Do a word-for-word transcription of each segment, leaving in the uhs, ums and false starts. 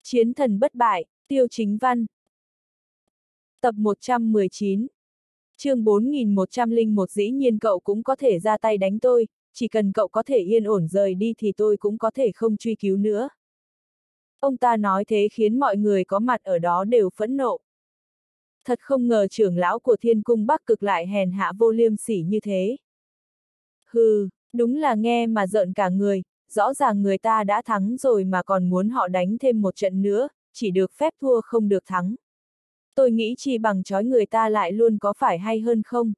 Chiến thần bất bại, Tiêu Chính Văn. Tập một trăm mười chín. Chương bốn nghìn một trăm lẻ một. Dĩ nhiên cậu cũng có thể ra tay đánh tôi, chỉ cần cậu có thể yên ổn rời đi thì tôi cũng có thể không truy cứu nữa. Ông ta nói thế khiến mọi người có mặt ở đó đều phẫn nộ. Thật không ngờ trưởng lão của Thiên Cung Bắc Cực lại hèn hạ vô liêm sỉ như thế. Hừ, đúng là nghe mà rợn cả người, rõ ràng người ta đã thắng rồi mà còn muốn họ đánh thêm một trận nữa, chỉ được phép thua không được thắng. Tôi nghĩ chỉ bằng trói người ta lại luôn có phải hay hơn không?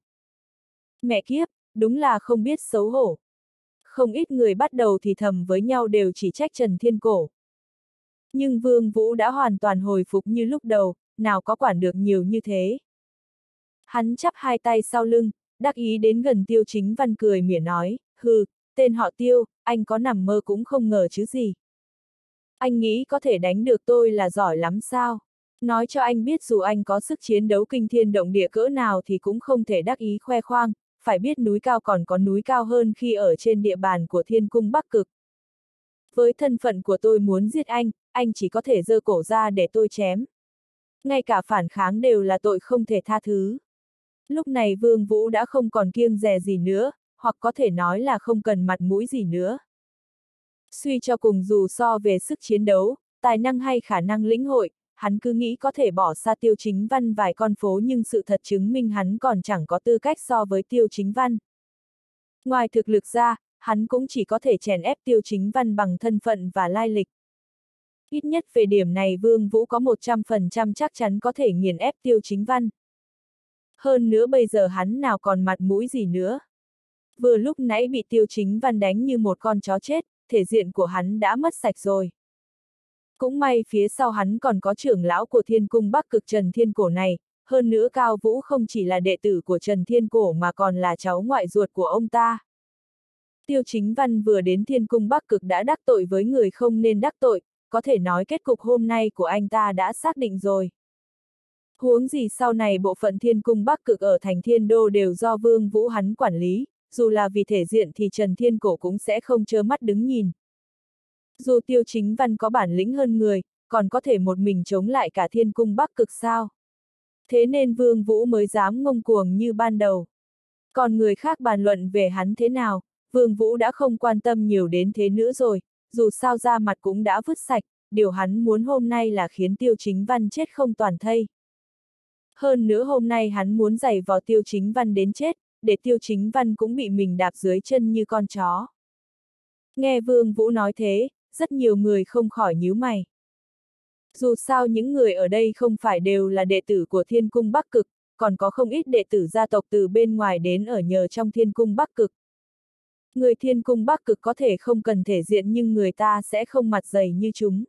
Mẹ kiếp, đúng là không biết xấu hổ. Không ít người bắt đầu thì thầm với nhau đều chỉ trách Trần Thiên Cổ. Nhưng Vương Vũ đã hoàn toàn hồi phục như lúc đầu, nào có quản được nhiều như thế. Hắn chắp hai tay sau lưng, đắc ý đến gần Tiêu Chính Văn cười mỉa nói, hừ, tên họ Tiêu, anh có nằm mơ cũng không ngờ chứ gì. Anh nghĩ có thể đánh được tôi là giỏi lắm sao? Nói cho anh biết dù anh có sức chiến đấu kinh thiên động địa cỡ nào thì cũng không thể đắc ý khoe khoang, phải biết núi cao còn có núi cao hơn khi ở trên địa bàn của Thiên Cung Bắc Cực. Với thân phận của tôi muốn giết anh, anh chỉ có thể giơ cổ ra để tôi chém. Ngay cả phản kháng đều là tội không thể tha thứ. Lúc này Vương Vũ đã không còn kiêng dè gì nữa, hoặc có thể nói là không cần mặt mũi gì nữa. Suy cho cùng dù so về sức chiến đấu, tài năng hay khả năng lĩnh hội, hắn cứ nghĩ có thể bỏ xa Tiêu Chính Văn vài con phố nhưng sự thật chứng minh hắn còn chẳng có tư cách so với Tiêu Chính Văn. Ngoài thực lực ra, hắn cũng chỉ có thể chèn ép Tiêu Chính Văn bằng thân phận và lai lịch. Ít nhất về điểm này Vương Vũ có một trăm phần trăm chắc chắn có thể nghiền ép Tiêu Chính Văn. Hơn nữa bây giờ hắn nào còn mặt mũi gì nữa. Vừa lúc nãy bị Tiêu Chính Văn đánh như một con chó chết, thể diện của hắn đã mất sạch rồi. Cũng may phía sau hắn còn có trưởng lão của Thiên Cung Bắc Cực Trần Thiên Cổ này, hơn nữa Cao Vũ không chỉ là đệ tử của Trần Thiên Cổ mà còn là cháu ngoại ruột của ông ta. Tiêu Chính Văn vừa đến Thiên Cung Bắc Cực đã đắc tội với người không nên đắc tội, có thể nói kết cục hôm nay của anh ta đã xác định rồi. Huống gì sau này bộ phận Thiên Cung Bắc Cực ở thành Thiên Đô đều do Vương Vũ hắn quản lý, dù là vì thể diện thì Trần Thiên Cổ cũng sẽ không trơ mắt đứng nhìn. Dù Tiêu Chính Văn có bản lĩnh hơn người, còn có thể một mình chống lại cả Thiên Cung Bắc Cực sao? Thế nên Vương Vũ mới dám ngông cuồng như ban đầu. Còn người khác bàn luận về hắn thế nào, Vương Vũ đã không quan tâm nhiều đến thế nữa rồi, dù sao da mặt cũng đã vứt sạch, điều hắn muốn hôm nay là khiến Tiêu Chính Văn chết không toàn thây. Hơn nữa hôm nay hắn muốn giày vò Tiêu Chính Văn đến chết, để Tiêu Chính Văn cũng bị mình đạp dưới chân như con chó. Nghe Vương Vũ nói thế, rất nhiều người không khỏi nhíu mày. Dù sao những người ở đây không phải đều là đệ tử của Thiên Cung Bắc Cực, còn có không ít đệ tử gia tộc từ bên ngoài đến ở nhờ trong Thiên Cung Bắc Cực. Người Thiên Cung Bắc Cực có thể không cần thể diện nhưng người ta sẽ không mặt dày như chúng.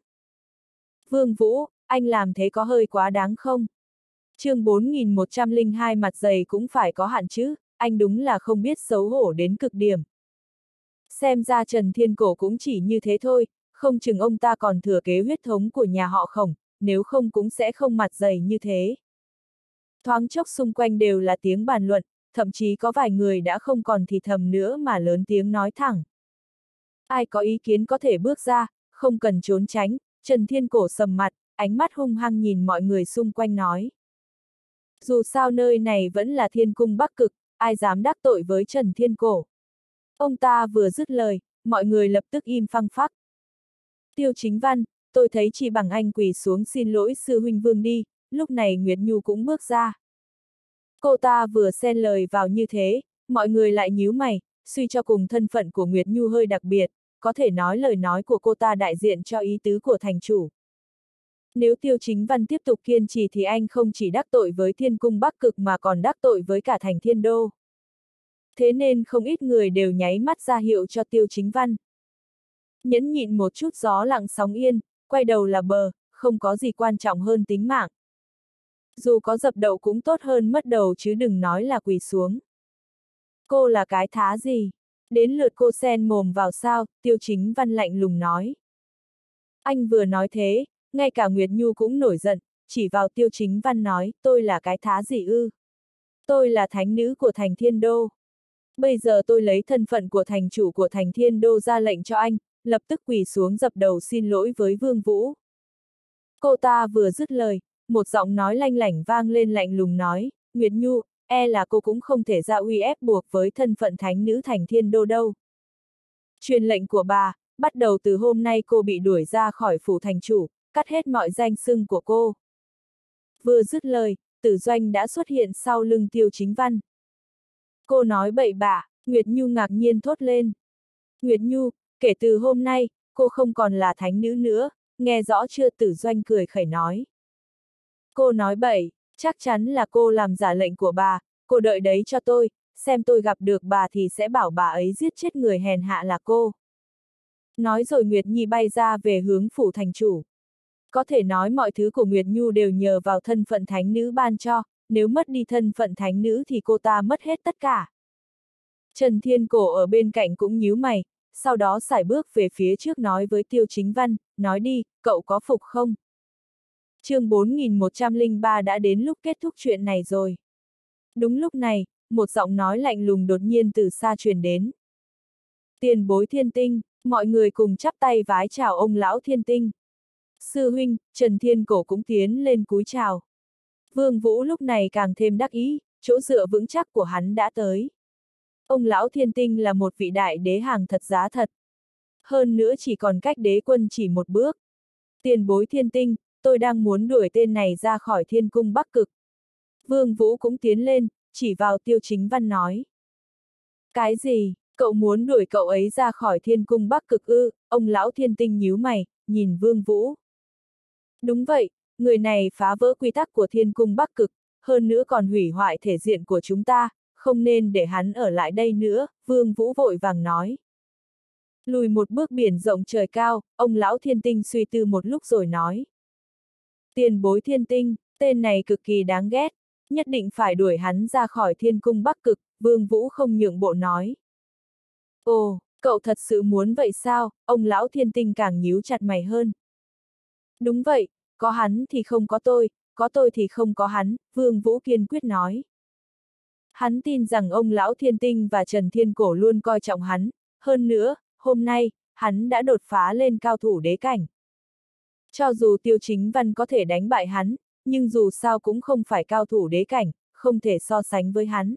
Vương Vũ, anh làm thế có hơi quá đáng không? Chương bốn nghìn một trăm lẻ hai mặt dày cũng phải có hạn chứ, anh đúng là không biết xấu hổ đến cực điểm. Xem ra Trần Thiên Cổ cũng chỉ như thế thôi, không chừng ông ta còn thừa kế huyết thống của nhà họ Khổng, nếu không cũng sẽ không mặt dày như thế. Thoáng chốc xung quanh đều là tiếng bàn luận, thậm chí có vài người đã không còn thì thầm nữa mà lớn tiếng nói thẳng. Ai có ý kiến có thể bước ra, không cần trốn tránh, Trần Thiên Cổ sầm mặt, ánh mắt hung hăng nhìn mọi người xung quanh nói. Dù sao nơi này vẫn là Thiên Cung Bắc Cực, ai dám đắc tội với Trần Thiên Cổ. Ông ta vừa dứt lời, mọi người lập tức im phăng phắc. Tiêu Chính Văn, tôi thấy chỉ bằng anh quỳ xuống xin lỗi sư huynh Vương đi, lúc này Nguyệt Nhu cũng bước ra. Cô ta vừa xen lời vào như thế, mọi người lại nhíu mày, suy cho cùng thân phận của Nguyệt Nhu hơi đặc biệt, có thể nói lời nói của cô ta đại diện cho ý tứ của thành chủ. Nếu Tiêu Chính Văn tiếp tục kiên trì thì anh không chỉ đắc tội với Thiên Cung Bắc Cực mà còn đắc tội với cả thành Thiên Đô. Thế nên không ít người đều nháy mắt ra hiệu cho Tiêu Chính Văn. Nhẫn nhịn một chút gió lặng sóng yên, quay đầu là bờ, không có gì quan trọng hơn tính mạng. Dù có dập đầu cũng tốt hơn mất đầu chứ đừng nói là quỳ xuống. Cô là cái thá gì? Đến lượt cô xen mồm vào sao, Tiêu Chính Văn lạnh lùng nói. Anh vừa nói thế, ngay cả Nguyệt Nhu cũng nổi giận, chỉ vào Tiêu Chính Văn nói, tôi là cái thá gì ư? Tôi là thánh nữ của thành Thiên Đô. Bây giờ tôi lấy thân phận của thành chủ của thành Thiên Đô ra lệnh cho anh, lập tức quỳ xuống dập đầu xin lỗi với Vương Vũ. Cô ta vừa dứt lời, một giọng nói lanh lảnh vang lên lạnh lùng nói, Nguyệt Nhu, e là cô cũng không thể ra uy ép buộc với thân phận thánh nữ thành thiên đô đâu. Truyền lệnh của bà, bắt đầu từ hôm nay cô bị đuổi ra khỏi phủ thành chủ, cắt hết mọi danh xưng của cô. Vừa dứt lời, Tử Doanh đã xuất hiện sau lưng Tiêu Chính Văn. Cô nói bậy bạ, Nguyệt Nhu ngạc nhiên thốt lên. Nguyệt Nhu, kể từ hôm nay, cô không còn là thánh nữ nữa, nghe rõ chưa? Tử Doanh cười khẩy nói. Cô nói bậy, chắc chắn là cô làm giả lệnh của bà, cô đợi đấy cho tôi, xem tôi gặp được bà thì sẽ bảo bà ấy giết chết người hèn hạ là cô. Nói rồi Nguyệt Nhi bay ra về hướng phủ thành chủ. Có thể nói mọi thứ của Nguyệt Nhu đều nhờ vào thân phận thánh nữ ban cho, nếu mất đi thân phận thánh nữ thì cô ta mất hết tất cả. Trần Thiên Cổ ở bên cạnh cũng nhíu mày, sau đó sải bước về phía trước nói với Tiêu Chính Văn, nói đi, cậu có phục không? Chương bốn nghìn một trăm lẻ ba đã đến lúc kết thúc chuyện này rồi. Đúng lúc này, một giọng nói lạnh lùng đột nhiên từ xa truyền đến. Tiền bối Thiên Tinh, mọi người cùng chắp tay vái chào ông lão Thiên Tinh. Sư huynh, Trần Thiên Cổ cũng tiến lên cúi chào. Vương Vũ lúc này càng thêm đắc ý, chỗ dựa vững chắc của hắn đã tới. Ông lão Thiên Tinh là một vị đại đế hàng thật giá thật. Hơn nữa chỉ còn cách đế quân chỉ một bước. Tiền bối Thiên Tinh, tôi đang muốn đuổi tên này ra khỏi Thiên Cung Bắc Cực. Vương Vũ cũng tiến lên, chỉ vào Tiêu Chính Văn nói. Cái gì, cậu muốn đuổi cậu ấy ra khỏi Thiên Cung Bắc Cực ư? Ông lão Thiên Tinh nhíu mày, nhìn Vương Vũ. Đúng vậy, người này phá vỡ quy tắc của Thiên Cung Bắc Cực, hơn nữa còn hủy hoại thể diện của chúng ta, không nên để hắn ở lại đây nữa, Vương Vũ vội vàng nói. Lùi một bước biển rộng trời cao, ông lão Thiên Tinh suy tư một lúc rồi nói. Tiền bối Thiên Tinh, tên này cực kỳ đáng ghét, nhất định phải đuổi hắn ra khỏi Thiên Cung Bắc Cực, Vương Vũ không nhượng bộ nói. Ồ, cậu thật sự muốn vậy sao? Ông lão Thiên Tinh càng nhíu chặt mày hơn. Đúng vậy, có hắn thì không có tôi, có tôi thì không có hắn, Vương Vũ kiên quyết nói. Hắn tin rằng ông lão Thiên Tinh và Trần Thiên Cổ luôn coi trọng hắn, hơn nữa, hôm nay, hắn đã đột phá lên cao thủ đế cảnh. Cho dù Tiêu Chính Văn có thể đánh bại hắn, nhưng dù sao cũng không phải cao thủ đế cảnh, không thể so sánh với hắn.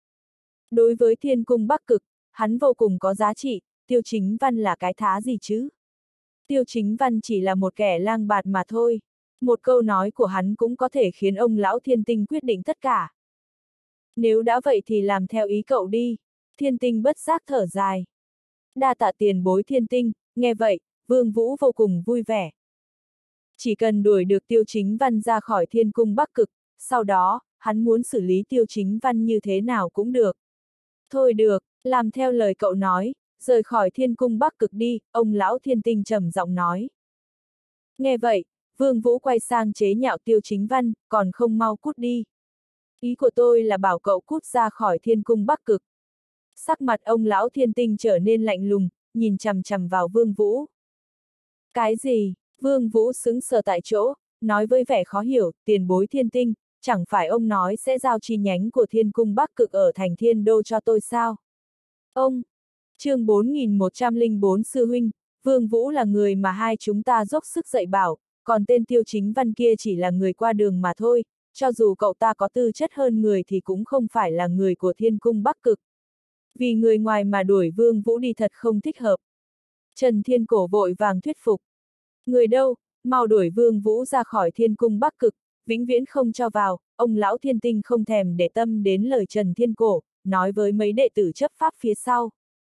Đối với Thiên Cung Bắc Cực, hắn vô cùng có giá trị, Tiêu Chính Văn là cái thá gì chứ? Tiêu Chính Văn chỉ là một kẻ lang bạt mà thôi. Một câu nói của hắn cũng có thể khiến ông lão Thiên Tinh quyết định tất cả. Nếu đã vậy thì làm theo ý cậu đi. Thiên Tinh bất giác thở dài. Đa tạ tiền bối Thiên Tinh, nghe vậy, Vương Vũ vô cùng vui vẻ. Chỉ cần đuổi được Tiêu Chính Văn ra khỏi Thiên Cung Bắc Cực, sau đó, hắn muốn xử lý Tiêu Chính Văn như thế nào cũng được. Thôi được, làm theo lời cậu nói, rời khỏi Thiên Cung Bắc Cực đi, ông lão Thiên Tinh trầm giọng nói. Nghe vậy, Vương Vũ quay sang chế nhạo Tiêu Chính Văn, còn không mau cút đi. Ý của tôi là bảo cậu cút ra khỏi Thiên Cung Bắc Cực. Sắc mặt ông lão Thiên Tinh trở nên lạnh lùng, nhìn chằm chằm vào Vương Vũ. Cái gì? Vương Vũ sững sờ tại chỗ, nói với vẻ khó hiểu, tiền bối Thiên Tinh, chẳng phải ông nói sẽ giao chi nhánh của Thiên Cung Bắc Cực ở thành Thiên Đô cho tôi sao? Ông, chương bốn nghìn một trăm lẻ bốn sư huynh, Vương Vũ là người mà hai chúng ta dốc sức dạy bảo, còn tên Tiêu Chính Văn kia chỉ là người qua đường mà thôi, cho dù cậu ta có tư chất hơn người thì cũng không phải là người của Thiên Cung Bắc Cực. Vì người ngoài mà đuổi Vương Vũ đi thật không thích hợp. Trần Thiên Cổ vội vàng thuyết phục. Người đâu, mau đuổi Vương Vũ ra khỏi Thiên Cung Bắc Cực, vĩnh viễn không cho vào, ông lão Thiên Tinh không thèm để tâm đến lời Trần Thiên Cổ, nói với mấy đệ tử chấp pháp phía sau.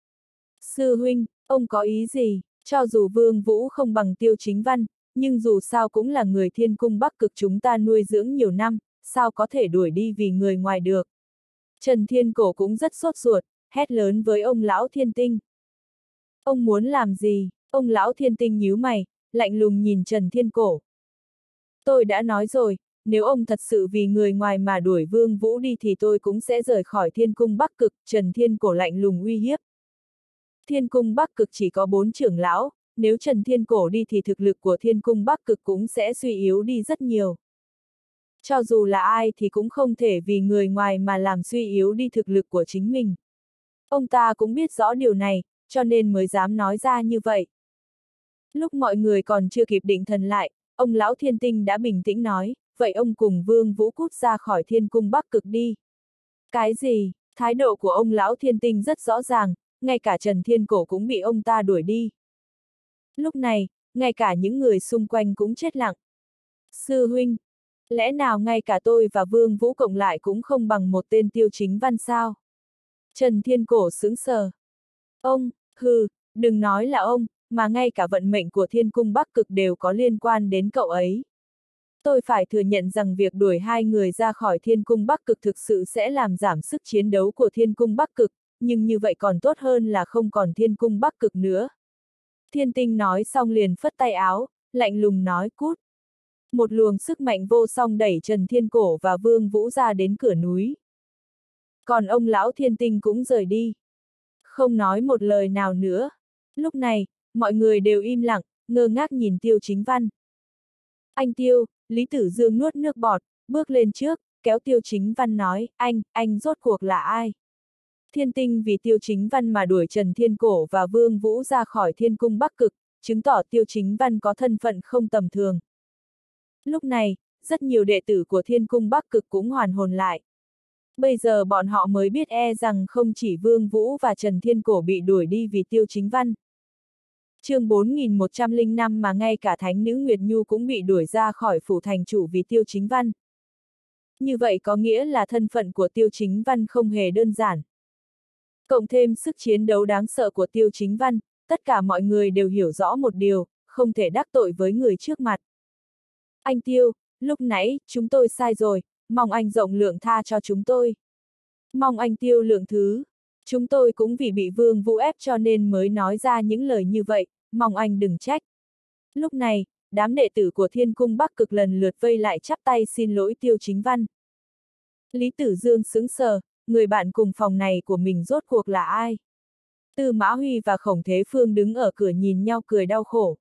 Sư huynh, ông có ý gì? Cho dù Vương Vũ không bằng Tiêu Chính Văn, nhưng dù sao cũng là người Thiên Cung Bắc Cực chúng ta nuôi dưỡng nhiều năm, sao có thể đuổi đi vì người ngoài được? Trần Thiên Cổ cũng rất sốt ruột, hét lớn với ông lão Thiên Tinh. Ông muốn làm gì? Ông lão Thiên Tinh nhíu mày, lạnh lùng nhìn Trần Thiên Cổ. Tôi đã nói rồi, nếu ông thật sự vì người ngoài mà đuổi Vương Vũ đi thì tôi cũng sẽ rời khỏi Thiên Cung Bắc Cực, Trần Thiên Cổ lạnh lùng uy hiếp. Thiên Cung Bắc Cực chỉ có bốn trưởng lão, nếu Trần Thiên Cổ đi thì thực lực của Thiên Cung Bắc Cực cũng sẽ suy yếu đi rất nhiều. Cho dù là ai thì cũng không thể vì người ngoài mà làm suy yếu đi thực lực của chính mình. Ông ta cũng biết rõ điều này, cho nên mới dám nói ra như vậy. Lúc mọi người còn chưa kịp định thần lại, ông lão thiên tinh đã bình tĩnh nói, vậy ông cùng Vương Vũ cút ra khỏi thiên cung Bắc Cực đi. Cái gì? Thái độ của ông lão thiên tinh rất rõ ràng, ngay cả Trần Thiên Cổ cũng bị ông ta đuổi đi. Lúc này, ngay cả những người xung quanh cũng chết lặng. Sư huynh, lẽ nào ngay cả tôi và Vương Vũ cộng lại cũng không bằng một tên Tiêu Chính Văn sao? Trần Thiên Cổ sững sờ. Ông, hừ, đừng nói là ông, mà ngay cả vận mệnh của thiên cung Bắc Cực đều có liên quan đến cậu ấy. Tôi phải thừa nhận rằng việc đuổi hai người ra khỏi thiên cung Bắc Cực thực sự sẽ làm giảm sức chiến đấu của thiên cung Bắc Cực, nhưng như vậy còn tốt hơn là không còn thiên cung Bắc Cực nữa. Thiên tinh nói xong liền phất tay áo, lạnh lùng nói cút. Một luồng sức mạnh vô song đẩy Trần Thiên Cổ và Vương Vũ ra đến cửa núi. Còn ông lão thiên tinh cũng rời đi. Không nói một lời nào nữa. Lúc này, mọi người đều im lặng, ngơ ngác nhìn Tiêu Chính Văn. Anh Tiêu, Lý Tử Dương nuốt nước bọt, bước lên trước, kéo Tiêu Chính Văn nói, anh, anh rốt cuộc là ai? Thiên tinh vì Tiêu Chính Văn mà đuổi Trần Thiên Cổ và Vương Vũ ra khỏi thiên cung Bắc Cực, chứng tỏ Tiêu Chính Văn có thân phận không tầm thường. Lúc này, rất nhiều đệ tử của thiên cung Bắc Cực cũng hoàn hồn lại. Bây giờ bọn họ mới biết e rằng không chỉ Vương Vũ và Trần Thiên Cổ bị đuổi đi vì Tiêu Chính Văn. Chương bốn nghìn một trăm lẻ năm mà ngay cả Thánh nữ Nguyệt Nhu cũng bị đuổi ra khỏi phủ thành chủ vì Tiêu Chính Văn. Như vậy có nghĩa là thân phận của Tiêu Chính Văn không hề đơn giản. Cộng thêm sức chiến đấu đáng sợ của Tiêu Chính Văn, tất cả mọi người đều hiểu rõ một điều, không thể đắc tội với người trước mặt. Anh Tiêu, lúc nãy, chúng tôi sai rồi, mong anh rộng lượng tha cho chúng tôi. Mong anh Tiêu lượng thứ. Chúng tôi cũng vì bị Vương Vũ ép cho nên mới nói ra những lời như vậy, mong anh đừng trách. Lúc này, đám đệ tử của thiên cung Bắc Cực lần lượt vây lại chắp tay xin lỗi Tiêu Chính Văn. Lý Tử Dương sững sờ, người bạn cùng phòng này của mình rốt cuộc là ai? Tư Mã Huy và Khổng Thế Phương đứng ở cửa nhìn nhau cười đau khổ.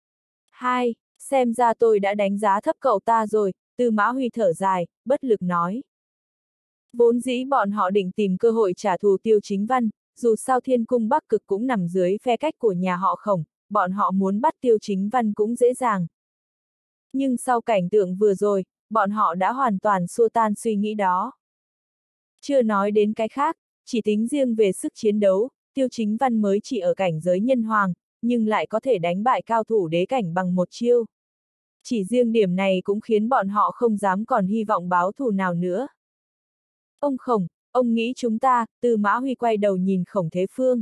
Hai, xem ra tôi đã đánh giá thấp cậu ta rồi, Tư Mã Huy thở dài, bất lực nói. Vốn dĩ bọn họ định tìm cơ hội trả thù Tiêu Chính Văn, dù sao thiên cung Bắc Cực cũng nằm dưới phe cách của nhà họ Khổng, bọn họ muốn bắt Tiêu Chính Văn cũng dễ dàng. Nhưng sau cảnh tượng vừa rồi, bọn họ đã hoàn toàn xua tan suy nghĩ đó. Chưa nói đến cái khác, chỉ tính riêng về sức chiến đấu, Tiêu Chính Văn mới chỉ ở cảnh giới nhân hoàng, nhưng lại có thể đánh bại cao thủ đế cảnh bằng một chiêu. Chỉ riêng điểm này cũng khiến bọn họ không dám còn hy vọng báo thù nào nữa. Ông Khổng, ông nghĩ chúng ta, Tư Mã Huy quay đầu nhìn Khổng Thế Phương.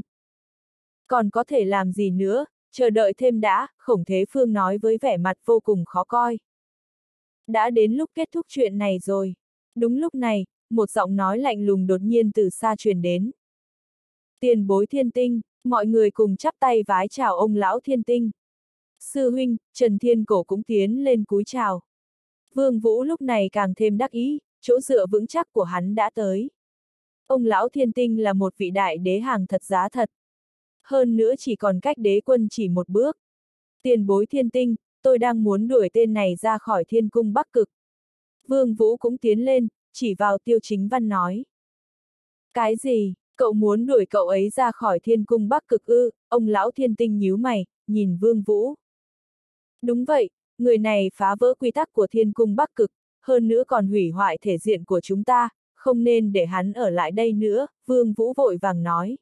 Còn có thể làm gì nữa, chờ đợi thêm đã, Khổng Thế Phương nói với vẻ mặt vô cùng khó coi. Đã đến lúc kết thúc chuyện này rồi. Đúng lúc này, một giọng nói lạnh lùng đột nhiên từ xa truyền đến. Tiền bối Thiên Tinh, mọi người cùng chắp tay vái chào ông lão Thiên Tinh. Sư huynh, Trần Thiên Cổ cũng tiến lên cúi chào. Vương Vũ lúc này càng thêm đắc ý, chỗ dựa vững chắc của hắn đã tới. Ông lão Thiên Tinh là một vị đại đế hàng thật giá thật. Hơn nữa chỉ còn cách đế quân chỉ một bước. Tiền bối Thiên Tinh, tôi đang muốn đuổi tên này ra khỏi thiên cung Bắc Cực. Vương Vũ cũng tiến lên, chỉ vào Tiêu Chính Văn nói. Cái gì, cậu muốn đuổi cậu ấy ra khỏi thiên cung Bắc Cực ư? Ông lão Thiên Tinh nhíu mày, nhìn Vương Vũ. Đúng vậy, người này phá vỡ quy tắc của thiên cung Bắc Cực, hơn nữa còn hủy hoại thể diện của chúng ta, không nên để hắn ở lại đây nữa, Vương Vũ vội vàng nói.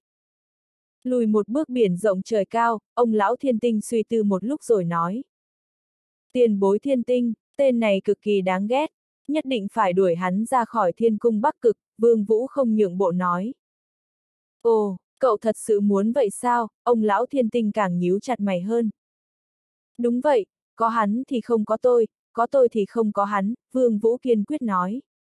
Lùi một bước biển rộng trời cao, ông lão Thiên Tinh suy tư một lúc rồi nói. Tiền bối Thiên Tinh, tên này cực kỳ đáng ghét, nhất định phải đuổi hắn ra khỏi thiên cung Bắc Cực, Vương Vũ không nhượng bộ nói. Ồ, cậu thật sự muốn vậy sao? Ông lão Thiên Tinh càng nhíu chặt mày hơn. Đúng vậy, có hắn thì không có tôi, có tôi thì không có hắn, Vương Vũ kiên quyết nói.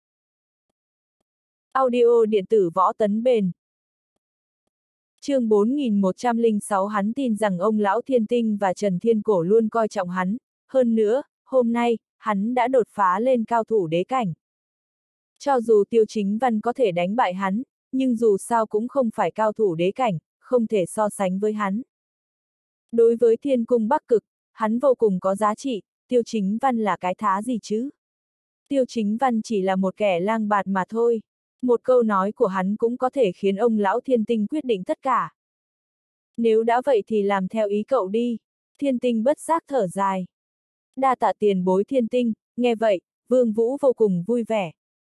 Audio điện tử võ tấn bền. Chương bốn nghìn một trăm lẻ sáu hắn tin rằng ông lão Thiên Tinh và Trần Thiên Cổ luôn coi trọng hắn, hơn nữa, hôm nay, hắn đã đột phá lên cao thủ đế cảnh. Cho dù Tiêu Chính Văn có thể đánh bại hắn, nhưng dù sao cũng không phải cao thủ đế cảnh, không thể so sánh với hắn. Đối với thiên cung Bắc Cực, hắn vô cùng có giá trị, Tiêu Chính Văn là cái thá gì chứ? Tiêu Chính Văn chỉ là một kẻ lang bạt mà thôi. Một câu nói của hắn cũng có thể khiến ông lão Thiên Tinh quyết định tất cả. Nếu đã vậy thì làm theo ý cậu đi. Thiên Tinh bất giác thở dài. Đa tạ tiền bối Thiên Tinh, nghe vậy, Vương Vũ vô cùng vui vẻ.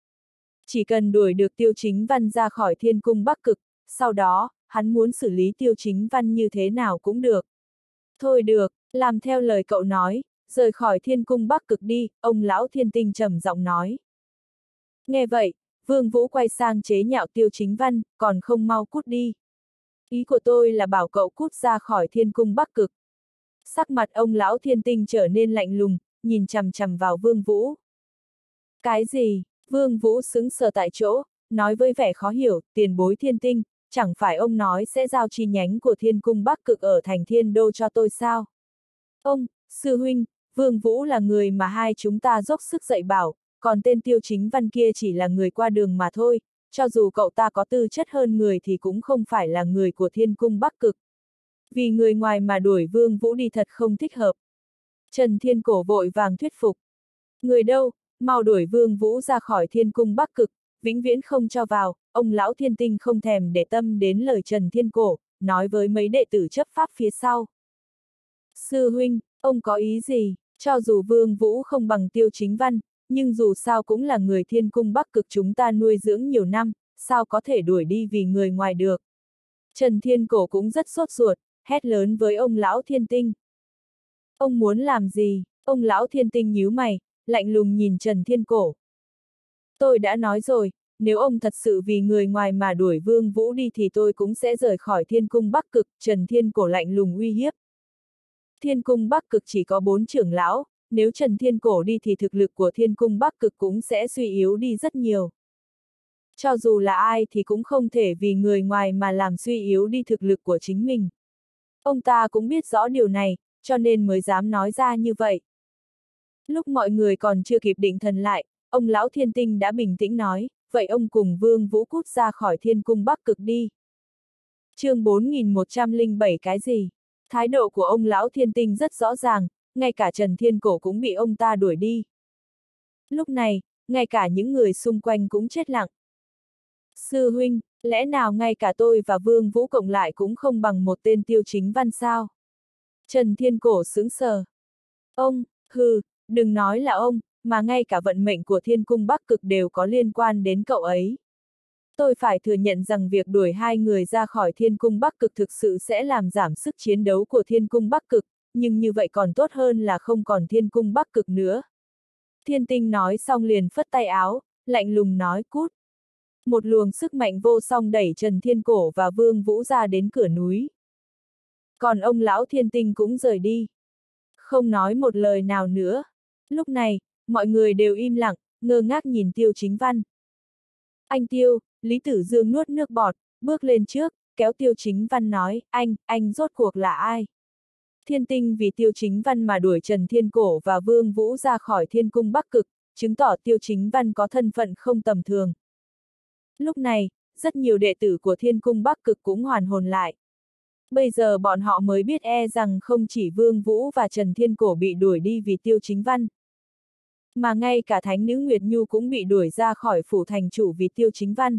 Chỉ cần đuổi được Tiêu Chính Văn ra khỏi Thiên Cung Bắc Cực, sau đó, hắn muốn xử lý Tiêu Chính Văn như thế nào cũng được. Thôi được, làm theo lời cậu nói, rời khỏi Thiên Cung Bắc Cực đi, ông lão Thiên Tinh trầm giọng nói. Nghe vậy, Vương Vũ quay sang chế nhạo Tiêu Chính Văn, còn không mau cút đi. Ý của tôi là bảo cậu cút ra khỏi Thiên Cung Bắc Cực. Sắc mặt ông lão Thiên Tinh trở nên lạnh lùng, nhìn chằm chằm vào Vương Vũ. Cái gì? Vương Vũ sững sờ tại chỗ, nói với vẻ khó hiểu, tiền bối Thiên Tinh, chẳng phải ông nói sẽ giao chi nhánh của Thiên Cung Bắc Cực ở thành Thiên Đô cho tôi sao? Ông, sư huynh, Vương Vũ là người mà hai chúng ta dốc sức dạy bảo, còn tên Tiêu Chính Văn kia chỉ là người qua đường mà thôi, cho dù cậu ta có tư chất hơn người thì cũng không phải là người của Thiên Cung Bắc Cực. Vì người ngoài mà đuổi Vương Vũ đi thật không thích hợp. Trần Thiên Cổ vội vàng thuyết phục. Người đâu, mau đuổi Vương Vũ ra khỏi Thiên Cung Bắc Cực, vĩnh viễn không cho vào, ông lão Thiên Tinh không thèm để tâm đến lời Trần Thiên Cổ, nói với mấy đệ tử chấp pháp phía sau. Sư huynh, ông có ý gì? Cho dù Vương Vũ không bằng Tiêu Chính Văn, nhưng dù sao cũng là người Thiên Cung Bắc Cực chúng ta nuôi dưỡng nhiều năm, sao có thể đuổi đi vì người ngoài được? Trần Thiên Cổ cũng rất sốt ruột, hét lớn với ông lão Thiên Tinh. Ông muốn làm gì? Ông lão Thiên Tinh nhíu mày, lạnh lùng nhìn Trần Thiên Cổ. Tôi đã nói rồi, nếu ông thật sự vì người ngoài mà đuổi Vương Vũ đi thì tôi cũng sẽ rời khỏi Thiên Cung Bắc Cực, Trần Thiên Cổ lạnh lùng uy hiếp. Thiên Cung Bắc Cực chỉ có bốn trưởng lão, nếu Trần Thiên Cổ đi thì thực lực của Thiên Cung Bắc Cực cũng sẽ suy yếu đi rất nhiều. Cho dù là ai thì cũng không thể vì người ngoài mà làm suy yếu đi thực lực của chính mình. Ông ta cũng biết rõ điều này, cho nên mới dám nói ra như vậy. Lúc mọi người còn chưa kịp định thần lại, ông lão Thiên Tinh đã bình tĩnh nói, vậy ông cùng Vương Vũ cút ra khỏi Thiên Cung Bắc Cực đi. Chương bốn nghìn một trăm lẻ bảy cái gì? Thái độ của ông lão Thiên Tinh rất rõ ràng, ngay cả Trần Thiên Cổ cũng bị ông ta đuổi đi. Lúc này, ngay cả những người xung quanh cũng chết lặng. Sư huynh, lẽ nào ngay cả tôi và Vương Vũ cộng lại cũng không bằng một tên Tiêu Chính Văn sao? Trần Thiên Cổ sững sờ. Ông, hừ, đừng nói là ông, mà ngay cả vận mệnh của Thiên Cung Bắc Cực đều có liên quan đến cậu ấy. Tôi phải thừa nhận rằng việc đuổi hai người ra khỏi Thiên Cung Bắc Cực thực sự sẽ làm giảm sức chiến đấu của Thiên Cung Bắc Cực, nhưng như vậy còn tốt hơn là không còn Thiên Cung Bắc Cực nữa. Thiên Tinh nói xong liền phất tay áo, lạnh lùng nói cút. Một luồng sức mạnh vô song đẩy Trần Thiên Cổ và Vương Vũ ra đến cửa núi. Còn ông lão Thiên Tinh cũng rời đi. Không nói một lời nào nữa. Lúc này, mọi người đều im lặng, ngơ ngác nhìn Tiêu Chính Văn. Anh Tiêu, Lý Tử Dương nuốt nước bọt, bước lên trước, kéo Tiêu Chính Văn nói, anh, anh rốt cuộc là ai? Thiên Tinh vì Tiêu Chính Văn mà đuổi Trần Thiên Cổ và Vương Vũ ra khỏi Thiên Cung Bắc Cực, chứng tỏ Tiêu Chính Văn có thân phận không tầm thường. Lúc này, rất nhiều đệ tử của Thiên Cung Bắc Cực cũng hoàn hồn lại. Bây giờ bọn họ mới biết e rằng không chỉ Vương Vũ và Trần Thiên Cổ bị đuổi đi vì Tiêu Chính Văn, mà ngay cả Thánh Nữ Nguyệt Nhu cũng bị đuổi ra khỏi phủ thành chủ vì Tiêu Chính Văn.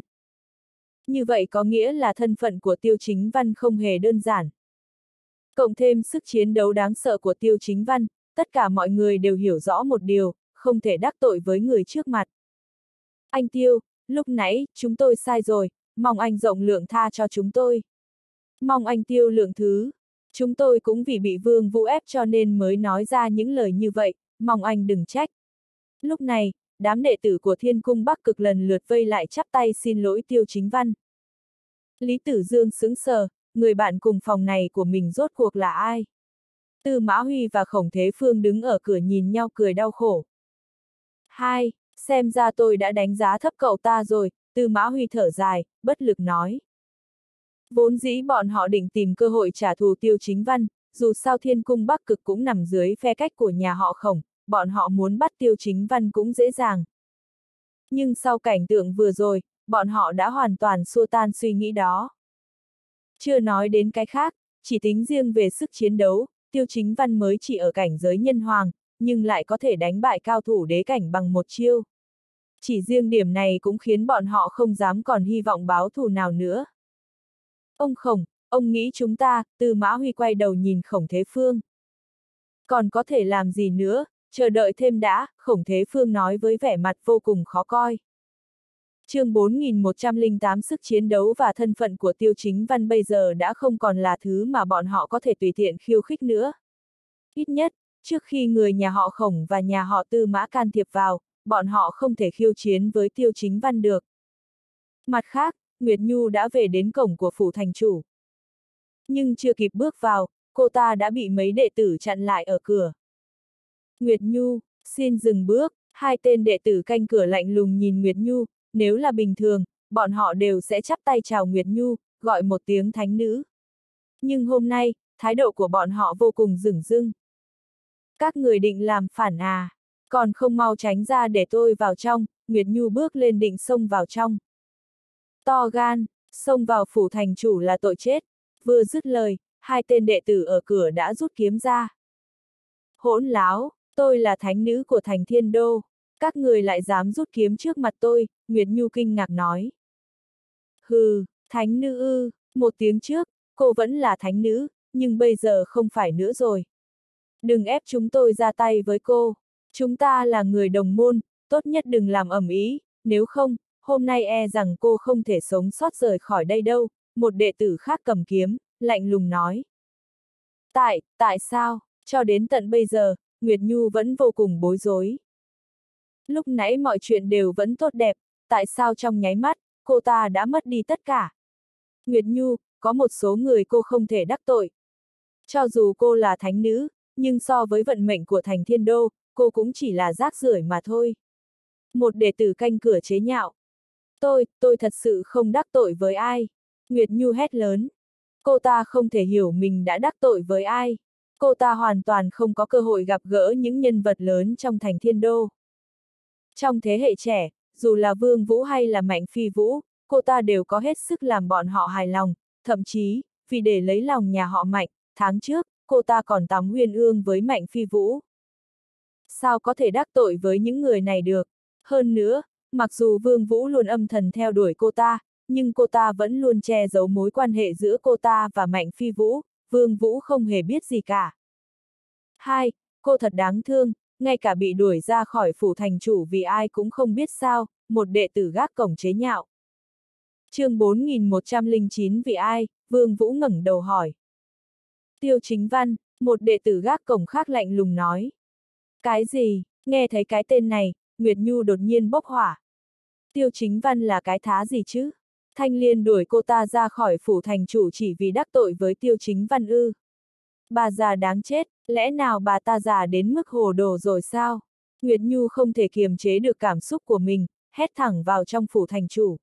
Như vậy có nghĩa là thân phận của Tiêu Chính Văn không hề đơn giản. Cộng thêm sức chiến đấu đáng sợ của Tiêu Chính Văn, tất cả mọi người đều hiểu rõ một điều, không thể đắc tội với người trước mặt. Anh Tiêu, lúc nãy, chúng tôi sai rồi, mong anh rộng lượng tha cho chúng tôi. Mong anh Tiêu lượng thứ. Chúng tôi cũng vì bị Vương Vũ ép cho nên mới nói ra những lời như vậy, mong anh đừng trách. Lúc này, đám đệ tử của Thiên Cung Bắc Cực lần lượt vây lại chắp tay xin lỗi Tiêu Chính Văn. Lý Tử Dương sững sờ, người bạn cùng phòng này của mình rốt cuộc là ai? Tư Mã Huy và Khổng Thế Phương đứng ở cửa nhìn nhau cười đau khổ. Hai, xem ra tôi đã đánh giá thấp cậu ta rồi, Tư Mã Huy thở dài, bất lực nói. Vốn dĩ bọn họ định tìm cơ hội trả thù Tiêu Chính Văn, dù sao Thiên Cung Bắc Cực cũng nằm dưới phe cách của nhà họ Khổng, bọn họ muốn bắt Tiêu Chính Văn cũng dễ dàng. Nhưng sau cảnh tượng vừa rồi, bọn họ đã hoàn toàn xua tan suy nghĩ đó. Chưa nói đến cái khác, chỉ tính riêng về sức chiến đấu, Tiêu Chính Văn mới chỉ ở cảnh giới nhân hoàng, nhưng lại có thể đánh bại cao thủ đế cảnh bằng một chiêu. Chỉ riêng điểm này cũng khiến bọn họ không dám còn hy vọng báo thù nào nữa. Ông Khổng, ông nghĩ chúng ta, Tư Mã Huy quay đầu nhìn Khổng Thế Phương. Còn có thể làm gì nữa, Chờ đợi thêm đã, Khổng Thế Phương nói với vẻ mặt vô cùng khó coi. Chương bốn nghìn một trăm lẻ tám sức chiến đấu và thân phận của Tiêu Chính Văn bây giờ đã không còn là thứ mà bọn họ có thể tùy tiện khiêu khích nữa. Ít nhất, trước khi người nhà họ Khổng và nhà họ Tư Mã can thiệp vào, bọn họ không thể khiêu chiến với Tiêu Chính Văn được. Mặt khác, Nguyệt Nhu đã về đến cổng của phủ thành chủ. Nhưng chưa kịp bước vào, cô ta đã bị mấy đệ tử chặn lại ở cửa. Nguyệt Nhu, xin dừng bước, hai tên đệ tử canh cửa lạnh lùng nhìn Nguyệt Nhu, nếu là bình thường, bọn họ đều sẽ chắp tay chào Nguyệt Nhu, gọi một tiếng thánh nữ. Nhưng hôm nay, thái độ của bọn họ vô cùng dửng dưng. Các người định làm phản à, còn không mau tránh ra để tôi vào trong, Nguyệt Nhu bước lên định xông vào trong. To gan, xông vào phủ thành chủ là tội chết. Vừa dứt lời, hai tên đệ tử ở cửa đã rút kiếm ra. Hỗn láo, tôi là thánh nữ của thành Thiên Đô. Các người lại dám rút kiếm trước mặt tôi, Nguyệt Nhu kinh ngạc nói. Hừ, thánh nữ ư, một tiếng trước, cô vẫn là thánh nữ, nhưng bây giờ không phải nữa rồi. Đừng ép chúng tôi ra tay với cô. Chúng ta là người đồng môn, tốt nhất đừng làm ầm ĩ, nếu không, hôm nay e rằng cô không thể sống sót rời khỏi đây đâu, một đệ tử khác cầm kiếm, lạnh lùng nói. Tại, tại sao, cho đến tận bây giờ, Nguyệt Nhu vẫn vô cùng bối rối. Lúc nãy mọi chuyện đều vẫn tốt đẹp, tại sao trong nháy mắt, cô ta đã mất đi tất cả? Nguyệt Nhu, có một số người cô không thể đắc tội. Cho dù cô là thánh nữ, nhưng so với vận mệnh của thành Thiên Đô, cô cũng chỉ là rác rưởi mà thôi. Một đệ tử canh cửa chế nhạo. Tôi, tôi thật sự không đắc tội với ai. Nguyệt Nhu hét lớn. Cô ta không thể hiểu mình đã đắc tội với ai. Cô ta hoàn toàn không có cơ hội gặp gỡ những nhân vật lớn trong thành Thiên Đô. Trong thế hệ trẻ, dù là Vương Vũ hay là Mạnh Phi Vũ, cô ta đều có hết sức làm bọn họ hài lòng, thậm chí, vì để lấy lòng nhà họ Mạnh, tháng trước, cô ta còn tắm uyên ương với Mạnh Phi Vũ. Sao có thể đắc tội với những người này được? Hơn nữa, mặc dù Vương Vũ luôn âm thầm theo đuổi cô ta, nhưng cô ta vẫn luôn che giấu mối quan hệ giữa cô ta và Mạnh Phi Vũ, Vương Vũ không hề biết gì cả. Hai, cô thật đáng thương, ngay cả bị đuổi ra khỏi phủ thành chủ vì ai cũng không biết sao, một đệ tử gác cổng chế nhạo. Chương bốn nghìn một trăm lẻ chín vì ai, Vương Vũ ngẩng đầu hỏi. Tiêu Chính Văn, một đệ tử gác cổng khác lạnh lùng nói. Cái gì, nghe thấy cái tên này, Nguyệt Nhu đột nhiên bốc hỏa. Tiêu Chính Văn là cái thá gì chứ? Thanh Liên đuổi cô ta ra khỏi phủ thành chủ chỉ vì đắc tội với Tiêu Chính Văn ư? Bà già đáng chết, lẽ nào bà ta già đến mức hồ đồ rồi sao? Nguyệt Nhu không thể kiềm chế được cảm xúc của mình, hét thẳng vào trong phủ thành chủ.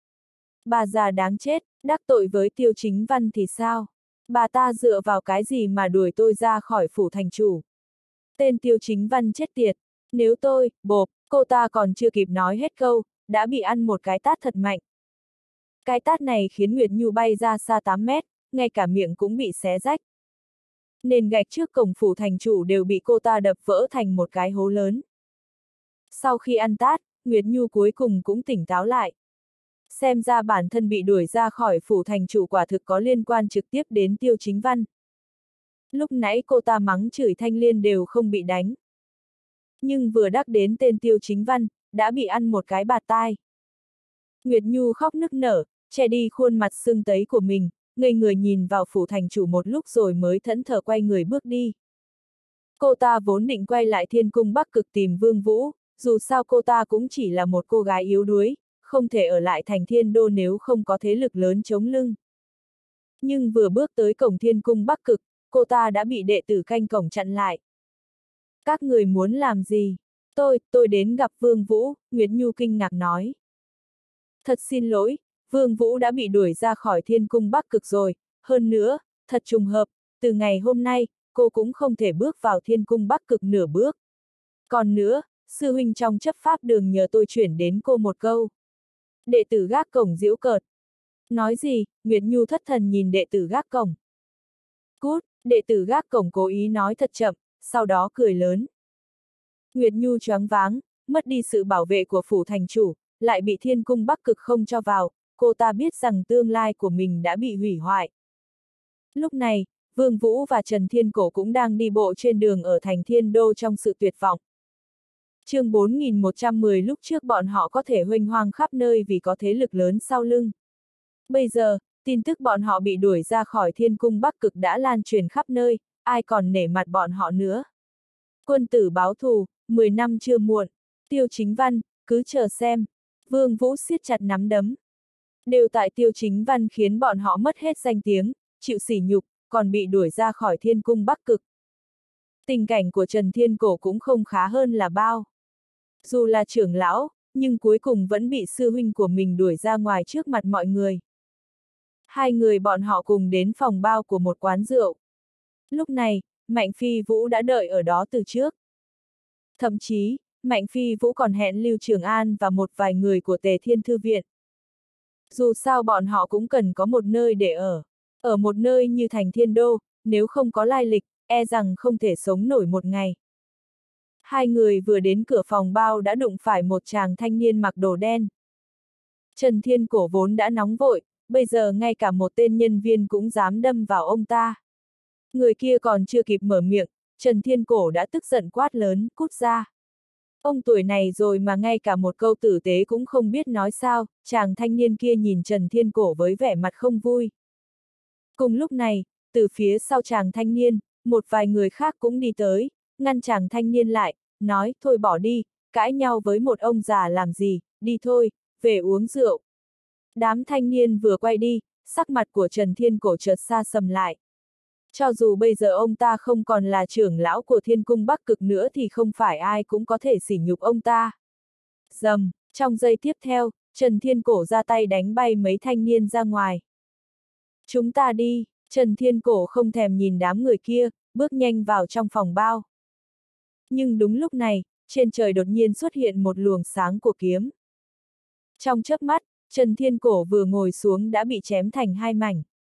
Bà già đáng chết, đắc tội với Tiêu Chính Văn thì sao? Bà ta dựa vào cái gì mà đuổi tôi ra khỏi phủ thành chủ? Tên Tiêu Chính Văn chết tiệt, nếu tôi, bộp, cô ta còn chưa kịp nói hết câu, đã bị ăn một cái tát thật mạnh. Cái tát này khiến Nguyệt Nhu bay ra xa tám mét, ngay cả miệng cũng bị xé rách. Nền gạch trước cổng phủ thành chủ đều bị cô ta đập vỡ thành một cái hố lớn. Sau khi ăn tát, Nguyệt Nhu cuối cùng cũng tỉnh táo lại. Xem ra bản thân bị đuổi ra khỏi phủ thành chủ quả thực có liên quan trực tiếp đến Tiêu Chính Văn. Lúc nãy cô ta mắng chửi Thanh Liên đều không bị đánh. Nhưng vừa đắc đến tên Tiêu Chính Văn, đã bị ăn một cái bạt tai. Nguyệt Nhu khóc nức nở, che đi khuôn mặt sưng tấy của mình, ngây người nhìn vào phủ thành chủ một lúc rồi mới thẫn thờ quay người bước đi. Cô ta vốn định quay lại Thiên Cung Bắc Cực tìm Vương Vũ, dù sao cô ta cũng chỉ là một cô gái yếu đuối, không thể ở lại thành Thiên Đô nếu không có thế lực lớn chống lưng. Nhưng vừa bước tới cổng Thiên Cung Bắc Cực, cô ta đã bị đệ tử canh cổng chặn lại. Các người muốn làm gì? Tôi, tôi đến gặp Vương Vũ, Nguyệt Nhu kinh ngạc nói. Thật xin lỗi, Vương Vũ đã bị đuổi ra khỏi Thiên Cung Bắc Cực rồi, hơn nữa, thật trùng hợp, từ ngày hôm nay, cô cũng không thể bước vào Thiên Cung Bắc Cực nửa bước. Còn nữa, sư huynh trong chấp pháp đường nhờ tôi chuyển đến cô một câu. Đệ tử gác cổng giễu cợt. Nói gì, Nguyệt Nhu thất thần nhìn đệ tử gác cổng. Cút, đệ tử gác cổng cố ý nói thật chậm, sau đó cười lớn. Nguyệt Nhu choáng váng, mất đi sự bảo vệ của phủ thành chủ, lại bị Thiên Cung Bắc Cực không cho vào, cô ta biết rằng tương lai của mình đã bị hủy hoại. Lúc này, Vương Vũ và Trần Thiên Cổ cũng đang đi bộ trên đường ở thành Thiên Đô trong sự tuyệt vọng. chương bốn nghìn một trăm mười lúc trước bọn họ có thể huênh hoang khắp nơi vì có thế lực lớn sau lưng. Bây giờ, tin tức bọn họ bị đuổi ra khỏi Thiên Cung Bắc Cực đã lan truyền khắp nơi, ai còn nể mặt bọn họ nữa. Quân tử báo thù, mười năm chưa muộn. Tiêu Chính Văn, cứ chờ xem. Vương Vũ siết chặt nắm đấm. Đều tại Tiêu Chính Văn khiến bọn họ mất hết danh tiếng, chịu sỉ nhục, còn bị đuổi ra khỏi Thiên Cung Bắc Cực. Tình cảnh của Trần Thiên Cổ cũng không khá hơn là bao. Dù là trưởng lão, nhưng cuối cùng vẫn bị sư huynh của mình đuổi ra ngoài trước mặt mọi người. Hai người bọn họ cùng đến phòng bao của một quán rượu. Lúc này, Mạnh Phi Vũ đã đợi ở đó từ trước. Thậm chí, Mạnh Phi Vũ còn hẹn Lưu Trường An và một vài người của Tề Thiên Thư Viện. Dù sao bọn họ cũng cần có một nơi để ở. Ở một nơi như thành Thiên Đô, nếu không có lai lịch, e rằng không thể sống nổi một ngày. Hai người vừa đến cửa phòng bao đã đụng phải một chàng thanh niên mặc đồ đen. Trần Thiên Cổ vốn đã nóng vội, bây giờ ngay cả một tên nhân viên cũng dám đâm vào ông ta. Người kia còn chưa kịp mở miệng, Trần Thiên Cổ đã tức giận quát lớn, cút ra. Ông tuổi này rồi mà ngay cả một câu tử tế cũng không biết nói sao, chàng thanh niên kia nhìn Trần Thiên Cổ với vẻ mặt không vui. Cùng lúc này, từ phía sau chàng thanh niên, một vài người khác cũng đi tới, ngăn chàng thanh niên lại, nói, thôi bỏ đi, cãi nhau với một ông già làm gì, đi thôi, về uống rượu. Đám thanh niên vừa quay đi, sắc mặt của Trần Thiên Cổ chợt xa sầm lại. Cho dù bây giờ ông ta không còn là trưởng lão của Thiên Cung Bắc Cực nữa thì không phải ai cũng có thể sỉ nhục ông ta. Dầm, trong giây tiếp theo, Trần Thiên Cổ ra tay đánh bay mấy thanh niên ra ngoài. Chúng ta đi, Trần Thiên Cổ không thèm nhìn đám người kia, bước nhanh vào trong phòng bao. Nhưng đúng lúc này, trên trời đột nhiên xuất hiện một luồng sáng của kiếm. Trong chớp mắt, Trần Thiên Cổ vừa ngồi xuống đã bị chém thành hai mảnh.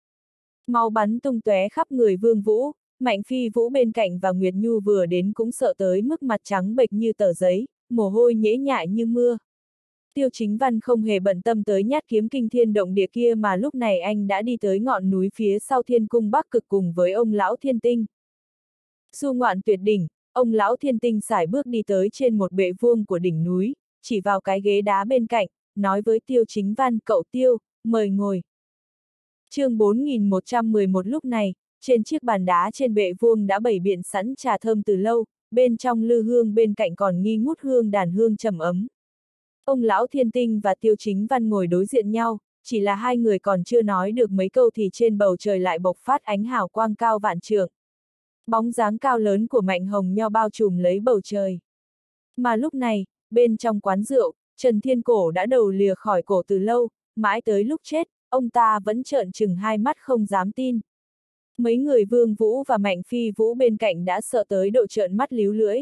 Máu bắn tung tóe khắp người Vương Vũ, Mạnh Phi Vũ bên cạnh và Nguyệt Nhu vừa đến cũng sợ tới mức mặt trắng bệch như tờ giấy, mồ hôi nhễ nhại như mưa. Tiêu Chính Văn không hề bận tâm tới nhát kiếm kinh thiên động địa kia mà lúc này anh đã đi tới ngọn núi phía sau Thiên Cung Bắc Cực cùng với ông lão Thiên Tinh. Du ngoạn tuyệt đỉnh, ông lão Thiên Tinh sải bước đi tới trên một bệ vuông của đỉnh núi, chỉ vào cái ghế đá bên cạnh, nói với Tiêu Chính Văn, cậu Tiêu, mời ngồi. chương bốn nghìn một trăm mười một lúc này, trên chiếc bàn đá trên bệ vuông đã bày biện sẵn trà thơm từ lâu, bên trong lư hương bên cạnh còn nghi ngút hương đàn hương trầm ấm. Ông lão Thiên Tinh và Tiêu Chính Văn ngồi đối diện nhau, chỉ là hai người còn chưa nói được mấy câu thì trên bầu trời lại bộc phát ánh hào quang cao vạn trượng. Bóng dáng cao lớn của Mạnh Hồng Nho bao trùm lấy bầu trời. Mà lúc này, bên trong quán rượu, Trần Thiên Cổ đã đầu lìa khỏi cổ từ lâu, mãi tới lúc chết, ông ta vẫn trợn trừng hai mắt không dám tin. Mấy người Vương Vũ và Mạnh Phi Vũ bên cạnh đã sợ tới độ trợn mắt líu lưỡi.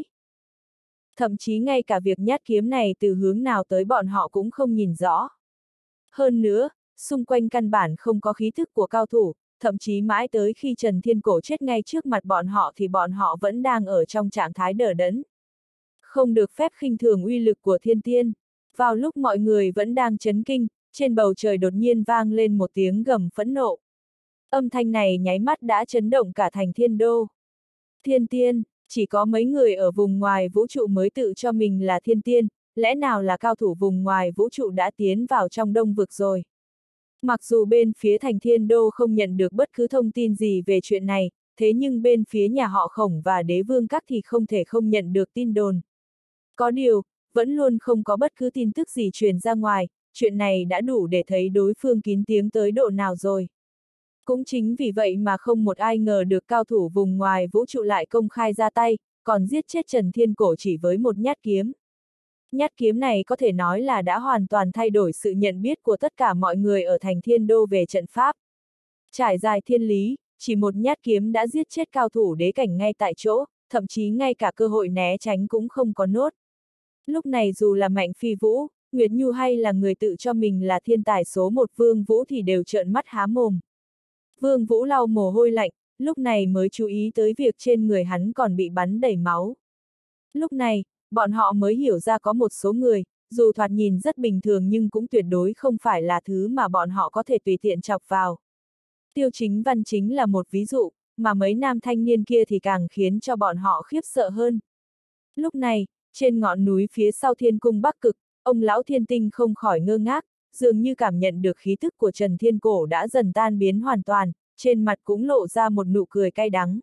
Thậm chí ngay cả việc nhát kiếm này từ hướng nào tới bọn họ cũng không nhìn rõ. Hơn nữa, xung quanh căn bản không có khí thức của cao thủ, thậm chí mãi tới khi Trần Thiên Cổ chết ngay trước mặt bọn họ thì bọn họ vẫn đang ở trong trạng thái đờ đẫn. Không được phép khinh thường uy lực của thiên tiên. Vào lúc mọi người vẫn đang chấn kinh, trên bầu trời đột nhiên vang lên một tiếng gầm phẫn nộ. Âm thanh này nháy mắt đã chấn động cả thành Thiên Đô. Thiên tiên, chỉ có mấy người ở vùng ngoài vũ trụ mới tự cho mình là thiên tiên, lẽ nào là cao thủ vùng ngoài vũ trụ đã tiến vào trong đông vực rồi. Mặc dù bên phía thành Thiên Đô không nhận được bất cứ thông tin gì về chuyện này, thế nhưng bên phía nhà họ Khổng và Đế Vương Các thì không thể không nhận được tin đồn. Có điều, vẫn luôn không có bất cứ tin tức gì truyền ra ngoài, chuyện này đã đủ để thấy đối phương kín tiếng tới độ nào rồi. Cũng chính vì vậy mà không một ai ngờ được cao thủ vùng ngoài vũ trụ lại công khai ra tay, còn giết chết Trần Thiên Cổ chỉ với một nhát kiếm. Nhát kiếm này có thể nói là đã hoàn toàn thay đổi sự nhận biết của tất cả mọi người ở thành Thiên Đô về trận pháp. Trải dài thiên lý, chỉ một nhát kiếm đã giết chết cao thủ đế cảnh ngay tại chỗ, thậm chí ngay cả cơ hội né tránh cũng không có nốt. Lúc này dù là Mạnh Phi Vũ, Nguyệt Nhu hay là người tự cho mình là thiên tài số một Vương Vũ thì đều trợn mắt há mồm. Vương Vũ lau mồ hôi lạnh, lúc này mới chú ý tới việc trên người hắn còn bị bắn đầy máu. Lúc này, bọn họ mới hiểu ra có một số người, dù thoạt nhìn rất bình thường nhưng cũng tuyệt đối không phải là thứ mà bọn họ có thể tùy tiện chọc vào. Tiêu Chính Văn chính là một ví dụ, mà mấy nam thanh niên kia thì càng khiến cho bọn họ khiếp sợ hơn. Lúc này, trên ngọn núi phía sau thiên cung Bắc Cực, ông lão thiên tinh không khỏi ngơ ngác, dường như cảm nhận được khí tức của Trần Thiên Cổ đã dần tan biến hoàn toàn, trên mặt cũng lộ ra một nụ cười cay đắng.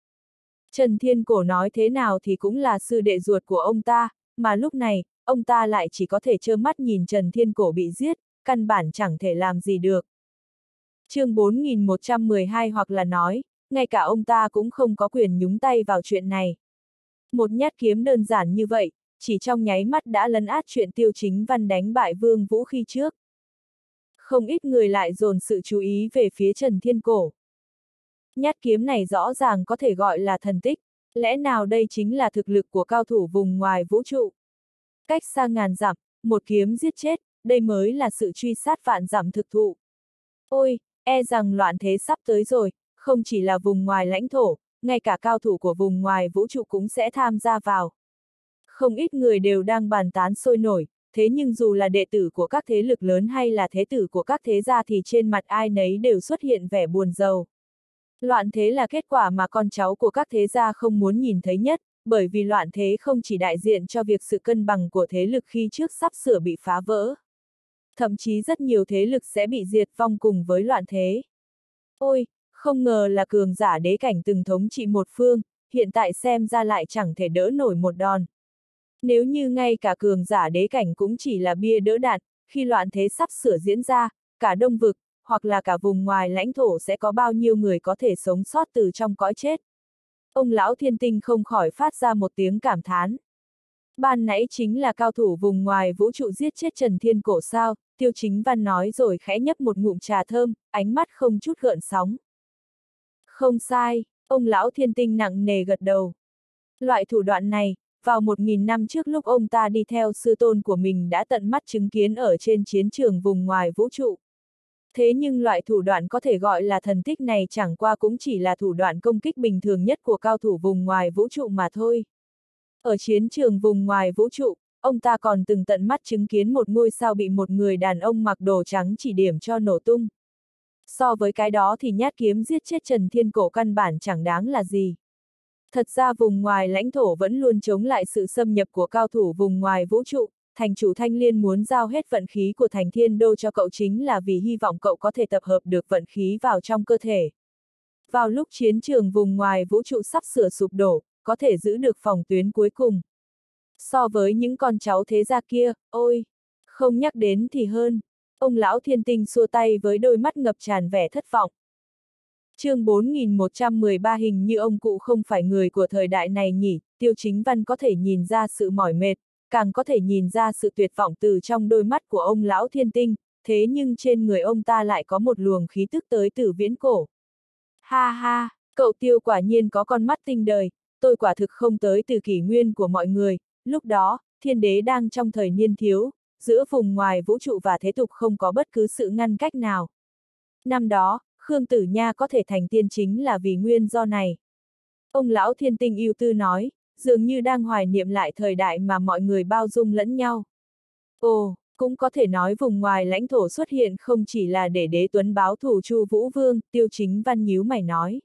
Trần Thiên Cổ nói thế nào thì cũng là sư đệ ruột của ông ta, mà lúc này, ông ta lại chỉ có thể trơ mắt nhìn Trần Thiên Cổ bị giết, căn bản chẳng thể làm gì được. Chương bốn nghìn một trăm mười hai hoặc là nói, ngay cả ông ta cũng không có quyền nhúng tay vào chuyện này. Một nhát kiếm đơn giản như vậy, chỉ trong nháy mắt đã lấn át chuyện Tiêu Chính Văn đánh bại Vương Vũ khi trước. Không ít người lại dồn sự chú ý về phía Trần Thiên Cổ. Nhát kiếm này rõ ràng có thể gọi là thần tích, lẽ nào đây chính là thực lực của cao thủ vùng ngoài vũ trụ? Cách xa ngàn dặm, một kiếm giết chết, đây mới là sự truy sát vạn dặm thực thụ. Ôi, e rằng loạn thế sắp tới rồi, không chỉ là vùng ngoài lãnh thổ, ngay cả cao thủ của vùng ngoài vũ trụ cũng sẽ tham gia vào. Không ít người đều đang bàn tán sôi nổi, thế nhưng dù là đệ tử của các thế lực lớn hay là thế tử của các thế gia thì trên mặt ai nấy đều xuất hiện vẻ buồn rầu. Loạn thế là kết quả mà con cháu của các thế gia không muốn nhìn thấy nhất, bởi vì loạn thế không chỉ đại diện cho việc sự cân bằng của thế lực khi trước sắp sửa bị phá vỡ. Thậm chí rất nhiều thế lực sẽ bị diệt vong cùng với loạn thế. Ôi, không ngờ là cường giả đế cảnh từng thống trị một phương, hiện tại xem ra lại chẳng thể đỡ nổi một đòn. Nếu như ngay cả cường giả đế cảnh cũng chỉ là bia đỡ đạn, khi loạn thế sắp sửa diễn ra, cả Đông Vực, hoặc là cả vùng ngoài lãnh thổ sẽ có bao nhiêu người có thể sống sót từ trong cõi chết. Ông lão thiên tinh không khỏi phát ra một tiếng cảm thán. Ban nãy chính là cao thủ vùng ngoài vũ trụ giết chết Trần Thiên Cổ sao, Tiêu Chính Văn nói rồi khẽ nhấp một ngụm trà thơm, ánh mắt không chút gợn sóng. Không sai, ông lão thiên tinh nặng nề gật đầu. Loại thủ đoạn này, vào một nghìn năm trước lúc ông ta đi theo sư tôn của mình đã tận mắt chứng kiến ở trên chiến trường vùng ngoài vũ trụ. Thế nhưng loại thủ đoạn có thể gọi là thần tích này chẳng qua cũng chỉ là thủ đoạn công kích bình thường nhất của cao thủ vùng ngoài vũ trụ mà thôi. Ở chiến trường vùng ngoài vũ trụ, ông ta còn từng tận mắt chứng kiến một ngôi sao bị một người đàn ông mặc đồ trắng chỉ điểm cho nổ tung. So với cái đó thì nhát kiếm giết chết Trần Thiên Cổ căn bản chẳng đáng là gì. Thật ra vùng ngoài lãnh thổ vẫn luôn chống lại sự xâm nhập của cao thủ vùng ngoài vũ trụ, thành chủ Thanh Liên muốn giao hết vận khí của thành thiên đô cho cậu chính là vì hy vọng cậu có thể tập hợp được vận khí vào trong cơ thể. Vào lúc chiến trường vùng ngoài vũ trụ sắp sửa sụp đổ, có thể giữ được phòng tuyến cuối cùng. So với những con cháu thế gia kia, ôi, không nhắc đến thì hơn. Ông lão thiên tinh xua tay với đôi mắt ngập tràn vẻ thất vọng. Chương bốn nghìn một trăm mười ba hình như ông cụ không phải người của thời đại này nhỉ, Tiêu Chính Văn có thể nhìn ra sự mỏi mệt, càng có thể nhìn ra sự tuyệt vọng từ trong đôi mắt của ông lão thiên tinh, thế nhưng trên người ông ta lại có một luồng khí tức tới từ viễn cổ. Ha ha, cậu Tiêu quả nhiên có con mắt tinh đời, tôi quả thực không tới từ kỷ nguyên của mọi người, lúc đó, thiên đế đang trong thời niên thiếu, giữa vùng ngoài vũ trụ và thế tục không có bất cứ sự ngăn cách nào. Năm đó, Khương Tử Nha có thể thành tiên chính là vì nguyên do này. Ông lão thiên tinh ưu tư nói, dường như đang hoài niệm lại thời đại mà mọi người bao dung lẫn nhau. Ồ, cũng có thể nói vùng ngoài lãnh thổ xuất hiện không chỉ là để Đế Tuấn báo thù Chu Vũ Vương, Tiêu Chính Văn nhíu mày nói.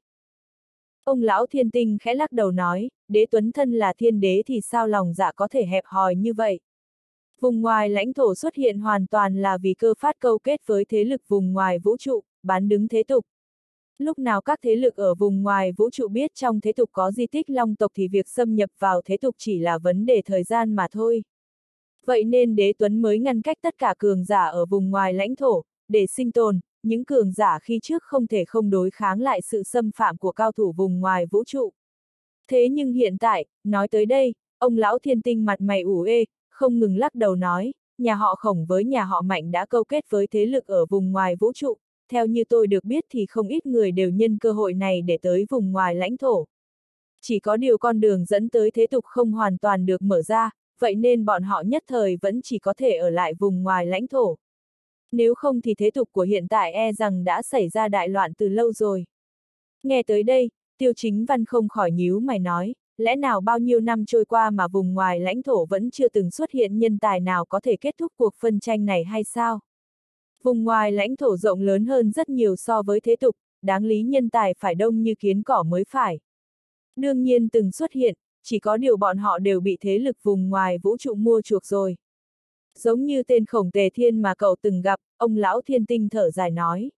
Ông lão thiên tinh khẽ lắc đầu nói, Đế Tuấn thân là thiên đế thì sao lòng dạ có thể hẹp hòi như vậy? Vùng ngoài lãnh thổ xuất hiện hoàn toàn là vì cơ phát câu kết với thế lực vùng ngoài vũ trụ, bán đứng thế tục. Lúc nào các thế lực ở vùng ngoài vũ trụ biết trong thế tục có di tích long tộc thì việc xâm nhập vào thế tục chỉ là vấn đề thời gian mà thôi. Vậy nên Đế Tuấn mới ngăn cách tất cả cường giả ở vùng ngoài lãnh thổ, để sinh tồn, những cường giả khi trước không thể không đối kháng lại sự xâm phạm của cao thủ vùng ngoài vũ trụ. Thế nhưng hiện tại, nói tới đây, ông lão thiên tinh mặt mày ủ ê, không ngừng lắc đầu nói, nhà họ Khổng với nhà họ Mạnh đã câu kết với thế lực ở vùng ngoài vũ trụ, theo như tôi được biết thì không ít người đều nhân cơ hội này để tới vùng ngoài lãnh thổ. Chỉ có điều con đường dẫn tới thế tục không hoàn toàn được mở ra, vậy nên bọn họ nhất thời vẫn chỉ có thể ở lại vùng ngoài lãnh thổ. Nếu không thì thế tục của hiện tại e rằng đã xảy ra đại loạn từ lâu rồi. Nghe tới đây, Tiêu Chính Văn không khỏi nhíu mày nói, lẽ nào bao nhiêu năm trôi qua mà vùng ngoài lãnh thổ vẫn chưa từng xuất hiện nhân tài nào có thể kết thúc cuộc phân tranh này hay sao? Vùng ngoài lãnh thổ rộng lớn hơn rất nhiều so với thế tục, đáng lý nhân tài phải đông như kiến cỏ mới phải. Đương nhiên từng xuất hiện, chỉ có điều bọn họ đều bị thế lực vùng ngoài vũ trụ mua chuộc rồi. Giống như tên Khổng Tề Thiên mà cậu từng gặp, ông lão Thiên Tinh thở dài nói.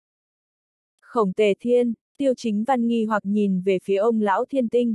Khổng Tề Thiên, Tiêu Chính Văn nghi hoặc nhìn về phía ông lão Thiên Tinh.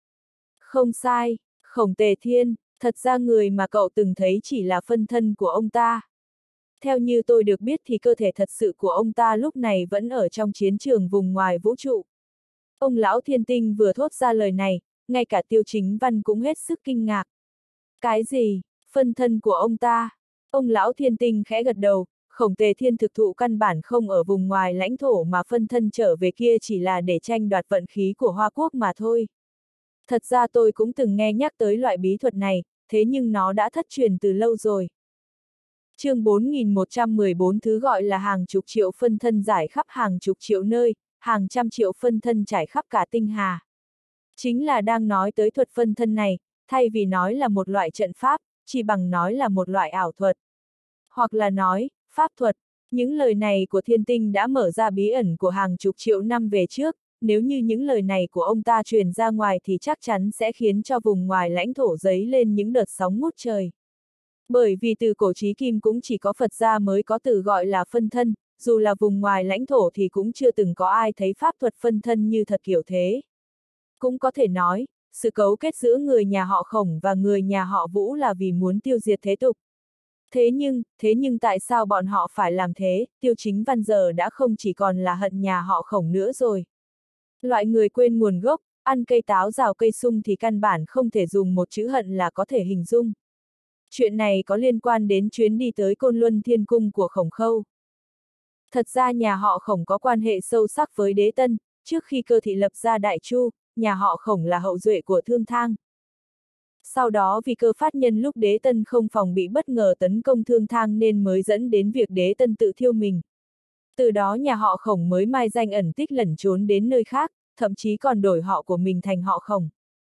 Không sai, Khổng Tề Thiên, thật ra người mà cậu từng thấy chỉ là phân thân của ông ta. Theo như tôi được biết thì cơ thể thật sự của ông ta lúc này vẫn ở trong chiến trường vùng ngoài vũ trụ. Ông lão Thiên Tinh vừa thốt ra lời này, ngay cả Tiêu Chính Văn cũng hết sức kinh ngạc. Cái gì? Phân thân của ông ta? Ông lão Thiên Tinh khẽ gật đầu, Khổng Tề Thiên thực thụ căn bản không ở vùng ngoài lãnh thổ mà phân thân trở về kia chỉ là để tranh đoạt vận khí của Hoa Quốc mà thôi. Thật ra tôi cũng từng nghe nhắc tới loại bí thuật này, thế nhưng nó đã thất truyền từ lâu rồi. Chương bốn nghìn một trăm mười bốn thứ gọi là hàng chục triệu phân thân giải khắp hàng chục triệu nơi, hàng trăm triệu phân thân trải khắp cả tinh hà. Chính là đang nói tới thuật phân thân này, thay vì nói là một loại trận pháp, chỉ bằng nói là một loại ảo thuật. Hoặc là nói, pháp thuật. Những lời này của Thiên Tinh đã mở ra bí ẩn của hàng chục triệu năm về trước, nếu như những lời này của ông ta truyền ra ngoài thì chắc chắn sẽ khiến cho vùng ngoài lãnh thổ dấy lên những đợt sóng ngút trời. Bởi vì từ cổ chí kim cũng chỉ có Phật gia mới có từ gọi là phân thân, dù là vùng ngoài lãnh thổ thì cũng chưa từng có ai thấy pháp thuật phân thân như thật kiểu thế. Cũng có thể nói, sự cấu kết giữa người nhà họ Khổng và người nhà họ Vũ là vì muốn tiêu diệt thế tục. Thế nhưng, thế nhưng tại sao bọn họ phải làm thế, Tiêu Chính Văn giờ đã không chỉ còn là hận nhà họ Khổng nữa rồi. Loại người quên nguồn gốc, ăn cây táo rào cây sung thì căn bản không thể dùng một chữ hận là có thể hình dung. Chuyện này có liên quan đến chuyến đi tới Côn Luân Thiên Cung của Khổng Khâu. Thật ra nhà họ Khổng có quan hệ sâu sắc với Đế Tân, trước khi Cơ Thị lập ra Đại Chu, nhà họ Khổng là hậu duệ của Thương Thang. Sau đó vì Cơ phát nhân lúc Đế Tân không phòng bị bất ngờ tấn công Thương Thang nên mới dẫn đến việc Đế Tân tự thiêu mình. Từ đó nhà họ Khổng mới mai danh ẩn tích lẩn trốn đến nơi khác, thậm chí còn đổi họ của mình thành họ Khổng.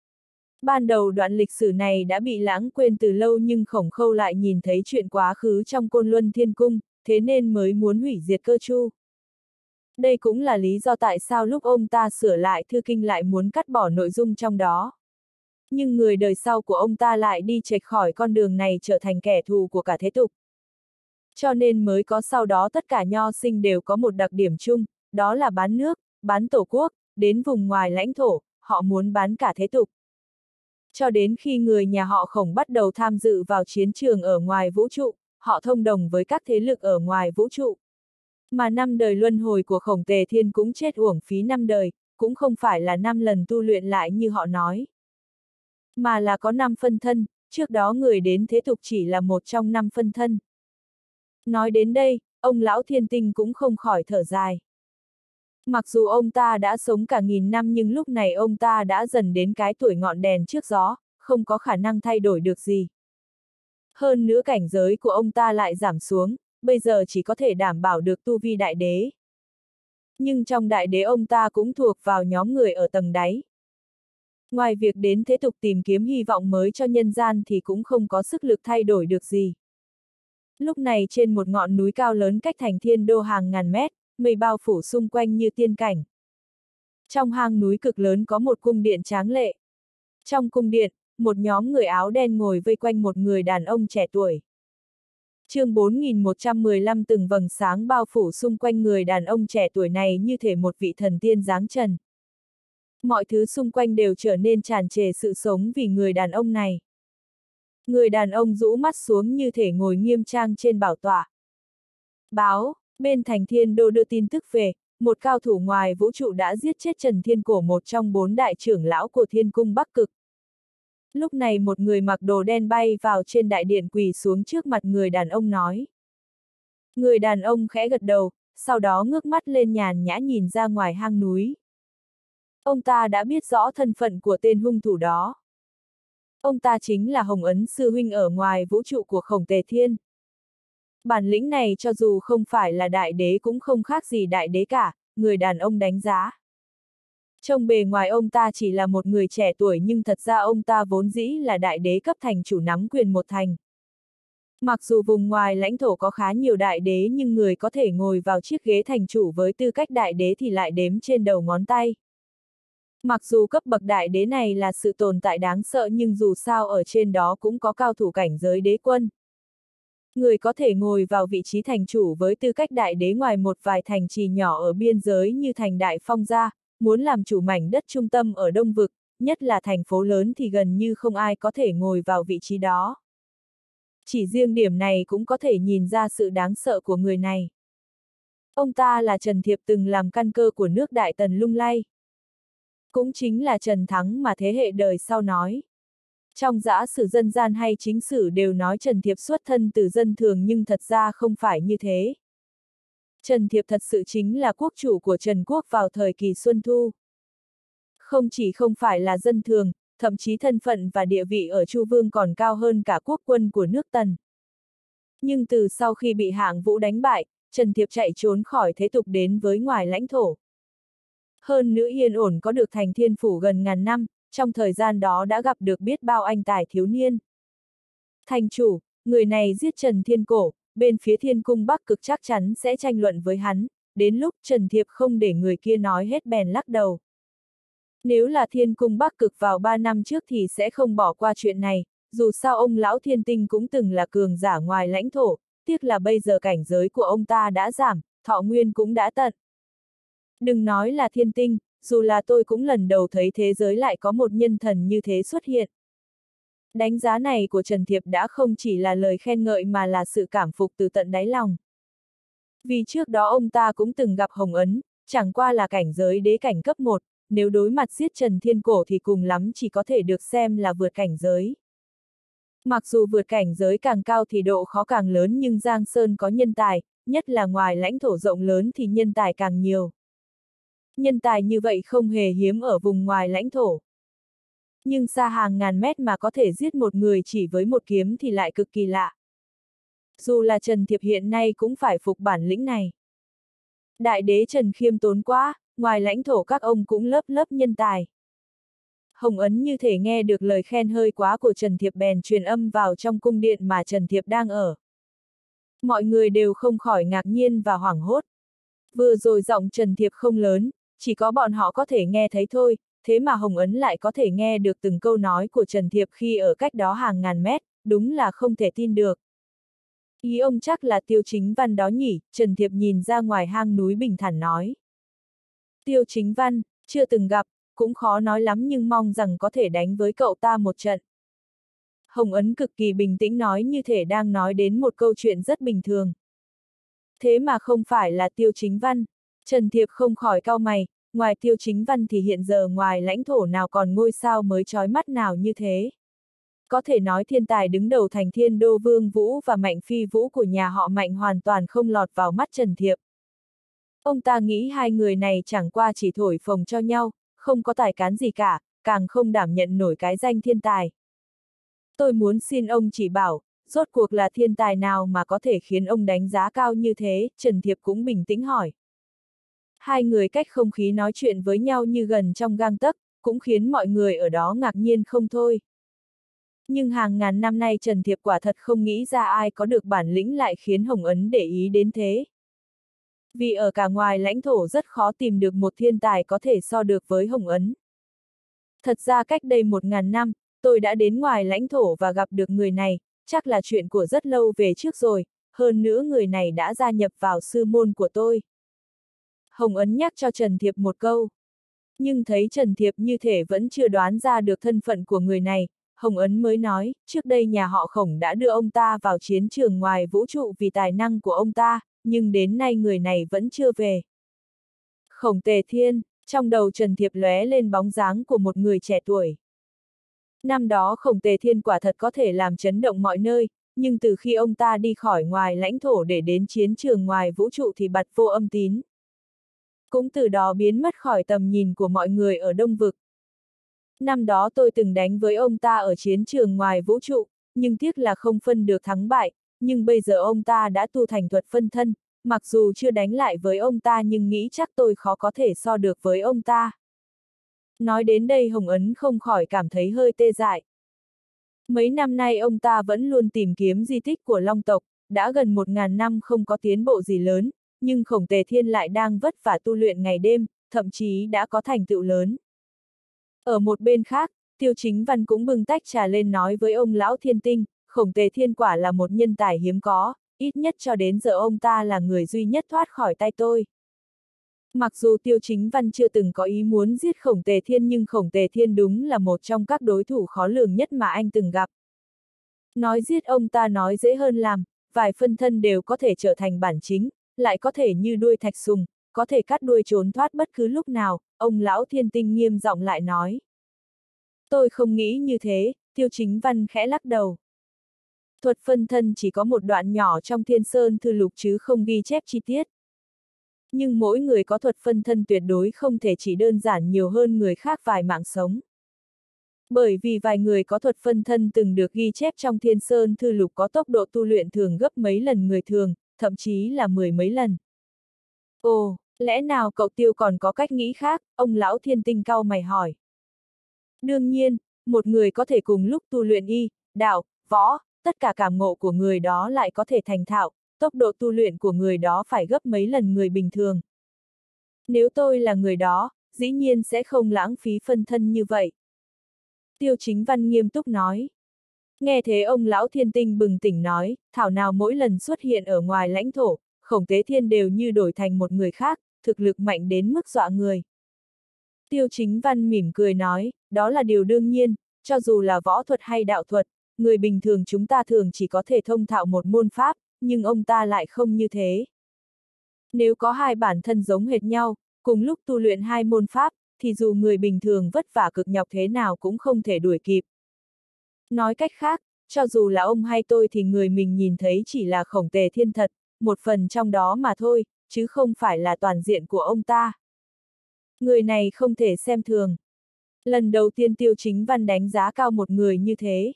Ban đầu đoạn lịch sử này đã bị lãng quên từ lâu nhưng Khổng Khâu lại nhìn thấy chuyện quá khứ trong Côn Luân Thiên Cung, thế nên mới muốn hủy diệt Cơ Chu. Đây cũng là lý do tại sao lúc ông ta sửa lại thư kinh lại muốn cắt bỏ nội dung trong đó. Nhưng người đời sau của ông ta lại đi chệch khỏi con đường này trở thành kẻ thù của cả thế tục. Cho nên mới có sau đó tất cả nho sinh đều có một đặc điểm chung, đó là bán nước, bán tổ quốc, đến vùng ngoài lãnh thổ, họ muốn bán cả thế tục. Cho đến khi người nhà họ Khổng bắt đầu tham dự vào chiến trường ở ngoài vũ trụ, họ thông đồng với các thế lực ở ngoài vũ trụ. Mà năm đời luân hồi của Khổng Tề Thiên cũng chết uổng phí năm đời, cũng không phải là năm lần tu luyện lại như họ nói. Mà là có năm phân thân, trước đó người đến thế tục chỉ là một trong năm phân thân. Nói đến đây, ông lão Thiên Tinh cũng không khỏi thở dài. Mặc dù ông ta đã sống cả nghìn năm nhưng lúc này ông ta đã dần đến cái tuổi ngọn đèn trước gió, không có khả năng thay đổi được gì. Hơn nữa cảnh giới của ông ta lại giảm xuống, bây giờ chỉ có thể đảm bảo được tu vi đại đế. Nhưng trong đại đế ông ta cũng thuộc vào nhóm người ở tầng đáy. Ngoài việc đến thế tục tìm kiếm hy vọng mới cho nhân gian thì cũng không có sức lực thay đổi được gì. Lúc này trên một ngọn núi cao lớn cách thành Thiên Đô hàng ngàn mét, mây bao phủ xung quanh như tiên cảnh. Trong hang núi cực lớn có một cung điện tráng lệ. Trong cung điện, một nhóm người áo đen ngồi vây quanh một người đàn ông trẻ tuổi. Chương bốn nghìn một trăm mười lăm từng vầng sáng bao phủ xung quanh người đàn ông trẻ tuổi này như thể một vị thần tiên giáng trần. Mọi thứ xung quanh đều trở nên tràn trề sự sống vì người đàn ông này. Người đàn ông rũ mắt xuống như thể ngồi nghiêm trang trên bảo tọa. Báo, bên thành Thiên Đô đưa tin tức về, một cao thủ ngoài vũ trụ đã giết chết Trần Thiên Cổ, một trong bốn đại trưởng lão của Thiên Cung Bắc Cực. Lúc này một người mặc đồ đen bay vào trên đại điện quỳ xuống trước mặt người đàn ông nói. Người đàn ông khẽ gật đầu, sau đó ngước mắt lên nhàn nhã nhìn ra ngoài hang núi. Ông ta đã biết rõ thân phận của tên hung thủ đó. Ông ta chính là Hồng Ấn sư huynh ở ngoài vũ trụ của Khổng Tề Thiên. Bản lĩnh này cho dù không phải là đại đế cũng không khác gì đại đế cả, người đàn ông đánh giá. Trông bề ngoài ông ta chỉ là một người trẻ tuổi nhưng thật ra ông ta vốn dĩ là đại đế cấp thành chủ nắm quyền một thành. Mặc dù vùng ngoài lãnh thổ có khá nhiều đại đế nhưng người có thể ngồi vào chiếc ghế thành chủ với tư cách đại đế thì lại đếm trên đầu ngón tay. Mặc dù cấp bậc đại đế này là sự tồn tại đáng sợ nhưng dù sao ở trên đó cũng có cao thủ cảnh giới đế quân. Người có thể ngồi vào vị trí thành chủ với tư cách đại đế ngoài một vài thành trì nhỏ ở biên giới như thành Đại Phong ra, muốn làm chủ mảnh đất trung tâm ở Đông Vực, nhất là thành phố lớn thì gần như không ai có thể ngồi vào vị trí đó. Chỉ riêng điểm này cũng có thể nhìn ra sự đáng sợ của người này. Ông ta là Trần Thiệp từng làm căn cơ của nước Đại Tần lung lay. Cũng chính là Trần Thắng mà thế hệ đời sau nói. Trong dã sử dân gian hay chính sử đều nói Trần Thiệp xuất thân từ dân thường nhưng thật ra không phải như thế. Trần Thiệp thật sự chính là quốc chủ của Trần Quốc vào thời kỳ Xuân Thu. Không chỉ không phải là dân thường, thậm chí thân phận và địa vị ở Chu Vương còn cao hơn cả quốc quân của nước Tần. Nhưng từ sau khi bị Hạng Vũ đánh bại, Trần Thiệp chạy trốn khỏi thế tục đến với ngoài lãnh thổ. Hơn nữa yên ổn có được thành Thiên Phủ gần ngàn năm, trong thời gian đó đã gặp được biết bao anh tài thiếu niên. Thành chủ, người này giết Trần Thiên Cổ, bên phía Thiên Cung Bắc Cực chắc chắn sẽ tranh luận với hắn, đến lúc Trần Thiệp không để người kia nói hết bèn lắc đầu. Nếu là Thiên Cung Bắc Cực vào ba năm trước thì sẽ không bỏ qua chuyện này, dù sao ông lão Thiên Tinh cũng từng là cường giả ngoài lãnh thổ, tiếc là bây giờ cảnh giới của ông ta đã giảm, thọ nguyên cũng đã tận. Đừng nói là Thiên Tinh, dù là tôi cũng lần đầu thấy thế giới lại có một nhân thần như thế xuất hiện. Đánh giá này của Trần Thiệp đã không chỉ là lời khen ngợi mà là sự cảm phục từ tận đáy lòng. Vì trước đó ông ta cũng từng gặp Hồng Ấn, chẳng qua là cảnh giới đế cảnh cấp một, nếu đối mặt giết Trần Thiên Cổ thì cùng lắm chỉ có thể được xem là vượt cảnh giới. Mặc dù vượt cảnh giới càng cao thì độ khó càng lớn nhưng Giang Sơn có nhân tài, nhất là ngoài lãnh thổ rộng lớn thì nhân tài càng nhiều. Nhân tài như vậy không hề hiếm ở vùng ngoài lãnh thổ. Nhưng xa hàng ngàn mét mà có thể giết một người chỉ với một kiếm thì lại cực kỳ lạ. Dù là Trần Thiệp hiện nay cũng phải phục bản lĩnh này. Đại đế Trần khiêm tốn quá, ngoài lãnh thổ các ông cũng lớp lớp nhân tài. Hồng Ấn như thể nghe được lời khen hơi quá của Trần Thiệp bèn truyền âm vào trong cung điện mà Trần Thiệp đang ở. Mọi người đều không khỏi ngạc nhiên và hoảng hốt. Vừa rồi giọng Trần Thiệp không lớn, chỉ có bọn họ có thể nghe thấy thôi, thế mà Hồng Ấn lại có thể nghe được từng câu nói của Trần Thiệp khi ở cách đó hàng ngàn mét, đúng là không thể tin được. Ý ông chắc là Tiêu Chính Văn đó nhỉ, Trần Thiệp nhìn ra ngoài hang núi bình thản nói. Tiêu Chính Văn, chưa từng gặp, cũng khó nói lắm nhưng mong rằng có thể đánh với cậu ta một trận. Hồng Ấn cực kỳ bình tĩnh nói như thể đang nói đến một câu chuyện rất bình thường. Thế mà không phải là Tiêu Chính Văn. Trần Thiệp không khỏi cau mày, ngoài Tiêu Chính Văn thì hiện giờ ngoài lãnh thổ nào còn ngôi sao mới chói mắt nào như thế. Có thể nói thiên tài đứng đầu thành Thiên Đô Vương Vũ và Mạnh Phi Vũ của nhà họ Mạnh hoàn toàn không lọt vào mắt Trần Thiệp. Ông ta nghĩ hai người này chẳng qua chỉ thổi phồng cho nhau, không có tài cán gì cả, càng không đảm nhận nổi cái danh thiên tài. Tôi muốn xin ông chỉ bảo, rốt cuộc là thiên tài nào mà có thể khiến ông đánh giá cao như thế, Trần Thiệp cũng bình tĩnh hỏi. Hai người cách không khí nói chuyện với nhau như gần trong gang tấc, cũng khiến mọi người ở đó ngạc nhiên không thôi. Nhưng hàng ngàn năm nay Trần Thiệp quả thật không nghĩ ra ai có được bản lĩnh lại khiến Hồng Ấn để ý đến thế. Vì ở cả ngoài lãnh thổ rất khó tìm được một thiên tài có thể so được với Hồng Ấn. Thật ra cách đây một ngàn năm, tôi đã đến ngoài lãnh thổ và gặp được người này, chắc là chuyện của rất lâu về trước rồi, hơn nữa người này đã gia nhập vào sư môn của tôi. Hồng Ấn nhắc cho Trần Thiệp một câu. Nhưng thấy Trần Thiệp như thể vẫn chưa đoán ra được thân phận của người này, Hồng Ấn mới nói, trước đây nhà họ Khổng đã đưa ông ta vào chiến trường ngoài vũ trụ vì tài năng của ông ta, nhưng đến nay người này vẫn chưa về. Khổng Tề Thiên, trong đầu Trần Thiệp lóe lên bóng dáng của một người trẻ tuổi. Năm đó Khổng Tề Thiên quả thật có thể làm chấn động mọi nơi, nhưng từ khi ông ta đi khỏi ngoài lãnh thổ để đến chiến trường ngoài vũ trụ thì bặt vô âm tín. Cũng từ đó biến mất khỏi tầm nhìn của mọi người ở Đông Vực. Năm đó tôi từng đánh với ông ta ở chiến trường ngoài vũ trụ, nhưng tiếc là không phân được thắng bại, nhưng bây giờ ông ta đã tu thành thuật phân thân, mặc dù chưa đánh lại với ông ta nhưng nghĩ chắc tôi khó có thể so được với ông ta. Nói đến đây Hồng Ấn không khỏi cảm thấy hơi tê dại. Mấy năm nay ông ta vẫn luôn tìm kiếm di tích của Long tộc, đã gần một ngàn năm không có tiến bộ gì lớn, nhưng Khổng Tề Thiên lại đang vất vả tu luyện ngày đêm, thậm chí đã có thành tựu lớn. Ở một bên khác, Tiêu Chính Văn cũng bưng tách trà lên nói với ông lão Thiên Tinh, Khổng Tề Thiên quả là một nhân tài hiếm có, ít nhất cho đến giờ ông ta là người duy nhất thoát khỏi tay tôi. Mặc dù Tiêu Chính Văn chưa từng có ý muốn giết Khổng Tề Thiên nhưng Khổng Tề Thiên đúng là một trong các đối thủ khó lường nhất mà anh từng gặp. Nói giết ông ta nói dễ hơn làm, vài phân thân đều có thể trở thành bản chính, lại có thể như đuôi thạch sùng, có thể cắt đuôi trốn thoát bất cứ lúc nào, ông lão Thiên Tinh nghiêm giọng lại nói. Tôi không nghĩ như thế, Tiêu Chính Văn khẽ lắc đầu. Thuật phân thân chỉ có một đoạn nhỏ trong Thiên Sơn Thư Lục chứ không ghi chép chi tiết. Nhưng mỗi người có thuật phân thân tuyệt đối không thể chỉ đơn giản nhiều hơn người khác vài mạng sống. Bởi vì vài người có thuật phân thân từng được ghi chép trong Thiên Sơn Thư Lục có tốc độ tu luyện thường gấp mấy lần người thường, thậm chí là mười mấy lần. Ồ, lẽ nào cậu Tiêu còn có cách nghĩ khác, ông lão Thiên Tinh cau mày hỏi. Đương nhiên, một người có thể cùng lúc tu luyện y, đạo, võ, tất cả cảm ngộ của người đó lại có thể thành thạo, tốc độ tu luyện của người đó phải gấp mấy lần người bình thường. Nếu tôi là người đó, dĩ nhiên sẽ không lãng phí phân thân như vậy. Tiêu Chính Văn nghiêm túc nói. Nghe thế ông lão Thiên Tinh bừng tỉnh nói, thảo nào mỗi lần xuất hiện ở ngoài lãnh thổ, Khổng Tế Thiên đều như đổi thành một người khác, thực lực mạnh đến mức dọa người. Tiêu Chính Văn mỉm cười nói, đó là điều đương nhiên, cho dù là võ thuật hay đạo thuật, người bình thường chúng ta thường chỉ có thể thông thạo một môn pháp, nhưng ông ta lại không như thế. Nếu có hai bản thân giống hệt nhau, cùng lúc tu luyện hai môn pháp, thì dù người bình thường vất vả cực nhọc thế nào cũng không thể đuổi kịp. Nói cách khác, cho dù là ông hay tôi thì người mình nhìn thấy chỉ là Khổng Tề Thiên thật, một phần trong đó mà thôi, chứ không phải là toàn diện của ông ta. Người này không thể xem thường. Lần đầu tiên Tiêu Chính Văn đánh giá cao một người như thế.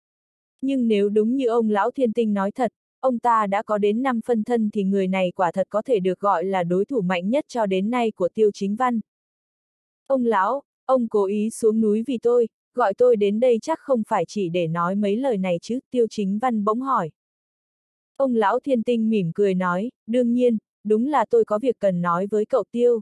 Nhưng nếu đúng như ông lão Thiên Tinh nói thật, ông ta đã có đến năm phân thân thì người này quả thật có thể được gọi là đối thủ mạnh nhất cho đến nay của Tiêu Chính Văn. Ông lão, ông cố ý xuống núi vì tôi, gọi tôi đến đây chắc không phải chỉ để nói mấy lời này chứ, Tiêu Chính Văn bỗng hỏi. Ông lão Thiên Tinh mỉm cười nói, đương nhiên, đúng là tôi có việc cần nói với cậu Tiêu.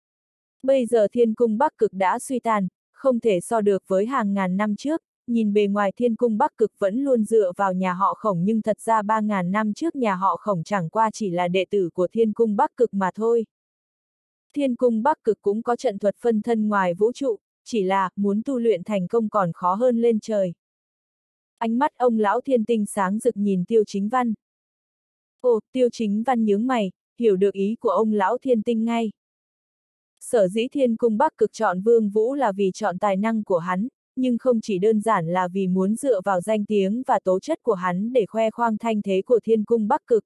Bây giờ Thiên Cung Bắc Cực đã suy tàn, không thể so được với hàng ngàn năm trước, nhìn bề ngoài Thiên Cung Bắc Cực vẫn luôn dựa vào nhà họ Khổng nhưng thật ra ba ngàn năm trước nhà họ Khổng chẳng qua chỉ là đệ tử của Thiên Cung Bắc Cực mà thôi. Thiên Cung Bắc Cực cũng có trận thuật phân thân ngoài vũ trụ, chỉ là muốn tu luyện thành công còn khó hơn lên trời. Ánh mắt ông lão Thiên Tinh sáng rực nhìn Tiêu Chính Văn. Ồ, Tiêu Chính Văn nhướng mày, hiểu được ý của ông lão Thiên Tinh ngay. Sở dĩ Thiên Cung Bắc Cực chọn Vương Vũ là vì chọn tài năng của hắn, nhưng không chỉ đơn giản là vì muốn dựa vào danh tiếng và tố chất của hắn để khoe khoang thanh thế của Thiên Cung Bắc Cực,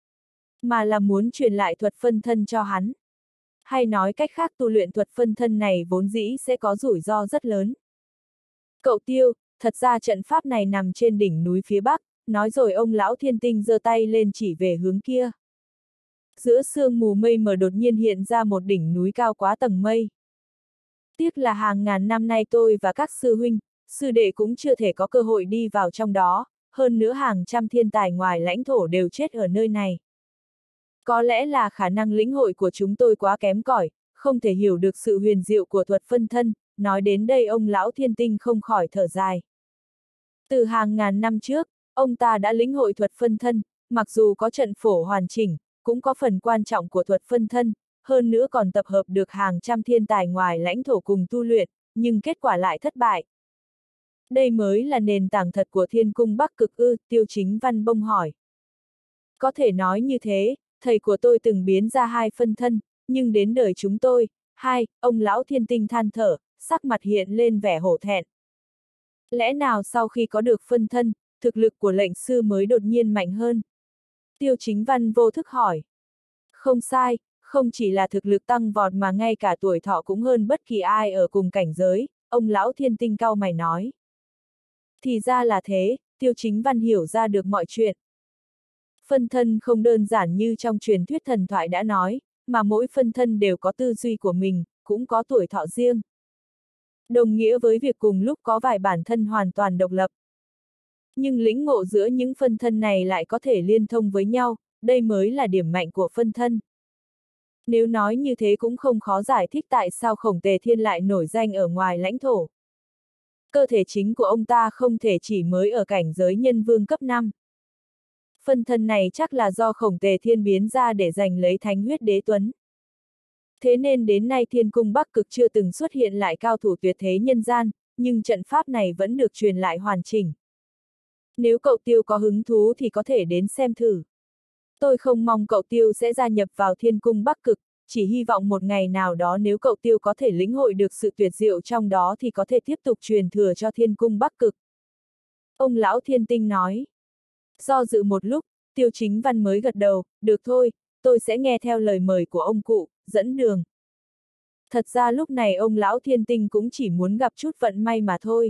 mà là muốn truyền lại thuật phân thân cho hắn. Hay nói cách khác tu luyện thuật phân thân này vốn dĩ sẽ có rủi ro rất lớn. Cậu Tiêu, thật ra trận pháp này nằm trên đỉnh núi phía Bắc, nói rồi ông lão Thiên Tinh giơ tay lên chỉ về hướng kia. Giữa sương mù mây mờ đột nhiên hiện ra một đỉnh núi cao quá tầng mây. Tiếc là hàng ngàn năm nay tôi và các sư huynh, sư đệ cũng chưa thể có cơ hội đi vào trong đó, hơn nữa hàng trăm thiên tài ngoài lãnh thổ đều chết ở nơi này. Có lẽ là khả năng lĩnh hội của chúng tôi quá kém cỏi, không thể hiểu được sự huyền diệu của thuật phân thân, nói đến đây ông lão Thiên Tinh không khỏi thở dài. Từ hàng ngàn năm trước, ông ta đã lĩnh hội thuật phân thân, mặc dù có trận phổ hoàn chỉnh, cũng có phần quan trọng của thuật phân thân, hơn nữa còn tập hợp được hàng trăm thiên tài ngoài lãnh thổ cùng tu luyện, nhưng kết quả lại thất bại. Đây mới là nền tảng thật của Thiên Cung Bắc Cực ư, Tiêu Chính Văn bông hỏi. Có thể nói như thế, thầy của tôi từng biến ra hai phân thân, nhưng đến đời chúng tôi, hai, ông lão Thiên Tinh than thở, sắc mặt hiện lên vẻ hổ thẹn. Lẽ nào sau khi có được phân thân, thực lực của lệnh sư mới đột nhiên mạnh hơn? Tiêu Chính Văn vô thức hỏi. Không sai, không chỉ là thực lực tăng vọt mà ngay cả tuổi thọ cũng hơn bất kỳ ai ở cùng cảnh giới, ông lão Thiên Tinh cau mày nói. Thì ra là thế, Tiêu Chính Văn hiểu ra được mọi chuyện. Phân thân không đơn giản như trong truyền thuyết thần thoại đã nói, mà mỗi phân thân đều có tư duy của mình, cũng có tuổi thọ riêng. Đồng nghĩa với việc cùng lúc có vài bản thân hoàn toàn độc lập. Nhưng lĩnh ngộ giữa những phân thân này lại có thể liên thông với nhau, đây mới là điểm mạnh của phân thân. Nếu nói như thế cũng không khó giải thích tại sao Khổng Tề Thiên lại nổi danh ở ngoài lãnh thổ. Cơ thể chính của ông ta không thể chỉ mới ở cảnh giới nhân vương cấp năm. Phân thân này chắc là do Khổng Tề Thiên biến ra để giành lấy thánh huyết đế tuấn. Thế nên đến nay Thiên Cung Bắc Cực chưa từng xuất hiện lại cao thủ tuyệt thế nhân gian, nhưng trận pháp này vẫn được truyền lại hoàn chỉnh. Nếu cậu Tiêu có hứng thú thì có thể đến xem thử. Tôi không mong cậu Tiêu sẽ gia nhập vào Thiên Cung Bắc Cực, chỉ hy vọng một ngày nào đó nếu cậu Tiêu có thể lĩnh hội được sự tuyệt diệu trong đó thì có thể tiếp tục truyền thừa cho Thiên Cung Bắc Cực. Ông lão Thiên Tinh nói. Do dự một lúc, Tiêu Chính Văn mới gật đầu, được thôi, tôi sẽ nghe theo lời mời của ông cụ, dẫn đường. Thật ra lúc này ông lão Thiên Tinh cũng chỉ muốn gặp chút vận may mà thôi.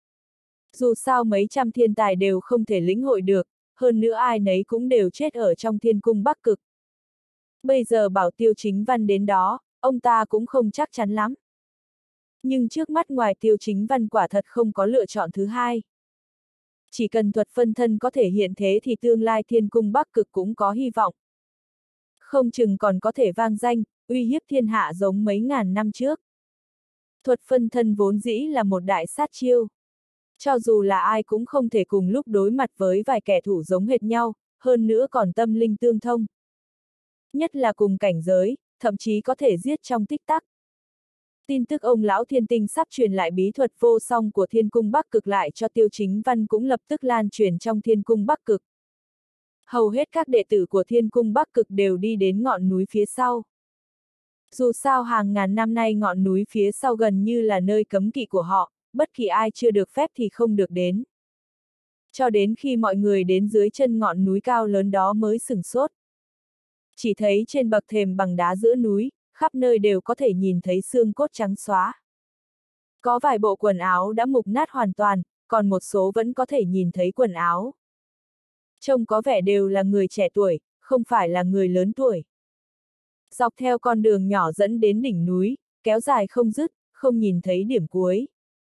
Dù sao mấy trăm thiên tài đều không thể lĩnh hội được, hơn nữa ai nấy cũng đều chết ở trong Thiên Cung Bắc Cực. Bây giờ bảo Tiêu Chính Văn đến đó, ông ta cũng không chắc chắn lắm. Nhưng trước mắt ngoài Tiêu Chính Văn quả thật không có lựa chọn thứ hai. Chỉ cần thuật phân thân có thể hiện thế thì tương lai Thiên Cung Bắc Cực cũng có hy vọng. Không chừng còn có thể vang danh, uy hiếp thiên hạ giống mấy ngàn năm trước. Thuật phân thân vốn dĩ là một đại sát chiêu. Cho dù là ai cũng không thể cùng lúc đối mặt với vài kẻ thủ giống hệt nhau, hơn nữa còn tâm linh tương thông. Nhất là cùng cảnh giới, thậm chí có thể giết trong tích tắc. Tin tức ông lão Thiên Tinh sắp truyền lại bí thuật vô song của Thiên Cung Bắc Cực lại cho Tiêu Chính Văn cũng lập tức lan truyền trong Thiên Cung Bắc Cực. Hầu hết các đệ tử của Thiên Cung Bắc Cực đều đi đến ngọn núi phía sau. Dù sao hàng ngàn năm nay ngọn núi phía sau gần như là nơi cấm kỵ của họ, bất kỳ ai chưa được phép thì không được đến. Cho đến khi mọi người đến dưới chân ngọn núi cao lớn đó mới sửng sốt. Chỉ thấy trên bậc thềm bằng đá giữa núi, khắp nơi đều có thể nhìn thấy xương cốt trắng xóa. Có vài bộ quần áo đã mục nát hoàn toàn, còn một số vẫn có thể nhìn thấy quần áo. Trông có vẻ đều là người trẻ tuổi, không phải là người lớn tuổi. Dọc theo con đường nhỏ dẫn đến đỉnh núi, kéo dài không dứt, không nhìn thấy điểm cuối.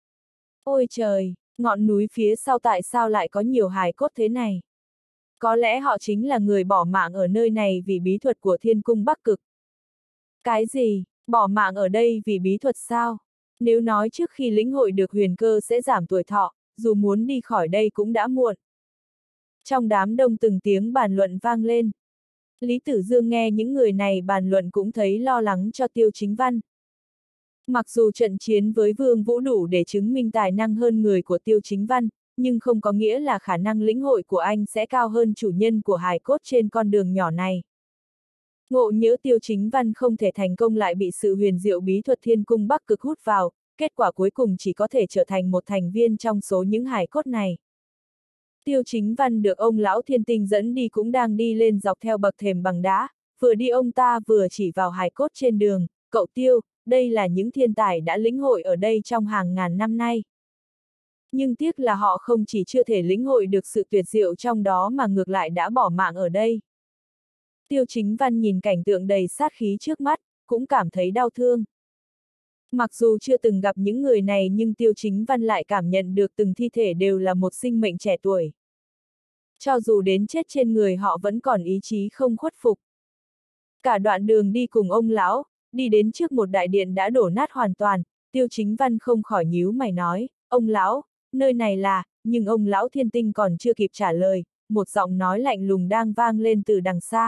Ôi trời, ngọn núi phía sau tại sao lại có nhiều hài cốt thế này? Có lẽ họ chính là người bỏ mạng ở nơi này vì bí thuật của Thiên Cung Bắc Cực. Cái gì, bỏ mạng ở đây vì bí thuật sao? Nếu nói trước khi lĩnh hội được huyền cơ sẽ giảm tuổi thọ, dù muốn đi khỏi đây cũng đã muộn. Trong đám đông từng tiếng bàn luận vang lên. Lý Tử Dương nghe những người này bàn luận cũng thấy lo lắng cho Tiêu Chính Văn. Mặc dù trận chiến với Vương Vũ đủ để chứng minh tài năng hơn người của Tiêu Chính Văn, nhưng không có nghĩa là khả năng lĩnh hội của anh sẽ cao hơn chủ nhân của hài cốt trên con đường nhỏ này. Ngộ nhỡ Tiêu Chính Văn không thể thành công lại bị sự huyền diệu bí thuật Thiên Cung Bắc Cực hút vào, kết quả cuối cùng chỉ có thể trở thành một thành viên trong số những hài cốt này. Tiêu Chính Văn được ông lão Thiên Tinh dẫn đi cũng đang đi lên dọc theo bậc thềm bằng đá, vừa đi ông ta vừa chỉ vào hài cốt trên đường, cậu Tiêu, đây là những thiên tài đã lĩnh hội ở đây trong hàng ngàn năm nay. Nhưng tiếc là họ không chỉ chưa thể lĩnh hội được sự tuyệt diệu trong đó mà ngược lại đã bỏ mạng ở đây. Tiêu Chính Văn nhìn cảnh tượng đầy sát khí trước mắt, cũng cảm thấy đau thương. Mặc dù chưa từng gặp những người này nhưng Tiêu Chính Văn lại cảm nhận được từng thi thể đều là một sinh mệnh trẻ tuổi. Cho dù đến chết trên người họ vẫn còn ý chí không khuất phục. Cả đoạn đường đi cùng ông lão, đi đến trước một đại điện đã đổ nát hoàn toàn, Tiêu Chính Văn không khỏi nhíu mày nói, ông lão, nơi này là, nhưng ông lão Thiên Tinh còn chưa kịp trả lời, một giọng nói lạnh lùng đang vang lên từ đằng xa.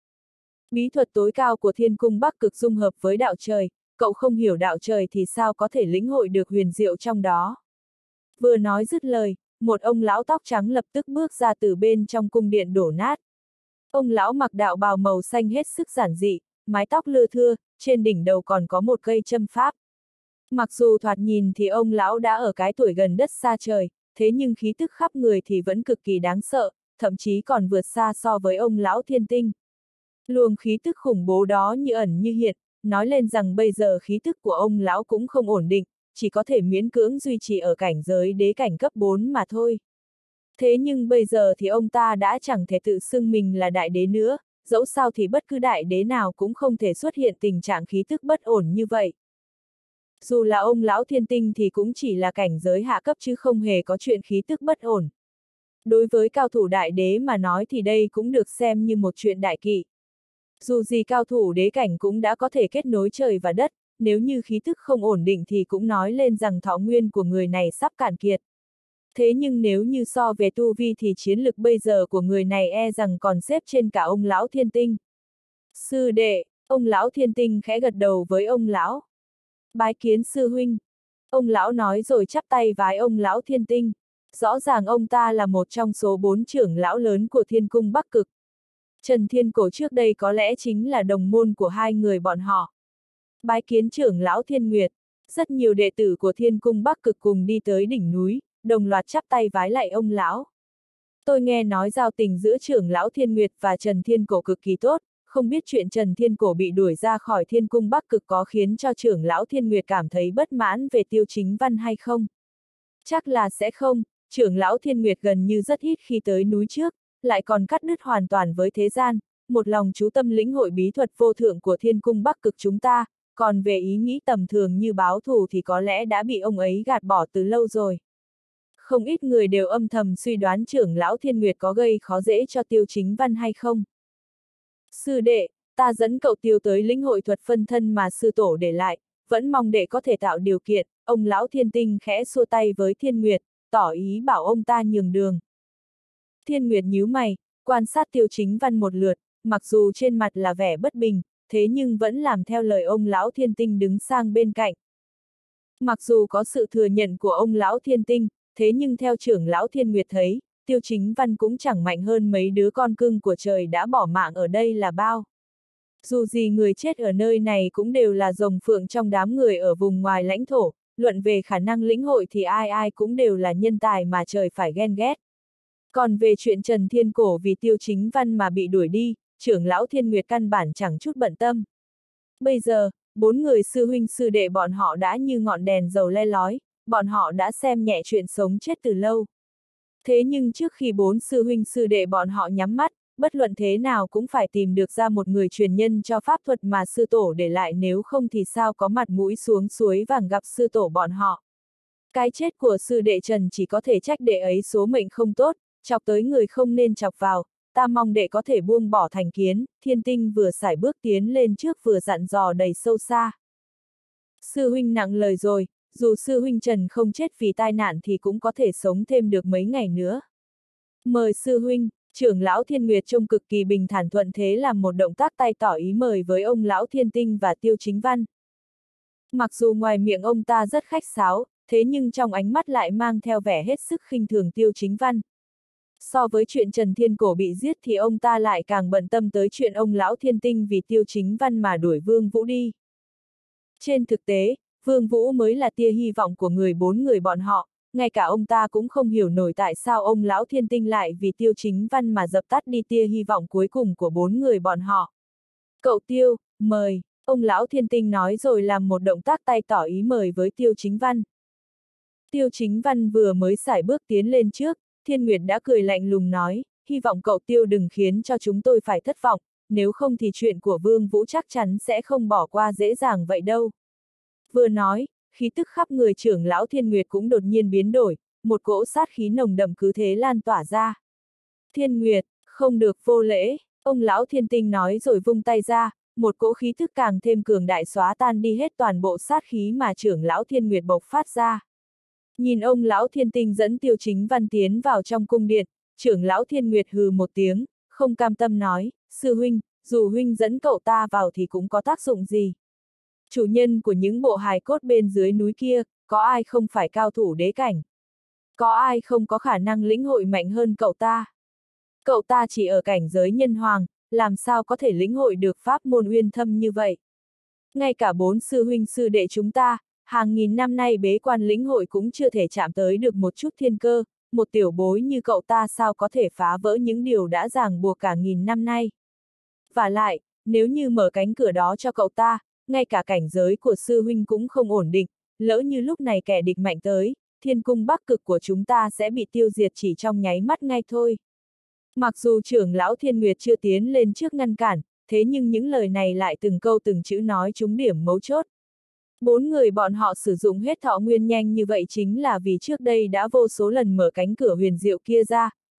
Bí thuật tối cao của Thiên Cung Bắc Cực dung hợp với đạo trời, cậu không hiểu đạo trời thì sao có thể lĩnh hội được huyền diệu trong đó. Vừa nói dứt lời, một ông lão tóc trắng lập tức bước ra từ bên trong cung điện đổ nát. Ông lão mặc đạo bào màu xanh hết sức giản dị, mái tóc lưa thưa, trên đỉnh đầu còn có một cây châm pháp. Mặc dù thoạt nhìn thì ông lão đã ở cái tuổi gần đất xa trời, thế nhưng khí tức khắp người thì vẫn cực kỳ đáng sợ, thậm chí còn vượt xa so với ông lão Thiên Tinh. Luồng khí tức khủng bố đó như ẩn như hiện, nói lên rằng bây giờ khí tức của ông lão cũng không ổn định, chỉ có thể miễn cưỡng duy trì ở cảnh giới đế cảnh cấp bốn mà thôi. Thế nhưng bây giờ thì ông ta đã chẳng thể tự xưng mình là đại đế nữa, dẫu sao thì bất cứ đại đế nào cũng không thể xuất hiện tình trạng khí tức bất ổn như vậy. Dù là ông lão Thiên Tinh thì cũng chỉ là cảnh giới hạ cấp chứ không hề có chuyện khí tức bất ổn. Đối với cao thủ đại đế mà nói thì đây cũng được xem như một chuyện đại kỵ. Dù gì cao thủ đế cảnh cũng đã có thể kết nối trời và đất, nếu như khí thức không ổn định thì cũng nói lên rằng thọ nguyên của người này sắp cạn kiệt. Thế nhưng nếu như so về tu vi thì chiến lực bây giờ của người này e rằng còn xếp trên cả ông lão thiên tinh. Sư đệ, ông lão thiên tinh khẽ gật đầu với ông lão. Bái kiến sư huynh. Ông lão nói rồi chắp tay vái ông lão thiên tinh. Rõ ràng ông ta là một trong số bốn trưởng lão lớn của thiên cung Bắc Cực. Trần Thiên Cổ trước đây có lẽ chính là đồng môn của hai người bọn họ. Bái kiến trưởng lão Thiên Nguyệt. Rất nhiều đệ tử của thiên cung Bắc Cực cùng đi tới đỉnh núi, đồng loạt chắp tay vái lạy ông lão. Tôi nghe nói giao tình giữa trưởng lão Thiên Nguyệt và Trần Thiên Cổ cực kỳ tốt, không biết chuyện Trần Thiên Cổ bị đuổi ra khỏi thiên cung Bắc Cực có khiến cho trưởng lão Thiên Nguyệt cảm thấy bất mãn về Tiêu Chính Văn hay không? Chắc là sẽ không, trưởng lão Thiên Nguyệt gần như rất ít khi tới núi trước, lại còn cắt đứt hoàn toàn với thế gian, một lòng chú tâm lĩnh hội bí thuật vô thượng của thiên cung Bắc Cực chúng ta, còn về ý nghĩ tầm thường như báo thù thì có lẽ đã bị ông ấy gạt bỏ từ lâu rồi. Không ít người đều âm thầm suy đoán trưởng lão Thiên Nguyệt có gây khó dễ cho Tiêu Chính Văn hay không. Sư đệ, ta dẫn cậu Tiêu tới lĩnh hội thuật phân thân mà sư tổ để lại, vẫn mong đệ có thể tạo điều kiện. Ông lão Thiên Tinh khẽ xua tay với Thiên Nguyệt, tỏ ý bảo ông ta nhường đường. Thiên Nguyệt nhíu mày, quan sát Tiêu Chính Văn một lượt, mặc dù trên mặt là vẻ bất bình, thế nhưng vẫn làm theo lời ông lão Thiên Tinh đứng sang bên cạnh. Mặc dù có sự thừa nhận của ông lão Thiên Tinh, thế nhưng theo trưởng lão Thiên Nguyệt thấy, Tiêu Chính Văn cũng chẳng mạnh hơn mấy đứa con cưng của trời đã bỏ mạng ở đây là bao. Dù gì người chết ở nơi này cũng đều là rồng phượng trong đám người ở vùng ngoài lãnh thổ, luận về khả năng lĩnh hội thì ai ai cũng đều là nhân tài mà trời phải ghen ghét. Còn về chuyện Trần Thiên Cổ vì Tiêu Chính Văn mà bị đuổi đi, trưởng lão Thiên Nguyệt căn bản chẳng chút bận tâm. Bây giờ, bốn người sư huynh sư đệ bọn họ đã như ngọn đèn dầu le lói, bọn họ đã xem nhẹ chuyện sống chết từ lâu. Thế nhưng trước khi bốn sư huynh sư đệ bọn họ nhắm mắt, bất luận thế nào cũng phải tìm được ra một người truyền nhân cho pháp thuật mà sư tổ để lại, nếu không thì sao có mặt mũi xuống suối vàng gặp sư tổ bọn họ. Cái chết của sư đệ Trần chỉ có thể trách đệ ấy số mệnh không tốt, chọc tới người không nên chọc vào, ta mong đệ có thể buông bỏ thành kiến. Thiên Tinh vừa sải bước tiến lên trước vừa dặn dò đầy sâu xa. Sư huynh nặng lời rồi, dù sư huynh Trần không chết vì tai nạn thì cũng có thể sống thêm được mấy ngày nữa. Mời sư huynh. Trưởng lão Thiên Nguyệt trông cực kỳ bình thản thuận thế làm một động tác tay tỏ ý mời với ông lão Thiên Tinh và Tiêu Chính Văn. Mặc dù ngoài miệng ông ta rất khách sáo, thế nhưng trong ánh mắt lại mang theo vẻ hết sức khinh thường Tiêu Chính Văn. So với chuyện Trần Thiên Cổ bị giết thì ông ta lại càng bận tâm tới chuyện ông lão Thiên Tinh vì Tiêu Chính Văn mà đuổi Vương Vũ đi. Trên thực tế, Vương Vũ mới là tia hy vọng của người bốn người bọn họ, ngay cả ông ta cũng không hiểu nổi tại sao ông lão Thiên Tinh lại vì Tiêu Chính Văn mà dập tắt đi tia hy vọng cuối cùng của bốn người bọn họ. Cậu Tiêu, mời, ông lão Thiên Tinh nói rồi làm một động tác tay tỏ ý mời với Tiêu Chính Văn. Tiêu Chính Văn vừa mới sải bước tiến lên trước, Thiên Nguyệt đã cười lạnh lùng nói, hy vọng cậu Tiêu đừng khiến cho chúng tôi phải thất vọng, nếu không thì chuyện của Vương Vũ chắc chắn sẽ không bỏ qua dễ dàng vậy đâu. Vừa nói, khí tức khắp người trưởng lão Thiên Nguyệt cũng đột nhiên biến đổi, một cỗ sát khí nồng đậm cứ thế lan tỏa ra. Thiên Nguyệt, không được vô lễ, ông lão Thiên Tinh nói rồi vung tay ra, một cỗ khí tức càng thêm cường đại xóa tan đi hết toàn bộ sát khí mà trưởng lão Thiên Nguyệt bộc phát ra. Nhìn ông lão Thiên Tinh dẫn Tiêu Chính Văn tiến vào trong cung điện, trưởng lão Thiên Nguyệt hừ một tiếng, không cam tâm nói, sư huynh, dù huynh dẫn cậu ta vào thì cũng có tác dụng gì. Chủ nhân của những bộ hài cốt bên dưới núi kia, có ai không phải cao thủ đế cảnh? Có ai không có khả năng lĩnh hội mạnh hơn cậu ta? Cậu ta chỉ ở cảnh giới nhân hoàng, làm sao có thể lĩnh hội được pháp môn uyên thâm như vậy? Ngay cả bốn sư huynh sư đệ chúng ta, hàng nghìn năm nay bế quan lĩnh hội cũng chưa thể chạm tới được một chút thiên cơ, một tiểu bối như cậu ta sao có thể phá vỡ những điều đã ràng buộc cả nghìn năm nay? Và lại, nếu như mở cánh cửa đó cho cậu ta, ngay cả cảnh giới của sư huynh cũng không ổn định, lỡ như lúc này kẻ địch mạnh tới, thiên cung Bắc Cực của chúng ta sẽ bị tiêu diệt chỉ trong nháy mắt ngay thôi. Mặc dù trưởng lão Thiên Nguyệt chưa tiến lên trước ngăn cản, thế nhưng những lời này lại từng câu từng chữ nói trúng điểm mấu chốt. Bốn người bọn họ sử dụng hết thọ nguyên nhanh như vậy chính là vì trước đây đã vô số lần mở cánh cửa huyền diệu kia ra,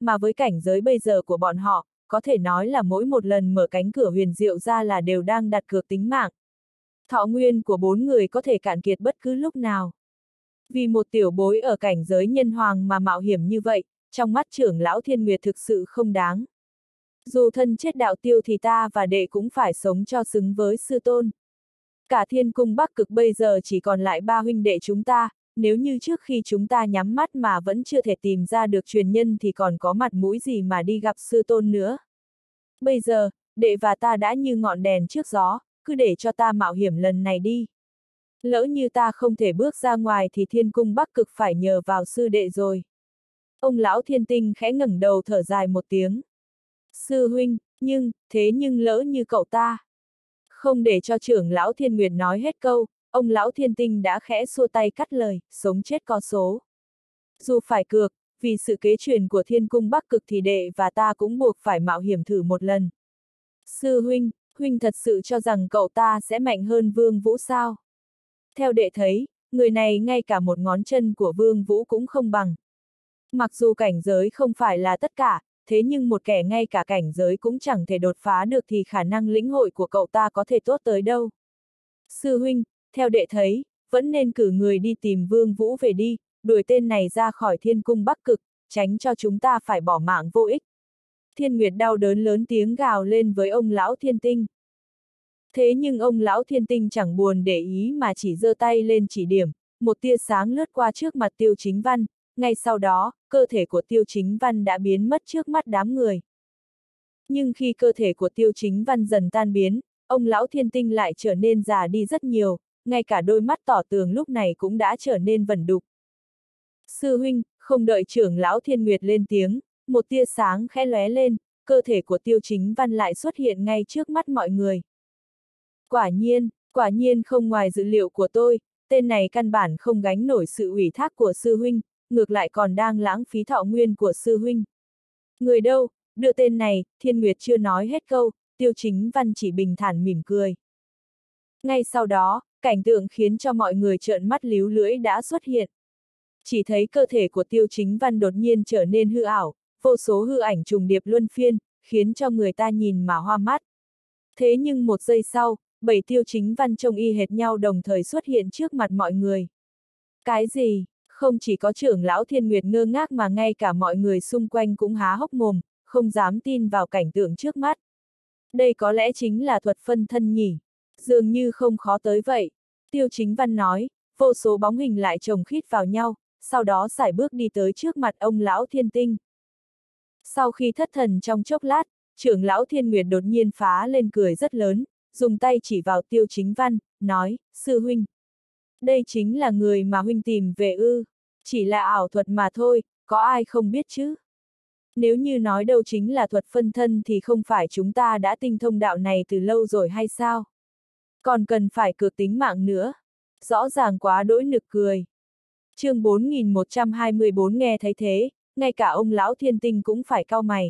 mà với cảnh giới bây giờ của bọn họ, có thể nói là mỗi một lần mở cánh cửa huyền diệu ra là đều đang đặt cược tính mạng. Thọ nguyên của bốn người có thể cạn kiệt bất cứ lúc nào. Vì một tiểu bối ở cảnh giới nhân hoàng mà mạo hiểm như vậy, trong mắt trưởng lão Thiên Nguyệt thực sự không đáng. Dù thân chết đạo tiêu thì ta và đệ cũng phải sống cho xứng với sư tôn. Cả thiên cung Bắc Cực bây giờ chỉ còn lại ba huynh đệ chúng ta, nếu như trước khi chúng ta nhắm mắt mà vẫn chưa thể tìm ra được truyền nhân thì còn có mặt mũi gì mà đi gặp sư tôn nữa. Bây giờ, đệ và ta đã như ngọn đèn trước gió, cứ để cho ta mạo hiểm lần này đi. Lỡ như ta không thể bước ra ngoài thì thiên cung Bắc Cực phải nhờ vào sư đệ rồi. Ông lão Thiên Tinh khẽ ngẩng đầu thở dài một tiếng. Sư huynh, nhưng, thế nhưng lỡ như cậu ta. Không để cho trưởng lão Thiên Nguyệt nói hết câu, ông lão Thiên Tinh đã khẽ xua tay cắt lời, sống chết có số. Dù phải cược, vì sự kế truyền của thiên cung Bắc Cực thì đệ và ta cũng buộc phải mạo hiểm thử một lần. Sư huynh, huynh thật sự cho rằng cậu ta sẽ mạnh hơn Vương Vũ sao? Theo đệ thấy, người này ngay cả một ngón chân của Vương Vũ cũng không bằng. Mặc dù cảnh giới không phải là tất cả, thế nhưng một kẻ ngay cả cảnh giới cũng chẳng thể đột phá được thì khả năng lĩnh hội của cậu ta có thể tốt tới đâu. Sư huynh, theo đệ thấy, vẫn nên cử người đi tìm Vương Vũ về đi, đuổi tên này ra khỏi thiên cung Bắc Cực, tránh cho chúng ta phải bỏ mạng vô ích. Thiên Nguyệt đau đớn lớn tiếng gào lên với ông lão Thiên Tinh. Thế nhưng ông lão Thiên Tinh chẳng buồn để ý mà chỉ giơ tay lên chỉ điểm, một tia sáng lướt qua trước mặt Tiêu Chính Văn, ngay sau đó, cơ thể của Tiêu Chính Văn đã biến mất trước mắt đám người. Nhưng khi cơ thể của Tiêu Chính Văn dần tan biến, ông lão Thiên Tinh lại trở nên già đi rất nhiều, ngay cả đôi mắt tỏ tường lúc này cũng đã trở nên vẩn đục. Sư huynh, không đợi trưởng lão Thiên Nguyệt lên tiếng, một tia sáng khẽ lóe lên, cơ thể của Tiêu Chính Văn lại xuất hiện ngay trước mắt mọi người. Quả nhiên, quả nhiên không ngoài dự liệu của tôi, tên này căn bản không gánh nổi sự ủy thác của sư huynh, ngược lại còn đang lãng phí thọ nguyên của sư huynh. Người đâu, đưa tên này, Thiên Nguyệt chưa nói hết câu, Tiêu Chính Văn chỉ bình thản mỉm cười. Ngay sau đó, cảnh tượng khiến cho mọi người trợn mắt líu lưỡi đã xuất hiện. Chỉ thấy cơ thể của Tiêu Chính Văn đột nhiên trở nên hư ảo, vô số hư ảnh trùng điệp luân phiên, khiến cho người ta nhìn mà hoa mắt. Thế nhưng một giây sau, bảy Tiêu Chính Văn trông y hệt nhau đồng thời xuất hiện trước mặt mọi người. Cái gì? Không chỉ có trưởng lão Thiên Nguyệt ngơ ngác mà ngay cả mọi người xung quanh cũng há hốc mồm, không dám tin vào cảnh tượng trước mắt. Đây có lẽ chính là thuật phân thân nhỉ? Dường như không khó tới vậy. Tiêu Chính Văn nói, vô số bóng hình lại chồng khít vào nhau, sau đó sải bước đi tới trước mặt ông lão Thiên Tinh. Sau khi thất thần trong chốc lát, trưởng lão Thiên Nguyệt đột nhiên phá lên cười rất lớn, dùng tay chỉ vào Tiêu Chính Văn, nói, sư huynh. Đây chính là người mà huynh tìm về ư, chỉ là ảo thuật mà thôi, có ai không biết chứ? Nếu như nói đâu chính là thuật phân thân thì không phải chúng ta đã tinh thông đạo này từ lâu rồi hay sao? Còn cần phải cược tính mạng nữa. Rõ ràng quá đỗi nực cười. Chương bốn nghìn một trăm hai mươi bốn nghe thấy thế, ngay cả ông lão Thiên Tinh cũng phải cau mày.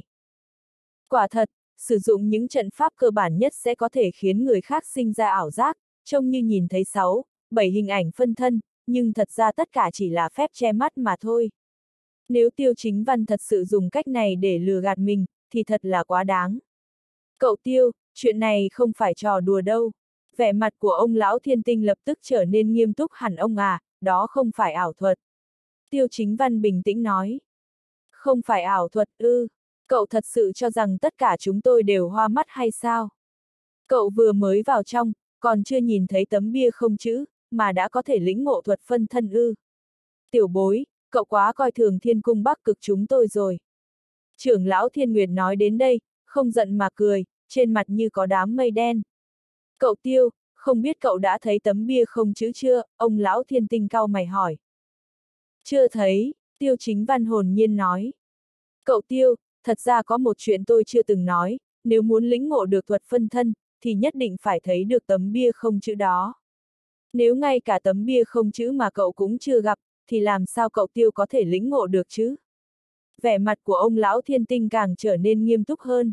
Quả thật, sử dụng những trận pháp cơ bản nhất sẽ có thể khiến người khác sinh ra ảo giác, trông như nhìn thấy sáu, bảy hình ảnh phân thân, nhưng thật ra tất cả chỉ là phép che mắt mà thôi. Nếu Tiêu Chính Văn thật sự dùng cách này để lừa gạt mình, thì thật là quá đáng. Cậu Tiêu, chuyện này không phải trò đùa đâu. Vẻ mặt của ông lão Thiên Tinh lập tức trở nên nghiêm túc hẳn ông à, đó không phải ảo thuật. Tiêu Chính Văn bình tĩnh nói. Không phải ảo thuật ư, cậu thật sự cho rằng tất cả chúng tôi đều hoa mắt hay sao? Cậu vừa mới vào trong, còn chưa nhìn thấy tấm bia không chữ, mà đã có thể lĩnh ngộ thuật phân thân ư. Tiểu bối, cậu quá coi thường thiên cung Bắc Cực chúng tôi rồi. Trưởng lão Thiên Nguyệt nói đến đây, không giận mà cười, trên mặt như có đám mây đen. Cậu Tiêu, không biết cậu đã thấy tấm bia không chữ chưa? Ông lão Thiên Tinh cau mày hỏi. Chưa thấy, Tiêu Chính Văn hồn nhiên nói. Cậu Tiêu, thật ra có một chuyện tôi chưa từng nói, nếu muốn lĩnh ngộ được thuật phân thân, thì nhất định phải thấy được tấm bia không chữ đó. Nếu ngay cả tấm bia không chữ mà cậu cũng chưa gặp, thì làm sao cậu Tiêu có thể lĩnh ngộ được chứ? Vẻ mặt của ông lão Thiên Tinh càng trở nên nghiêm túc hơn.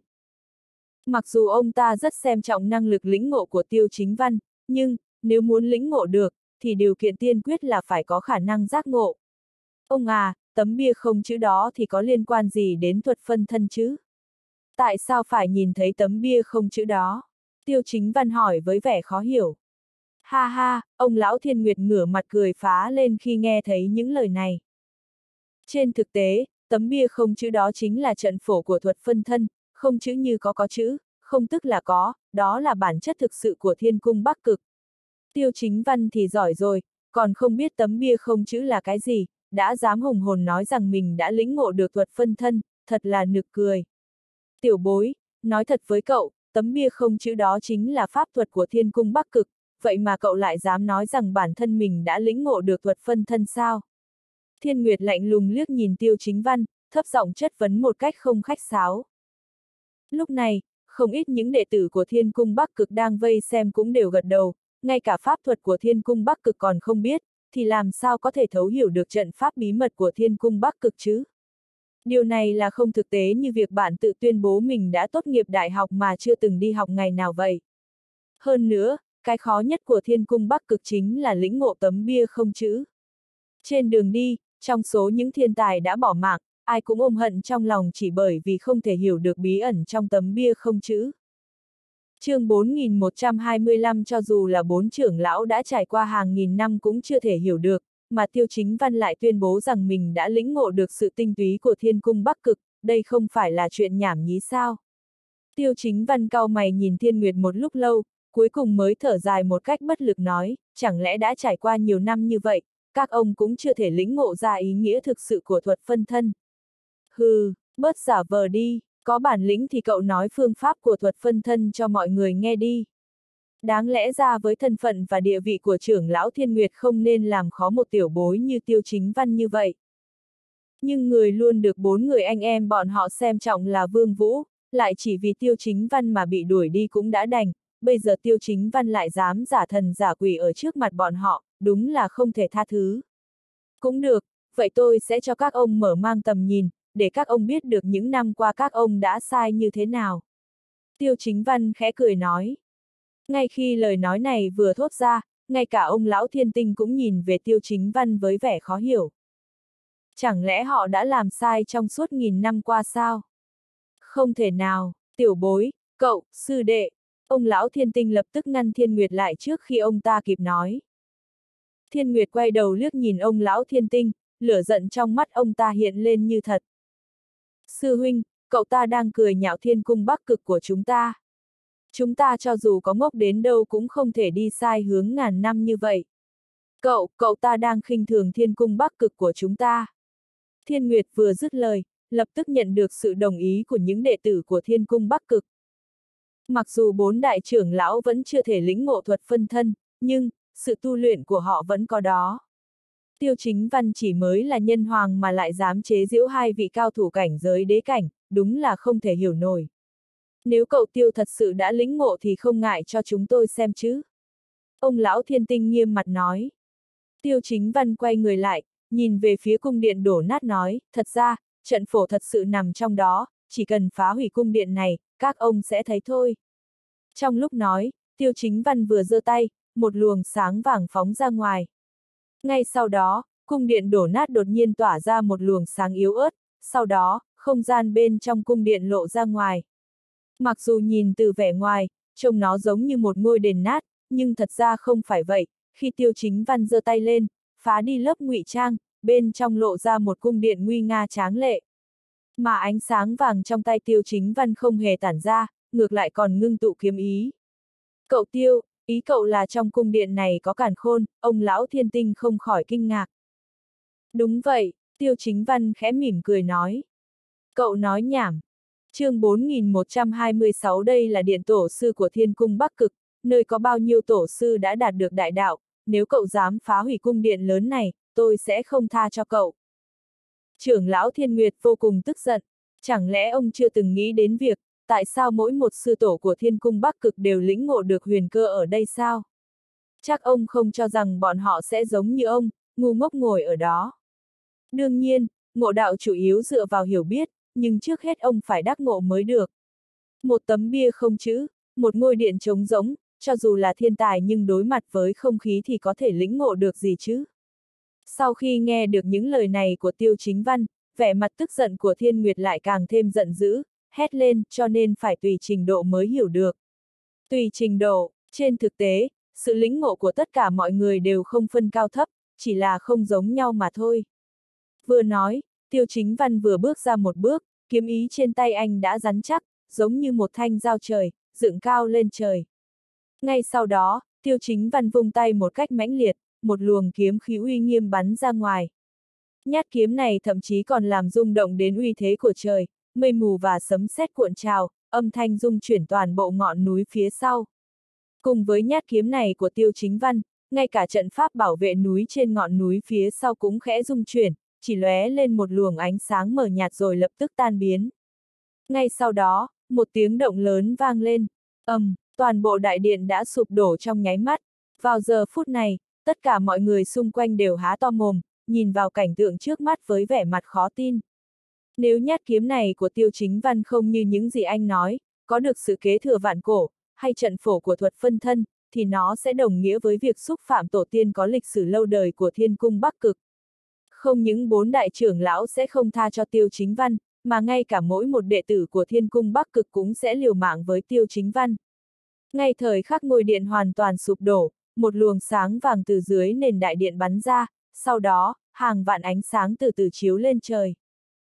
Mặc dù ông ta rất xem trọng năng lực lĩnh ngộ của Tiêu Chính Văn, nhưng, nếu muốn lĩnh ngộ được, thì điều kiện tiên quyết là phải có khả năng giác ngộ. Ông à, tấm bia không chữ đó thì có liên quan gì đến thuật phân thân chứ? Tại sao phải nhìn thấy tấm bia không chữ đó? Tiêu Chính Văn hỏi với vẻ khó hiểu. Ha ha, ông lão Thiên Nguyệt ngửa mặt cười phá lên khi nghe thấy những lời này. Trên thực tế, tấm bia không chữ đó chính là trận phổ của thuật phân thân, không chữ như có có chữ, không tức là có, đó là bản chất thực sự của Thiên Cung Bắc Cực. Tiêu Chính Văn thì giỏi rồi, còn không biết tấm bia không chữ là cái gì, đã dám hùng hồn nói rằng mình đã lĩnh ngộ được thuật phân thân, thật là nực cười. Tiểu bối, nói thật với cậu, tấm bia không chữ đó chính là pháp thuật của Thiên Cung Bắc Cực, vậy mà cậu lại dám nói rằng bản thân mình đã lĩnh ngộ được thuật phân thân sao? Thiên Nguyệt lạnh lùng liếc nhìn Tiêu Chính Văn, thấp giọng chất vấn một cách không khách sáo. Lúc này, không ít những đệ tử của Thiên Cung Bắc Cực đang vây xem cũng đều gật đầu, ngay cả pháp thuật của Thiên Cung Bắc Cực còn không biết, thì làm sao có thể thấu hiểu được trận pháp bí mật của Thiên Cung Bắc Cực chứ? Điều này là không thực tế như việc bạn tự tuyên bố mình đã tốt nghiệp đại học mà chưa từng đi học ngày nào vậy. Hơn nữa, cái khó nhất của Thiên Cung Bắc Cực chính là lĩnh ngộ tấm bia không chữ. Trên đường đi, trong số những thiên tài đã bỏ mạng, ai cũng ôm hận trong lòng chỉ bởi vì không thể hiểu được bí ẩn trong tấm bia không chữ. Chương bốn nghìn một trăm hai mươi lăm cho dù là bốn trưởng lão đã trải qua hàng nghìn năm cũng chưa thể hiểu được, mà Tiêu Chính Văn lại tuyên bố rằng mình đã lĩnh ngộ được sự tinh túy của Thiên Cung Bắc Cực, đây không phải là chuyện nhảm nhí sao? Tiêu Chính Văn cau mày nhìn Thiên Nguyệt một lúc lâu, cuối cùng mới thở dài một cách bất lực nói, chẳng lẽ đã trải qua nhiều năm như vậy, các ông cũng chưa thể lĩnh ngộ ra ý nghĩa thực sự của thuật phân thân. Hừ, bớt giả vờ đi, có bản lĩnh thì cậu nói phương pháp của thuật phân thân cho mọi người nghe đi. Đáng lẽ ra với thân phận và địa vị của trưởng lão Thiên Nguyệt không nên làm khó một tiểu bối như Tiêu Chính Văn như vậy. Nhưng người luôn được bốn người anh em bọn họ xem trọng là Vương Vũ, lại chỉ vì Tiêu Chính Văn mà bị đuổi đi cũng đã đành, bây giờ Tiêu Chính Văn lại dám giả thần giả quỷ ở trước mặt bọn họ, đúng là không thể tha thứ. Cũng được, vậy tôi sẽ cho các ông mở mang tầm nhìn, để các ông biết được những năm qua các ông đã sai như thế nào. Tiêu Chính Văn khẽ cười nói. Ngay khi lời nói này vừa thốt ra, ngay cả ông lão Thiên Tinh cũng nhìn về Tiêu Chính Văn với vẻ khó hiểu. Chẳng lẽ họ đã làm sai trong suốt nghìn năm qua sao? Không thể nào, tiểu bối, cậu, sư đệ. Ông lão Thiên Tinh lập tức ngăn Thiên Nguyệt lại trước khi ông ta kịp nói. Thiên Nguyệt quay đầu liếc nhìn ông lão Thiên Tinh, lửa giận trong mắt ông ta hiện lên như thật. Sư huynh, cậu ta đang cười nhạo Thiên Cung Bắc Cực của chúng ta. Chúng ta cho dù có ngốc đến đâu cũng không thể đi sai hướng ngàn năm như vậy. Cậu, cậu ta đang khinh thường Thiên Cung Bắc Cực của chúng ta. Thiên Nguyệt vừa dứt lời, lập tức nhận được sự đồng ý của những đệ tử của Thiên Cung Bắc Cực. Mặc dù bốn đại trưởng lão vẫn chưa thể lĩnh ngộ thuật phân thân, nhưng, sự tu luyện của họ vẫn có đó. Tiêu Chính Văn chỉ mới là nhân hoàng mà lại dám chế giễu hai vị cao thủ cảnh giới đế cảnh, đúng là không thể hiểu nổi. Nếu cậu Tiêu thật sự đã lĩnh ngộ thì không ngại cho chúng tôi xem chứ. Ông lão Thiên Tinh nghiêm mặt nói. Tiêu Chính Văn quay người lại, nhìn về phía cung điện đổ nát nói, thật ra, trận phổ thật sự nằm trong đó, chỉ cần phá hủy cung điện này, các ông sẽ thấy thôi. Trong lúc nói, Tiêu Chính Văn vừa giơ tay, một luồng sáng vàng phóng ra ngoài. Ngay sau đó, cung điện đổ nát đột nhiên tỏa ra một luồng sáng yếu ớt, sau đó, không gian bên trong cung điện lộ ra ngoài. Mặc dù nhìn từ vẻ ngoài, trông nó giống như một ngôi đền nát, nhưng thật ra không phải vậy, khi Tiêu Chính Văn giơ tay lên, phá đi lớp ngụy trang, bên trong lộ ra một cung điện nguy nga tráng lệ. Mà ánh sáng vàng trong tay Tiêu Chính Văn không hề tản ra, ngược lại còn ngưng tụ kiếm ý. Cậu Tiêu, ý cậu là trong cung điện này có càn khôn, ông lão Thiên Tinh không khỏi kinh ngạc. Đúng vậy, Tiêu Chính Văn khẽ mỉm cười nói. Cậu nói nhảm. Chương bốn nghìn một trăm hai mươi sáu đây là điện tổ sư của Thiên Cung Bắc Cực, nơi có bao nhiêu tổ sư đã đạt được đại đạo, nếu cậu dám phá hủy cung điện lớn này, tôi sẽ không tha cho cậu. Trưởng lão Thiên Nguyệt vô cùng tức giận, chẳng lẽ ông chưa từng nghĩ đến việc, tại sao mỗi một sư tổ của Thiên Cung Bắc Cực đều lĩnh ngộ được huyền cơ ở đây sao? Chắc ông không cho rằng bọn họ sẽ giống như ông, ngu ngốc ngồi ở đó. Đương nhiên, ngộ đạo chủ yếu dựa vào hiểu biết, nhưng trước hết ông phải đắc ngộ mới được. Một tấm bia không chữ, một ngôi điện trống rỗng, cho dù là thiên tài nhưng đối mặt với không khí thì có thể lĩnh ngộ được gì chứ? Sau khi nghe được những lời này của Tiêu Chính Văn, vẻ mặt tức giận của Thiên Nguyệt lại càng thêm giận dữ, hét lên, cho nên phải tùy trình độ mới hiểu được. Tùy trình độ, trên thực tế, sự lĩnh ngộ của tất cả mọi người đều không phân cao thấp, chỉ là không giống nhau mà thôi. Vừa nói, Tiêu Chính Văn vừa bước ra một bước, kiếm ý trên tay anh đã rắn chắc, giống như một thanh dao trời, dựng cao lên trời. Ngay sau đó, Tiêu Chính Văn vung tay một cách mãnh liệt, một luồng kiếm khí uy nghiêm bắn ra ngoài. Nhát kiếm này thậm chí còn làm rung động đến uy thế của trời, mây mù và sấm sét cuộn trào, âm thanh rung chuyển toàn bộ ngọn núi phía sau. Cùng với nhát kiếm này của Tiêu Chính Văn, ngay cả trận pháp bảo vệ núi trên ngọn núi phía sau cũng khẽ rung chuyển, chỉ lóe lên một luồng ánh sáng mờ nhạt rồi lập tức tan biến. Ngay sau đó, một tiếng động lớn vang lên, ầm, um, toàn bộ đại điện đã sụp đổ trong nháy mắt. Vào giờ phút này, tất cả mọi người xung quanh đều há to mồm, nhìn vào cảnh tượng trước mắt với vẻ mặt khó tin. Nếu nhát kiếm này của Tiêu Chính Văn không như những gì anh nói, có được sự kế thừa vạn cổ, hay trận phổ của thuật phân thân, thì nó sẽ đồng nghĩa với việc xúc phạm tổ tiên có lịch sử lâu đời của Thiên Cung Bắc Cực. Không những bốn đại trưởng lão sẽ không tha cho Tiêu Chính Văn, mà ngay cả mỗi một đệ tử của Thiên Cung Bắc Cực cũng sẽ liều mạng với Tiêu Chính Văn. Ngay thời khắc ngôi điện hoàn toàn sụp đổ, một luồng sáng vàng từ dưới nền đại điện bắn ra, sau đó, hàng vạn ánh sáng từ từ chiếu lên trời.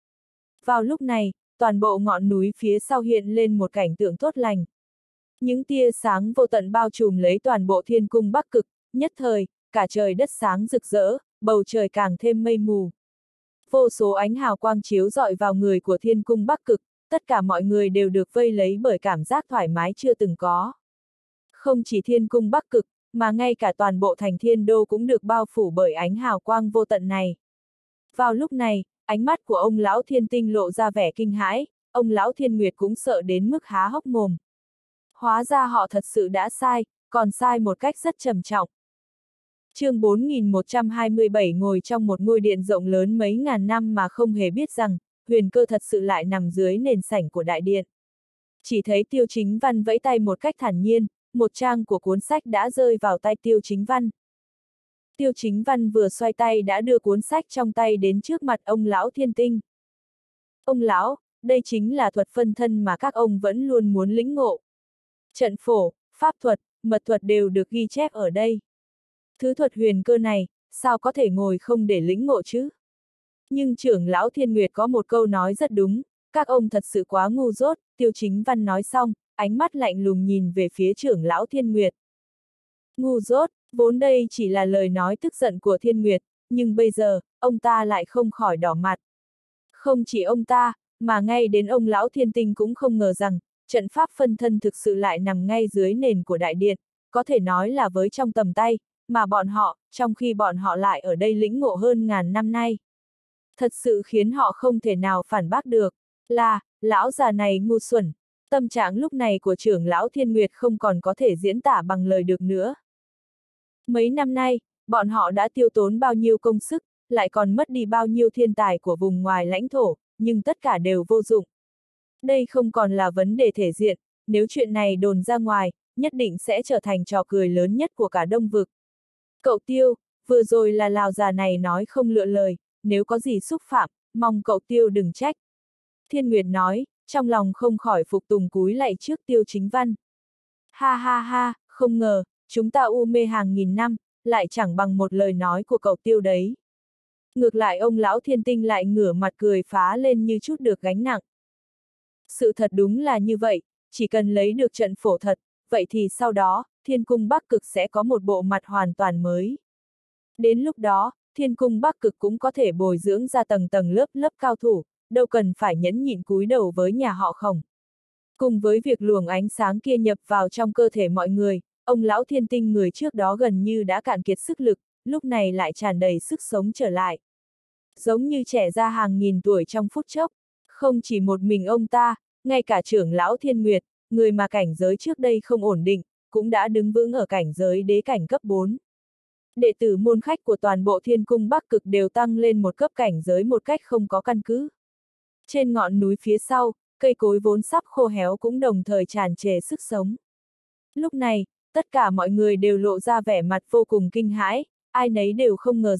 Vào lúc này, toàn bộ ngọn núi phía sau hiện lên một cảnh tượng tốt lành. Những tia sáng vô tận bao trùm lấy toàn bộ Thiên Cung Bắc Cực, nhất thời, cả trời đất sáng rực rỡ, bầu trời càng thêm mây mù. Vô số ánh hào quang chiếu rọi vào người của Thiên Cung Bắc Cực, tất cả mọi người đều được vây lấy bởi cảm giác thoải mái chưa từng có. Không chỉ Thiên Cung Bắc Cực, mà ngay cả toàn bộ thành Thiên Đô cũng được bao phủ bởi ánh hào quang vô tận này. Vào lúc này, ánh mắt của ông lão Thiên Tinh lộ ra vẻ kinh hãi, ông lão Thiên Nguyệt cũng sợ đến mức há hốc mồm. Hóa ra họ thật sự đã sai, còn sai một cách rất trầm trọng. Chương bốn nghìn một trăm hai mươi bảy ngồi trong một ngôi điện rộng lớn mấy ngàn năm mà không hề biết rằng, huyền cơ thật sự lại nằm dưới nền sảnh của đại điện. Chỉ thấy Tiêu Chính Văn vẫy tay một cách thản nhiên, một trang của cuốn sách đã rơi vào tay Tiêu Chính Văn. Tiêu Chính Văn vừa xoay tay đã đưa cuốn sách trong tay đến trước mặt ông lão Thiên Tinh. Ông lão, đây chính là thuật phân thân mà các ông vẫn luôn muốn lĩnh ngộ. Trận phổ, pháp thuật, mật thuật đều được ghi chép ở đây. Thứ thuật huyền cơ này, sao có thể ngồi không để lĩnh ngộ chứ? Nhưng trưởng lão Thiên Nguyệt có một câu nói rất đúng, các ông thật sự quá ngu dốt, Tiêu Chính Văn nói xong, ánh mắt lạnh lùng nhìn về phía trưởng lão Thiên Nguyệt. Ngu dốt, vốn đây chỉ là lời nói tức giận của Thiên Nguyệt, nhưng bây giờ, ông ta lại không khỏi đỏ mặt. Không chỉ ông ta, mà ngay đến ông lão Thiên Tinh cũng không ngờ rằng, trận pháp phân thân thực sự lại nằm ngay dưới nền của đại điện, có thể nói là với trong tầm tay, mà bọn họ, trong khi bọn họ lại ở đây lĩnh ngộ hơn ngàn năm nay. Thật sự khiến họ không thể nào phản bác được, là, lão già này ngu xuẩn. Tâm trạng lúc này của trưởng lão Thiên Nguyệt không còn có thể diễn tả bằng lời được nữa. Mấy năm nay, bọn họ đã tiêu tốn bao nhiêu công sức, lại còn mất đi bao nhiêu thiên tài của vùng ngoài lãnh thổ, nhưng tất cả đều vô dụng. Đây không còn là vấn đề thể diện, nếu chuyện này đồn ra ngoài, nhất định sẽ trở thành trò cười lớn nhất của cả Đông Vực. Cậu Tiêu, vừa rồi là lão già này nói không lựa lời, nếu có gì xúc phạm, mong cậu Tiêu đừng trách. Thiên Nguyệt nói, trong lòng không khỏi phục tùng cúi lạy trước Tiêu Chính Văn. Ha ha ha, không ngờ, chúng ta u mê hàng nghìn năm, lại chẳng bằng một lời nói của cậu Tiêu đấy. Ngược lại ông lão Thiên Tinh lại ngửa mặt cười phá lên như chút được gánh nặng. Sự thật đúng là như vậy, chỉ cần lấy được trận phổ thật, vậy thì sau đó, Thiên Cung Bắc Cực sẽ có một bộ mặt hoàn toàn mới. Đến lúc đó, Thiên Cung Bắc Cực cũng có thể bồi dưỡng ra tầng tầng lớp lớp cao thủ, đâu cần phải nhẫn nhịn cúi đầu với nhà họ Khổng. Cùng với việc luồng ánh sáng kia nhập vào trong cơ thể mọi người, ông lão Thiên Tinh người trước đó gần như đã cạn kiệt sức lực, lúc này lại tràn đầy sức sống trở lại. Giống như trẻ ra hàng nghìn tuổi trong phút chốc, không chỉ một mình ông ta, ngay cả trưởng lão Thiên Nguyệt, người mà cảnh giới trước đây không ổn định, cũng đã đứng vững ở cảnh giới đế cảnh cấp bốn. Đệ tử môn khách của toàn bộ Thiên Cung Bắc Cực đều tăng lên một cấp cảnh giới một cách không có căn cứ. Trên ngọn núi phía sau, cây cối vốn sắp khô héo cũng đồng thời tràn trề sức sống. Lúc này, tất cả mọi người đều lộ ra vẻ mặt vô cùng kinh hãi, ai nấy đều không ngờ rằng,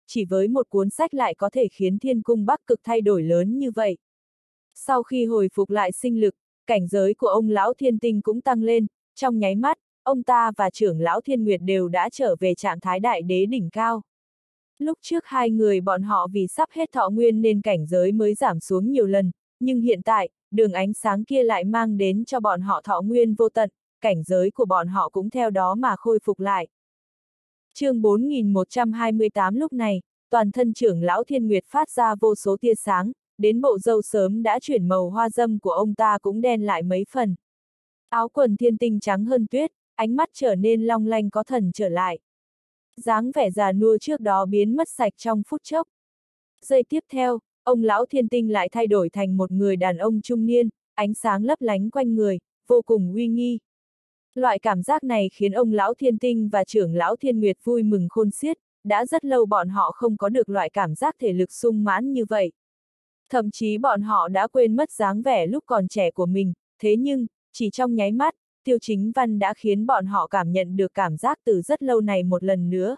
chỉ với một cuốn sách lại có thể khiến thiên cung Bắc Cực thay đổi lớn như vậy. Sau khi hồi phục lại sinh lực, cảnh giới của ông lão Thiên Tinh cũng tăng lên, trong nháy mắt, ông ta và trưởng lão Thiên Nguyệt đều đã trở về trạng thái đại đế đỉnh cao. Lúc trước hai người bọn họ vì sắp hết thọ nguyên nên cảnh giới mới giảm xuống nhiều lần, nhưng hiện tại, đường ánh sáng kia lại mang đến cho bọn họ thọ nguyên vô tận, cảnh giới của bọn họ cũng theo đó mà khôi phục lại. Chương bốn nghìn một trăm hai mươi tám lúc này, toàn thân trưởng lão Thiên Nguyệt phát ra vô số tia sáng, đến bộ râu sớm đã chuyển màu hoa dâm của ông ta cũng đen lại mấy phần. Áo quần thiên tinh trắng hơn tuyết, ánh mắt trở nên long lanh có thần trở lại. Dáng vẻ già nua trước đó biến mất sạch trong phút chốc. Giây tiếp theo, ông lão Thiên Tinh lại thay đổi thành một người đàn ông trung niên, ánh sáng lấp lánh quanh người, vô cùng uy nghi. Loại cảm giác này khiến ông lão Thiên Tinh và trưởng lão Thiên Nguyệt vui mừng khôn xiết, đã rất lâu bọn họ không có được loại cảm giác thể lực sung mãn như vậy. Thậm chí bọn họ đã quên mất dáng vẻ lúc còn trẻ của mình, thế nhưng, chỉ trong nháy mắt, Tiêu Chính Văn đã khiến bọn họ cảm nhận được cảm giác từ rất lâu này một lần nữa.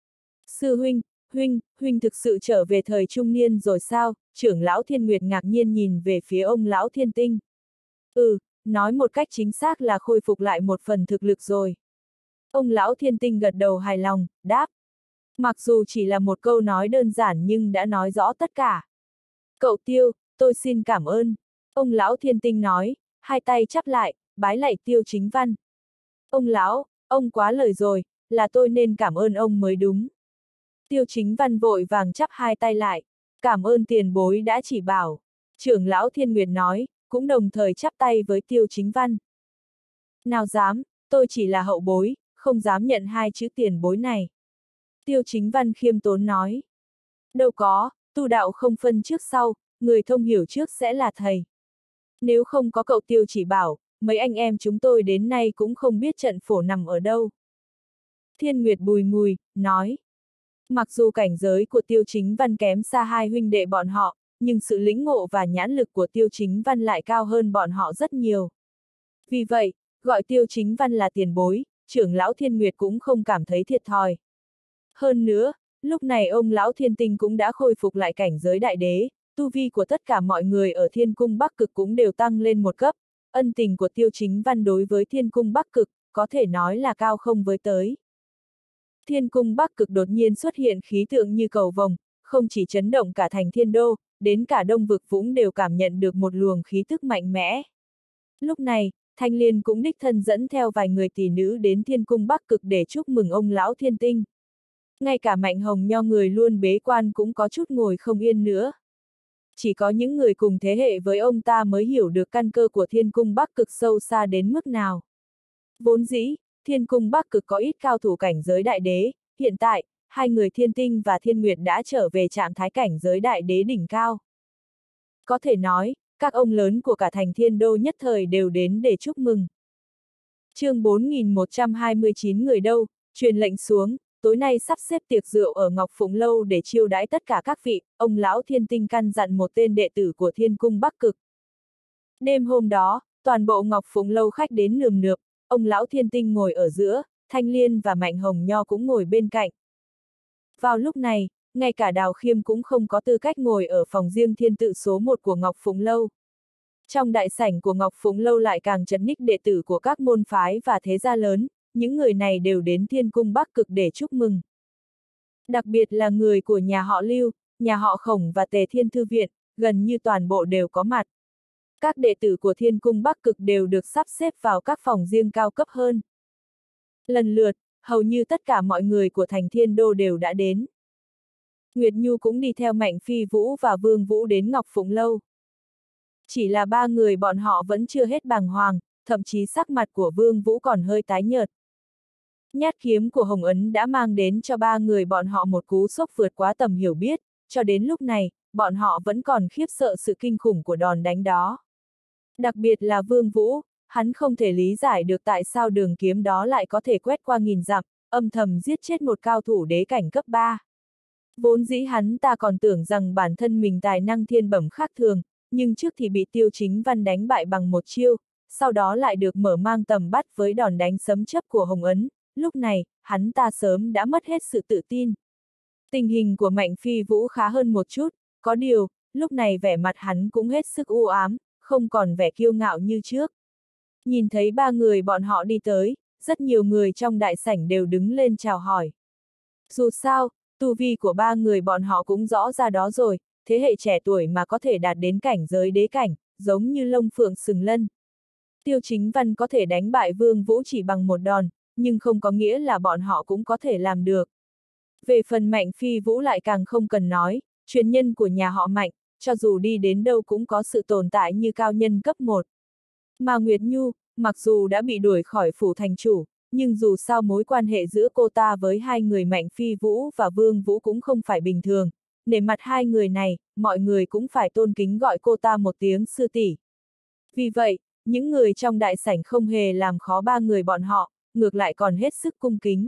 Sư huynh, huynh, huynh thực sự trở về thời trung niên rồi sao? Trưởng lão Thiên Nguyệt ngạc nhiên nhìn về phía ông lão Thiên Tinh. Ừ, nói một cách chính xác là khôi phục lại một phần thực lực rồi. Ông lão Thiên Tinh gật đầu hài lòng, đáp. Mặc dù chỉ là một câu nói đơn giản nhưng đã nói rõ tất cả. Cậu Tiêu, tôi xin cảm ơn. Ông lão Thiên Tinh nói, hai tay chắp lại, bái lạy Tiêu Chính Văn. Ông lão, ông quá lời rồi, là tôi nên cảm ơn ông mới đúng. Tiêu Chính Văn vội vàng chắp hai tay lại, cảm ơn tiền bối đã chỉ bảo. Trưởng lão Thiên Nguyệt nói, cũng đồng thời chắp tay với Tiêu Chính Văn. Nào dám, tôi chỉ là hậu bối, không dám nhận hai chữ tiền bối này. Tiêu Chính Văn khiêm tốn nói. Đâu có, tu đạo không phân trước sau, người thông hiểu trước sẽ là thầy. Nếu không có cậu Tiêu chỉ bảo, mấy anh em chúng tôi đến nay cũng không biết trận phổ nằm ở đâu. Thiên Nguyệt bùi ngùi, nói. Mặc dù cảnh giới của Tiêu Chính Văn kém xa hai huynh đệ bọn họ, nhưng sự lĩnh ngộ và nhãn lực của Tiêu Chính Văn lại cao hơn bọn họ rất nhiều. Vì vậy, gọi Tiêu Chính Văn là tiền bối, trưởng lão Thiên Nguyệt cũng không cảm thấy thiệt thòi. Hơn nữa, lúc này ông lão Thiên Tinh cũng đã khôi phục lại cảnh giới đại đế, tu vi của tất cả mọi người ở Thiên Cung Bắc Cực cũng đều tăng lên một cấp, ân tình của Tiêu Chính Văn đối với Thiên Cung Bắc Cực, có thể nói là cao không với tới. Thiên Cung Bắc Cực đột nhiên xuất hiện khí tượng như cầu vồng, không chỉ chấn động cả thành Thiên Đô, đến cả Đông Vực Vũng đều cảm nhận được một luồng khí tức mạnh mẽ. Lúc này, Thanh Liên cũng đích thân dẫn theo vài người tỷ nữ đến Thiên Cung Bắc Cực để chúc mừng ông lão Thiên Tinh. Ngay cả Mạnh Hồng Nho người luôn bế quan cũng có chút ngồi không yên nữa. Chỉ có những người cùng thế hệ với ông ta mới hiểu được căn cơ của Thiên Cung Bắc Cực sâu xa đến mức nào. Vốn dĩ, Thiên Cung Bắc Cực có ít cao thủ cảnh giới đại đế, hiện tại, hai người Thiên Tinh và Thiên Nguyệt đã trở về trạng thái cảnh giới đại đế đỉnh cao. Có thể nói, các ông lớn của cả thành Thiên Đô nhất thời đều đến để chúc mừng. Chương bốn nghìn một trăm hai mươi chín người đâu, truyền lệnh xuống, tối nay sắp xếp tiệc rượu ở Ngọc Phụng Lâu để chiêu đãi tất cả các vị, ông lão Thiên Tinh căn dặn một tên đệ tử của Thiên Cung Bắc Cực. Đêm hôm đó, toàn bộ Ngọc Phụng Lâu khách đến nườm nượp, ông lão Thiên Tinh ngồi ở giữa, Thanh Liên và Mạnh Hồng Nho cũng ngồi bên cạnh. Vào lúc này, ngay cả Đào Khiêm cũng không có tư cách ngồi ở phòng riêng thiên tự số một của Ngọc Phụng Lâu. Trong đại sảnh của Ngọc Phụng Lâu lại càng trấn ních đệ tử của các môn phái và thế gia lớn, những người này đều đến Thiên Cung Bắc Cực để chúc mừng. Đặc biệt là người của nhà họ Lưu, nhà họ Khổng và Tề Thiên Thư Viện, gần như toàn bộ đều có mặt. Các đệ tử của Thiên Cung Bắc Cực đều được sắp xếp vào các phòng riêng cao cấp hơn. Lần lượt, hầu như tất cả mọi người của thành Thiên Đô đều đã đến. Nguyệt Nhu cũng đi theo Mạnh Phi Vũ và Vương Vũ đến Ngọc Phụng Lâu. Chỉ là ba người bọn họ vẫn chưa hết bàng hoàng, thậm chí sắc mặt của Vương Vũ còn hơi tái nhợt. Nhát kiếm của Hồng Ấn đã mang đến cho ba người bọn họ một cú sốc vượt quá tầm hiểu biết, cho đến lúc này, bọn họ vẫn còn khiếp sợ sự kinh khủng của đòn đánh đó. Đặc biệt là Vương Vũ, hắn không thể lý giải được tại sao đường kiếm đó lại có thể quét qua nghìn dặm, âm thầm giết chết một cao thủ đế cảnh cấp ba. Vốn dĩ hắn ta còn tưởng rằng bản thân mình tài năng thiên bẩm khác thường, nhưng trước thì bị Tiêu Chính Văn đánh bại bằng một chiêu, sau đó lại được mở mang tầm bắt với đòn đánh sấm chớp của Hồng Ấn, lúc này, hắn ta sớm đã mất hết sự tự tin. Tình hình của Mạnh Phi Vũ khá hơn một chút, có điều, lúc này vẻ mặt hắn cũng hết sức u ám, không còn vẻ kiêu ngạo như trước. Nhìn thấy ba người bọn họ đi tới, rất nhiều người trong đại sảnh đều đứng lên chào hỏi. Dù sao, tu vi của ba người bọn họ cũng rõ ra đó rồi, thế hệ trẻ tuổi mà có thể đạt đến cảnh giới đế cảnh, giống như lông phượng sừng lân. Tiêu Chính Văn có thể đánh bại Vương Vũ chỉ bằng một đòn, nhưng không có nghĩa là bọn họ cũng có thể làm được. Về phần Mạnh Phi Vũ lại càng không cần nói, truyền nhân của nhà họ Mạnh, cho dù đi đến đâu cũng có sự tồn tại như cao nhân cấp một. Mà Nguyệt Nhu, mặc dù đã bị đuổi khỏi phủ thành chủ, nhưng dù sao mối quan hệ giữa cô ta với hai người Mạnh Phi Vũ và Vương Vũ cũng không phải bình thường, nể mặt hai người này, mọi người cũng phải tôn kính gọi cô ta một tiếng sư tỷ. Vì vậy, những người trong đại sảnh không hề làm khó ba người bọn họ, ngược lại còn hết sức cung kính.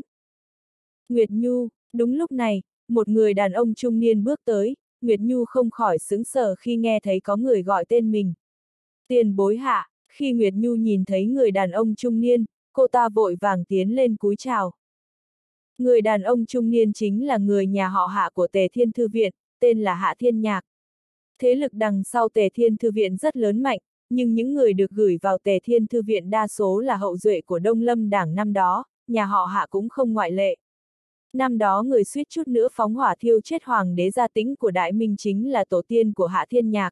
Nguyệt Nhu, đúng lúc này, một người đàn ông trung niên bước tới, Nguyệt Nhu không khỏi sững sờ khi nghe thấy có người gọi tên mình. Tiền bối hạ, khi Nguyệt Nhu nhìn thấy người đàn ông trung niên, cô ta vội vàng tiến lên cúi chào. Người đàn ông trung niên chính là người nhà họ Hạ của Tề Thiên Thư Viện, tên là Hạ Thiên Nhạc. Thế lực đằng sau Tề Thiên Thư Viện rất lớn mạnh, nhưng những người được gửi vào Tề Thiên Thư Viện đa số là hậu duệ của Đông Lâm Đảng năm đó, nhà họ Hạ cũng không ngoại lệ. Năm đó người suýt chút nữa phóng hỏa thiêu chết hoàng đế Gia Tĩnh của Đại Minh chính là tổ tiên của Hạ Thiên Nhạc.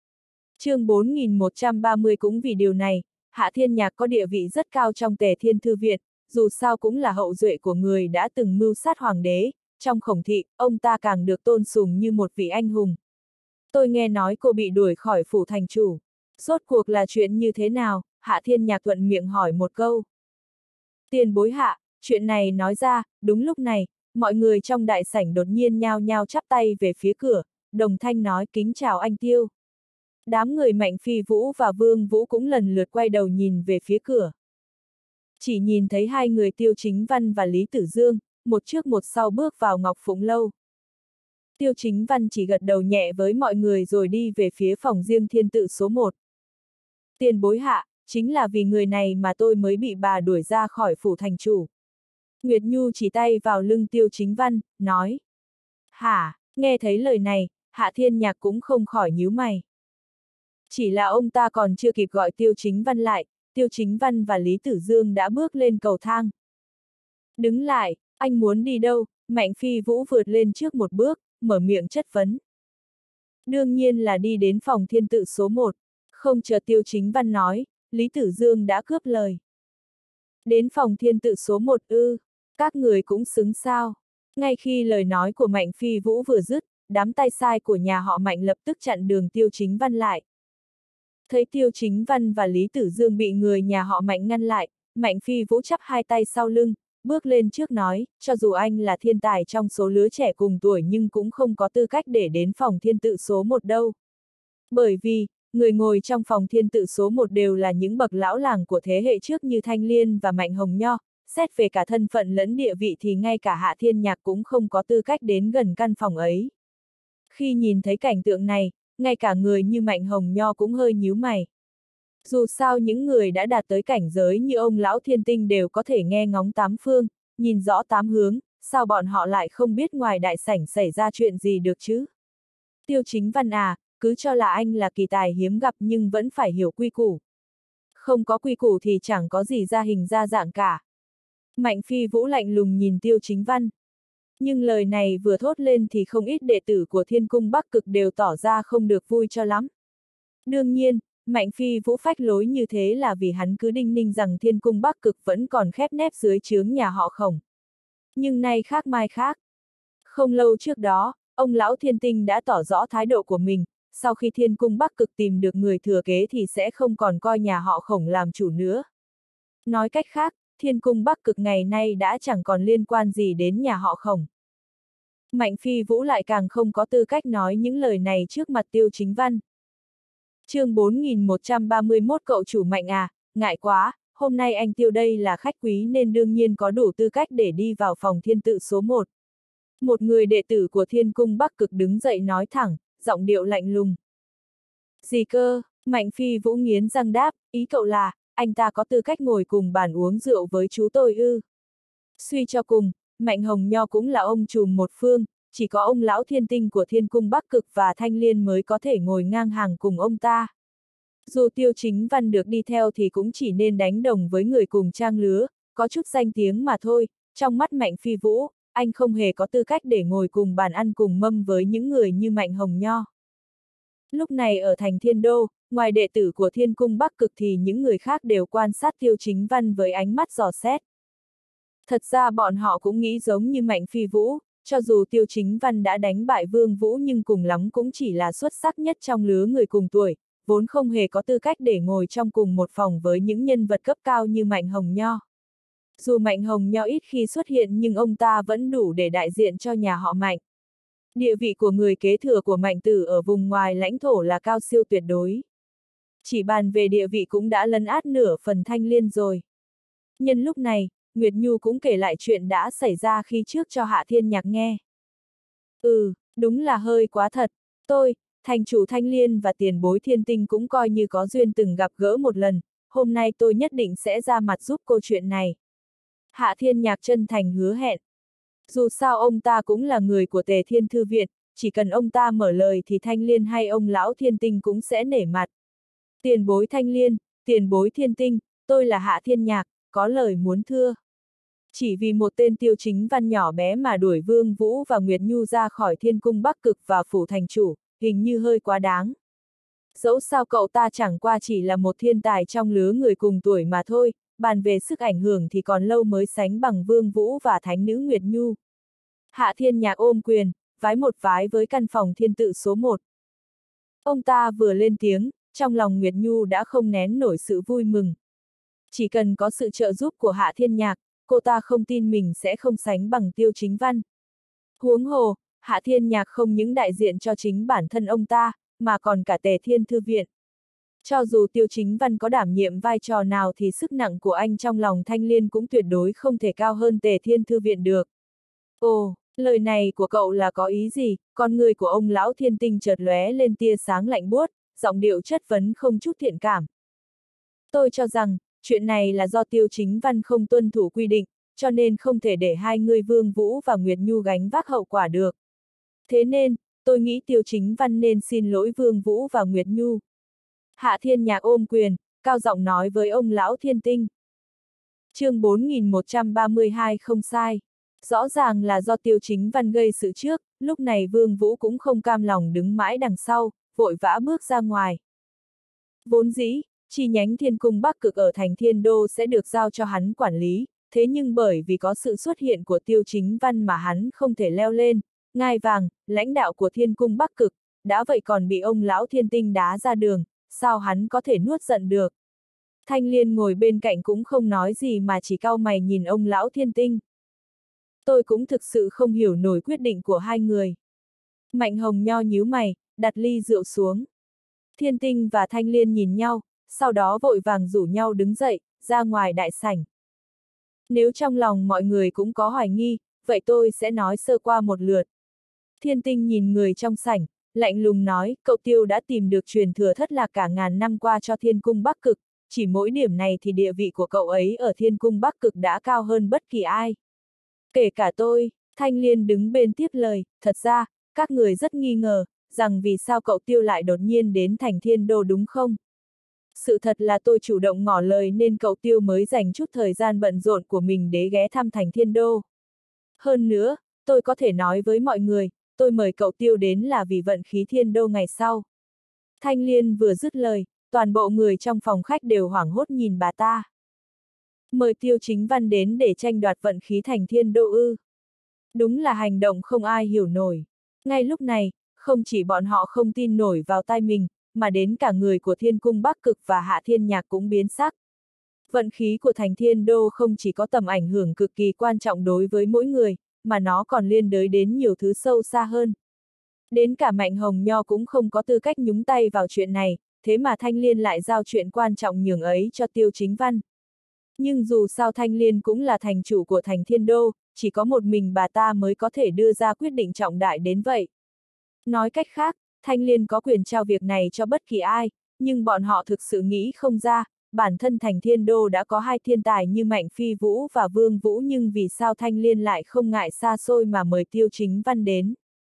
Chương bốn nghìn một trăm ba mươi cũng vì điều này, Hạ Thiên Nhạc có địa vị rất cao trong Tề Thiên Thư Viện, dù sao cũng là hậu duệ của người đã từng mưu sát hoàng đế, trong Khổng thị, ông ta càng được tôn sùng như một vị anh hùng. Tôi nghe nói cô bị đuổi khỏi phủ thành chủ. Rốt cuộc là chuyện như thế nào? Hạ Thiên Nhạc thuận miệng hỏi một câu. Tiền bối Hạ, chuyện này nói ra, đúng lúc này, mọi người trong đại sảnh đột nhiên nhao nhao chắp tay về phía cửa, đồng thanh nói kính chào anh Tiêu. Đám người Mạnh Phi Vũ và Vương Vũ cũng lần lượt quay đầu nhìn về phía cửa. Chỉ nhìn thấy hai người Tiêu Chính Văn và Lý Tử Dương, một trước một sau bước vào Ngọc Phụng Lâu. Tiêu Chính Văn chỉ gật đầu nhẹ với mọi người rồi đi về phía phòng riêng thiên tự số một. Tiền bối Hạ, chính là vì người này mà tôi mới bị bà đuổi ra khỏi phủ thành chủ. Nguyệt Nhu chỉ tay vào lưng Tiêu Chính Văn, nói. Hả, nghe thấy lời này, Hạ Thiên Nhạc cũng không khỏi nhíu mày. Chỉ là ông ta còn chưa kịp gọi Tiêu Chính Văn lại, Tiêu Chính Văn và Lý Tử Dương đã bước lên cầu thang. Đứng lại, anh muốn đi đâu? Mạnh Phi Vũ vượt lên trước một bước, mở miệng chất vấn. Đương nhiên là đi đến phòng thiên tự số một, không chờ Tiêu Chính Văn nói, Lý Tử Dương đã cướp lời. Đến phòng thiên tự số một ư, các người cũng xứng sao. Ngay khi lời nói của Mạnh Phi Vũ vừa dứt, đám tay sai của nhà họ Mạnh lập tức chặn đường Tiêu Chính Văn lại. Thấy Tiêu Chính Văn và Lý Tử Dương bị người nhà họ Mạnh ngăn lại, Mạnh Phi Vũ chắp hai tay sau lưng, bước lên trước nói, cho dù anh là thiên tài trong số lứa trẻ cùng tuổi nhưng cũng không có tư cách để đến phòng thiên tự số một đâu. Bởi vì, người ngồi trong phòng thiên tự số một đều là những bậc lão làng của thế hệ trước như Thanh Liên và Mạnh Hồng Nho, xét về cả thân phận lẫn địa vị thì ngay cả Hạ Thiên Nhạc cũng không có tư cách đến gần căn phòng ấy. Khi nhìn thấy cảnh tượng này, ngay cả người như Mạnh Hồng Nho cũng hơi nhíu mày. Dù sao những người đã đạt tới cảnh giới như ông lão thiên tinh đều có thể nghe ngóng tám phương, nhìn rõ tám hướng, sao bọn họ lại không biết ngoài đại sảnh xảy ra chuyện gì được chứ? Tiêu Chính Văn à, cứ cho là anh là kỳ tài hiếm gặp nhưng vẫn phải hiểu quy củ. Không có quy củ thì chẳng có gì ra hình ra dạng cả. Mạnh Phi Vũ lạnh lùng nhìn Tiêu Chính Văn. Nhưng lời này vừa thốt lên thì không ít đệ tử của Thiên Cung Bắc Cực đều tỏ ra không được vui cho lắm. Đương nhiên, Mạnh Phi Vũ phách lối như thế là vì hắn cứ đinh ninh rằng Thiên Cung Bắc Cực vẫn còn khép nép dưới trướng nhà họ Khổng. Nhưng nay khác mai khác. Không lâu trước đó, ông lão Thiên Tinh đã tỏ rõ thái độ của mình, sau khi Thiên Cung Bắc Cực tìm được người thừa kế thì sẽ không còn coi nhà họ Khổng làm chủ nữa. Nói cách khác, Thiên Cung Bắc Cực ngày nay đã chẳng còn liên quan gì đến nhà họ Khổng. Mạnh Phi Vũ lại càng không có tư cách nói những lời này trước mặt Tiêu Chính Văn. Chương bốn nghìn một trăm ba mươi mốt cậu chủ Mạnh à, ngại quá, hôm nay anh Tiêu đây là khách quý nên đương nhiên có đủ tư cách để đi vào phòng thiên tự số một. Một người đệ tử của Thiên Cung Bắc Cực đứng dậy nói thẳng, giọng điệu lạnh lùng. Gì cơ? Mạnh Phi Vũ nghiến răng đáp, ý cậu là, anh ta có tư cách ngồi cùng bàn uống rượu với chú tôi ư? Suy cho cùng, Mạnh Hồng Nho cũng là ông trùm một phương, chỉ có ông lão thiên tinh của thiên cung Bắc Cực và Thanh Liên mới có thể ngồi ngang hàng cùng ông ta. Dù Tiêu Chính Văn được đi theo thì cũng chỉ nên đánh đồng với người cùng trang lứa, có chút danh tiếng mà thôi, trong mắt Mạnh Phi Vũ, anh không hề có tư cách để ngồi cùng bàn ăn cùng mâm với những người như Mạnh Hồng Nho. Lúc này ở thành Thiên Đô, ngoài đệ tử của Thiên Cung Bắc Cực thì những người khác đều quan sát Tiêu Chính Văn với ánh mắt dò xét. Thật ra bọn họ cũng nghĩ giống như Mạnh Phi Vũ, cho dù Tiêu Chính Văn đã đánh bại Vương Vũ nhưng cùng lắm cũng chỉ là xuất sắc nhất trong lứa người cùng tuổi, vốn không hề có tư cách để ngồi trong cùng một phòng với những nhân vật cấp cao như Mạnh Hồng Nho. Dù Mạnh Hồng Nho ít khi xuất hiện nhưng ông ta vẫn đủ để đại diện cho nhà họ Mạnh. Địa vị của người kế thừa của Mạnh Tử ở vùng ngoài lãnh thổ là cao siêu tuyệt đối. Chỉ bàn về địa vị cũng đã lấn át nửa phần Thanh Liên rồi. Nhân lúc này, Nguyệt Nhu cũng kể lại chuyện đã xảy ra khi trước cho Hạ Thiên Nhạc nghe. Ừ, đúng là hơi quá thật. Tôi, thành chủ Thanh Liên và tiền bối Thiên Tinh cũng coi như có duyên từng gặp gỡ một lần, hôm nay tôi nhất định sẽ ra mặt giúp câu chuyện này. Hạ Thiên Nhạc chân thành hứa hẹn. Dù sao ông ta cũng là người của Tề Thiên Thư Viện, chỉ cần ông ta mở lời thì Thanh Liên hay ông lão Thiên Tinh cũng sẽ nể mặt. Tiền bối Thanh Liên, tiền bối Thiên Tinh, tôi là Hạ Thiên Nhạc, có lời muốn thưa. Chỉ vì một tên Tiêu Chính Văn nhỏ bé mà đuổi Vương Vũ và Nguyệt Nhu ra khỏi Thiên Cung Bắc Cực và phủ thành chủ, hình như hơi quá đáng. Dẫu sao cậu ta chẳng qua chỉ là một thiên tài trong lứa người cùng tuổi mà thôi, bàn về sức ảnh hưởng thì còn lâu mới sánh bằng Vương Vũ và Thánh nữ Nguyệt Nhu. Hạ Thiên Nhạc ôm quyền, vái một vái với căn phòng thiên tự số một. Ông ta vừa lên tiếng, trong lòng Nguyệt Nhu đã không nén nổi sự vui mừng. Chỉ cần có sự trợ giúp của Hạ Thiên Nhạc, cô ta không tin mình sẽ không sánh bằng Tiêu Chính Văn. Huống hồ, Hạ Thiên Nhạc không những đại diện cho chính bản thân ông ta, mà còn cả Tề Thiên Thư Viện. Cho dù Tiêu Chính Văn có đảm nhiệm vai trò nào thì sức nặng của anh trong lòng Thanh Liên cũng tuyệt đối không thể cao hơn Tề Thiên Thư Viện được. Ồ, lời này của cậu là có ý gì? Con người của ông lão Thiên Tinh chợt lóe lên tia sáng lạnh buốt, giọng điệu chất vấn không chút thiện cảm. Tôi cho rằng, chuyện này là do Tiêu Chính Văn không tuân thủ quy định, cho nên không thể để hai người Vương Vũ và Nguyệt Nhu gánh vác hậu quả được. Thế nên, tôi nghĩ Tiêu Chính Văn nên xin lỗi Vương Vũ và Nguyệt Nhu. Hạ Thiên Nhạc ôm quyền, cao giọng nói với ông lão Thiên Tinh. Chương bốn nghìn một trăm ba mươi hai không sai. Rõ ràng là do Tiêu Chính Văn gây sự trước, lúc này Vương Vũ cũng không cam lòng đứng mãi đằng sau, vội vã bước ra ngoài. Vốn dĩ, chi nhánh Thiên Cung Bắc Cực ở thành Thiên Đô sẽ được giao cho hắn quản lý, thế nhưng bởi vì có sự xuất hiện của Tiêu Chính Văn mà hắn không thể leo lên, ngai vàng, lãnh đạo của Thiên Cung Bắc Cực, đã vậy còn bị ông lão Thiên Tinh đá ra đường, sao hắn có thể nuốt giận được. Thanh Liên ngồi bên cạnh cũng không nói gì mà chỉ cau mày nhìn ông lão Thiên Tinh. Tôi cũng thực sự không hiểu nổi quyết định của hai người. Mạnh Hồng Nho nhíu mày, đặt ly rượu xuống. Thiên Tinh và Thanh Liên nhìn nhau, sau đó vội vàng rủ nhau đứng dậy, ra ngoài đại sảnh. Nếu trong lòng mọi người cũng có hoài nghi, vậy tôi sẽ nói sơ qua một lượt. Thiên Tinh nhìn người trong sảnh, lạnh lùng nói, cậu Tiêu đã tìm được truyền thừa thất lạc cả ngàn năm qua cho Thiên Cung Bắc Cực, chỉ mỗi điểm này thì địa vị của cậu ấy ở Thiên Cung Bắc Cực đã cao hơn bất kỳ ai. Kể cả tôi, Thanh Liên đứng bên tiếp lời, thật ra, các người rất nghi ngờ, rằng vì sao cậu Tiêu lại đột nhiên đến thành Thiên Đô đúng không? Sự thật là tôi chủ động ngỏ lời nên cậu Tiêu mới dành chút thời gian bận rộn của mình để ghé thăm thành Thiên Đô. Hơn nữa, tôi có thể nói với mọi người, tôi mời cậu Tiêu đến là vì vận khí Thiên Đô ngày sau. Thanh Liên vừa dứt lời, toàn bộ người trong phòng khách đều hoảng hốt nhìn bà ta. Mời Tiêu Chính Văn đến để tranh đoạt vận khí thành Thiên Đô ư. Đúng là hành động không ai hiểu nổi. Ngay lúc này, không chỉ bọn họ không tin nổi vào tai mình, mà đến cả người của Thiên Cung Bắc Cực và Hạ Thiên Nhạc cũng biến sắc. Vận khí của thành Thiên Đô không chỉ có tầm ảnh hưởng cực kỳ quan trọng đối với mỗi người, mà nó còn liên đới đến nhiều thứ sâu xa hơn. Đến cả Mạnh Hồng Nho cũng không có tư cách nhúng tay vào chuyện này, thế mà Thanh Liên lại giao chuyện quan trọng nhường ấy cho Tiêu Chính Văn. Nhưng dù sao Thanh Liên cũng là thành chủ của thành Thiên Đô, chỉ có một mình bà ta mới có thể đưa ra quyết định trọng đại đến vậy. Nói cách khác, Thanh Liên có quyền trao việc này cho bất kỳ ai, nhưng bọn họ thực sự nghĩ không ra, bản thân thành Thiên Đô đã có hai thiên tài như Mạnh Phi Vũ và Vương Vũ nhưng vì sao Thanh Liên lại không ngại xa xôi mà mời Tiêu Chính Văn đến.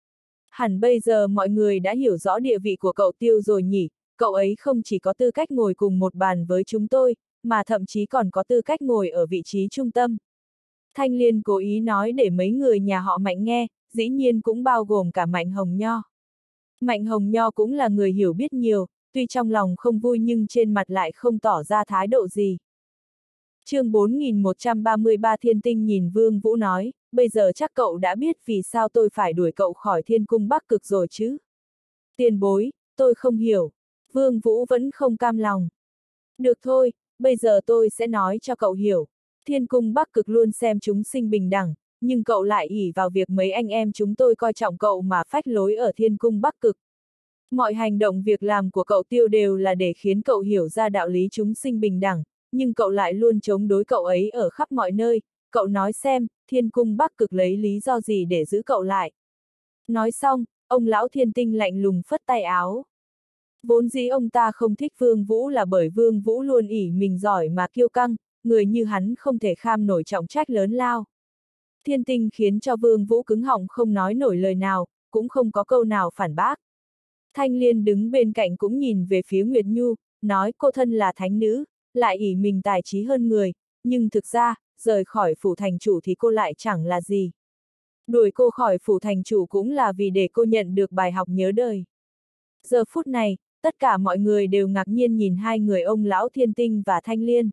Hẳn bây giờ mọi người đã hiểu rõ địa vị của cậu Tiêu rồi nhỉ, cậu ấy không chỉ có tư cách ngồi cùng một bàn với chúng tôi, mà thậm chí còn có tư cách ngồi ở vị trí trung tâm. Thanh Liên cố ý nói để mấy người nhà họ Mạnh nghe, dĩ nhiên cũng bao gồm cả Mạnh Hồng Nho. Mạnh Hồng Nho cũng là người hiểu biết nhiều, tuy trong lòng không vui nhưng trên mặt lại không tỏ ra thái độ gì. chương bốn nghìn một trăm ba mươi ba Thiên Tinh nhìn Vương Vũ nói, bây giờ chắc cậu đã biết vì sao tôi phải đuổi cậu khỏi Thiên Cung Bắc Cực rồi chứ? Tiền bối, tôi không hiểu. Vương Vũ vẫn không cam lòng. Được thôi, bây giờ tôi sẽ nói cho cậu hiểu. Thiên Cung Bắc Cực luôn xem chúng sinh bình đẳng, nhưng cậu lại ỷ vào việc mấy anh em chúng tôi coi trọng cậu mà phách lối ở Thiên Cung Bắc Cực. Mọi hành động việc làm của cậu Tiêu đều là để khiến cậu hiểu ra đạo lý chúng sinh bình đẳng, nhưng cậu lại luôn chống đối cậu ấy ở khắp mọi nơi. Cậu nói xem, Thiên Cung Bắc Cực lấy lý do gì để giữ cậu lại? Nói xong, ông lão Thiên Tinh lạnh lùng phất tay áo. Vốn dĩ ông ta không thích Vương Vũ là bởi Vương Vũ luôn ỷ mình giỏi mà kiêu căng, người như hắn không thể kham nổi trọng trách lớn lao. Thiên Tinh khiến cho Vương Vũ cứng họng không nói nổi lời nào, cũng không có câu nào phản bác. Thanh Liên đứng bên cạnh cũng nhìn về phía Nguyệt Nhu, nói cô thân là thánh nữ, lại ỷ mình tài trí hơn người, nhưng thực ra, rời khỏi phủ thành chủ thì cô lại chẳng là gì. Đuổi cô khỏi phủ thành chủ cũng là vì để cô nhận được bài học nhớ đời. Giờ phút này, tất cả mọi người đều ngạc nhiên nhìn hai người ông lão Thiên Tinh và Thanh Liên.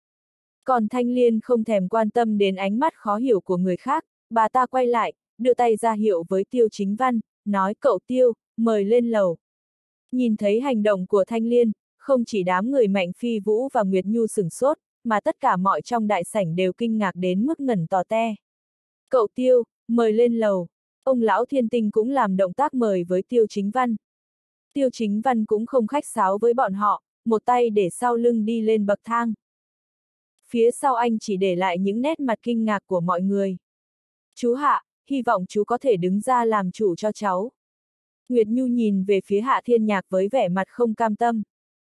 Còn Thanh Liên không thèm quan tâm đến ánh mắt khó hiểu của người khác, bà ta quay lại, đưa tay ra hiệu với Tiêu Chính Văn, nói cậu Tiêu, mời lên lầu. Nhìn thấy hành động của Thanh Liên, không chỉ đám người Mạnh Phi Vũ và Nguyệt Nhu sửng sốt, mà tất cả mọi trong đại sảnh đều kinh ngạc đến mức ngẩn tò te. Cậu Tiêu, mời lên lầu. Ông lão Thiên Tinh cũng làm động tác mời với Tiêu Chính Văn. Tiêu Chính Văn cũng không khách sáo với bọn họ, một tay để sau lưng đi lên bậc thang. Phía sau anh chỉ để lại những nét mặt kinh ngạc của mọi người. Chú Hạ, hy vọng chú có thể đứng ra làm chủ cho cháu. Nguyệt Nhu nhìn về phía Hạ Thiên Nhạc với vẻ mặt không cam tâm.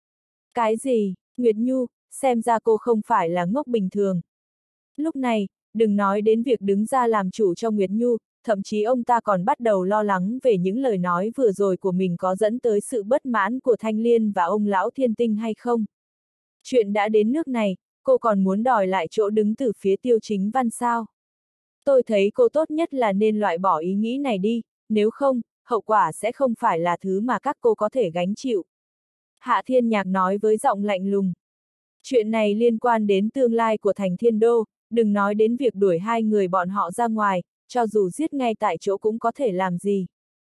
Cái gì, Nguyệt Nhu, xem ra cô không phải là ngốc bình thường. Lúc này, đừng nói đến việc đứng ra làm chủ cho Nguyệt Nhu, thậm chí ông ta còn bắt đầu lo lắng về những lời nói vừa rồi của mình có dẫn tới sự bất mãn của Thanh Liên và ông lão Thiên Tinh hay không. Chuyện đã đến nước này, cô còn muốn đòi lại chỗ đứng từ phía Tiêu Chính Văn sao? Tôi thấy cô tốt nhất là nên loại bỏ ý nghĩ này đi, nếu không, hậu quả sẽ không phải là thứ mà các cô có thể gánh chịu. Hạ Thiên Nhạc nói với giọng lạnh lùng. Chuyện này liên quan đến tương lai của thành Thiên Đô, đừng nói đến việc đuổi hai người bọn họ ra ngoài, cho dù giết ngay tại chỗ cũng có thể làm gì.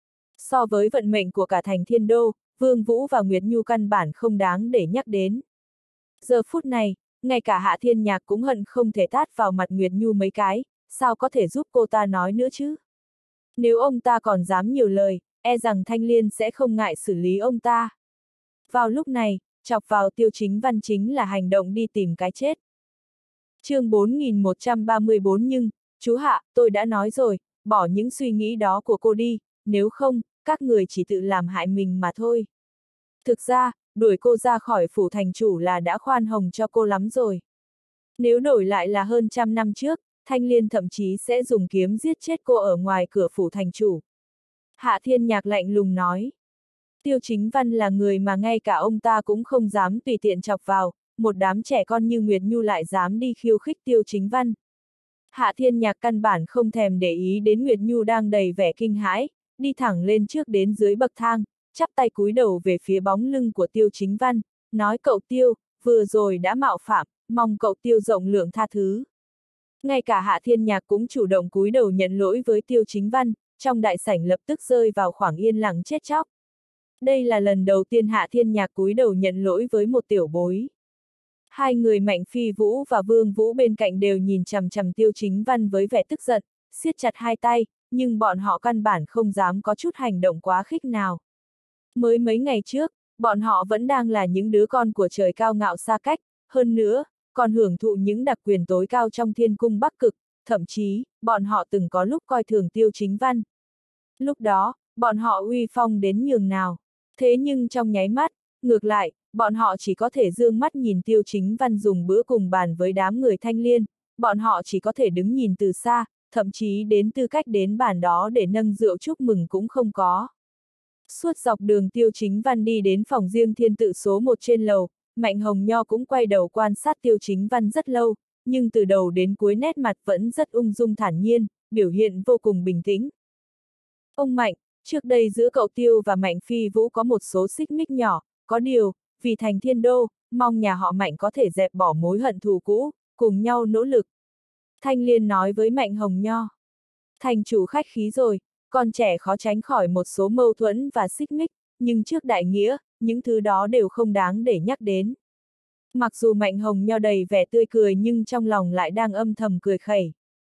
So với vận mệnh của cả thành Thiên Đô, Vương Vũ và Nguyệt Nhu căn bản không đáng để nhắc đến. Giờ phút này, ngay cả Hạ Thiên Nhạc cũng hận không thể tát vào mặt Nguyệt Nhu mấy cái, sao có thể giúp cô ta nói nữa chứ? Nếu ông ta còn dám nhiều lời, e rằng Thanh Liên sẽ không ngại xử lý ông ta. Vào lúc này, chọc vào Tiêu Chính Văn chính là hành động đi tìm cái chết. chương bốn nghìn một trăm ba mươi bốn nhưng, chú Hạ, tôi đã nói rồi, bỏ những suy nghĩ đó của cô đi, nếu không, các người chỉ tự làm hại mình mà thôi. Thực ra, đuổi cô ra khỏi phủ thành chủ là đã khoan hồng cho cô lắm rồi. Nếu đổi lại là hơn trăm năm trước, Thanh Liên thậm chí sẽ dùng kiếm giết chết cô ở ngoài cửa phủ thành chủ. Hạ Thiên Nhạc lạnh lùng nói. Tiêu Chính Văn là người mà ngay cả ông ta cũng không dám tùy tiện chọc vào, một đám trẻ con như Nguyệt Nhu lại dám đi khiêu khích Tiêu Chính Văn. Hạ Thiên Nhạc căn bản không thèm để ý đến Nguyệt Nhu đang đầy vẻ kinh hãi, đi thẳng lên trước đến dưới bậc thang, chắp tay cúi đầu về phía bóng lưng của Tiêu Chính Văn, nói cậu Tiêu, vừa rồi đã mạo phạm, mong cậu Tiêu rộng lượng tha thứ. Ngay cả Hạ Thiên Nhạc cũng chủ động cúi đầu nhận lỗi với Tiêu Chính Văn, trong đại sảnh lập tức rơi vào khoảng yên lặng chết chóc. Đây là lần đầu tiên Hạ Thiên Nhạc cúi đầu nhận lỗi với một tiểu bối. Hai người Mạnh Phi Vũ và Vương Vũ bên cạnh đều nhìn chằm chằm Tiêu Chính Văn với vẻ tức giận, siết chặt hai tay, nhưng bọn họ căn bản không dám có chút hành động quá khích nào. Mới mấy ngày trước, bọn họ vẫn đang là những đứa con của trời cao ngạo xa cách, hơn nữa, còn hưởng thụ những đặc quyền tối cao trong Thiên Cung Bắc Cực, thậm chí, bọn họ từng có lúc coi thường Tiêu Chính Văn. Lúc đó, bọn họ uy phong đến nhường nào. Thế nhưng trong nháy mắt, ngược lại, bọn họ chỉ có thể dương mắt nhìn Tiêu Chính Văn dùng bữa cùng bàn với đám người Thanh Liên, bọn họ chỉ có thể đứng nhìn từ xa, thậm chí đến tư cách đến bàn đó để nâng rượu chúc mừng cũng không có. Suốt dọc đường Tiêu Chính Văn đi đến phòng riêng thiên tự số một trên lầu, Mạnh Hồng Nho cũng quay đầu quan sát Tiêu Chính Văn rất lâu, nhưng từ đầu đến cuối nét mặt vẫn rất ung dung thản nhiên, biểu hiện vô cùng bình tĩnh. Ông Mạnh, trước đây giữa cậu Tiêu và Mạnh Phi Vũ có một số xích mích nhỏ, có điều, vì thành thiên đô, mong nhà họ Mạnh có thể dẹp bỏ mối hận thù cũ, cùng nhau nỗ lực. Thanh Liên nói với Mạnh Hồng Nho. Thành chủ khách khí rồi, con trẻ khó tránh khỏi một số mâu thuẫn và xích mích, nhưng trước đại nghĩa, những thứ đó đều không đáng để nhắc đến. Mặc dù Mạnh Hồng Nho đầy vẻ tươi cười nhưng trong lòng lại đang âm thầm cười khẩy.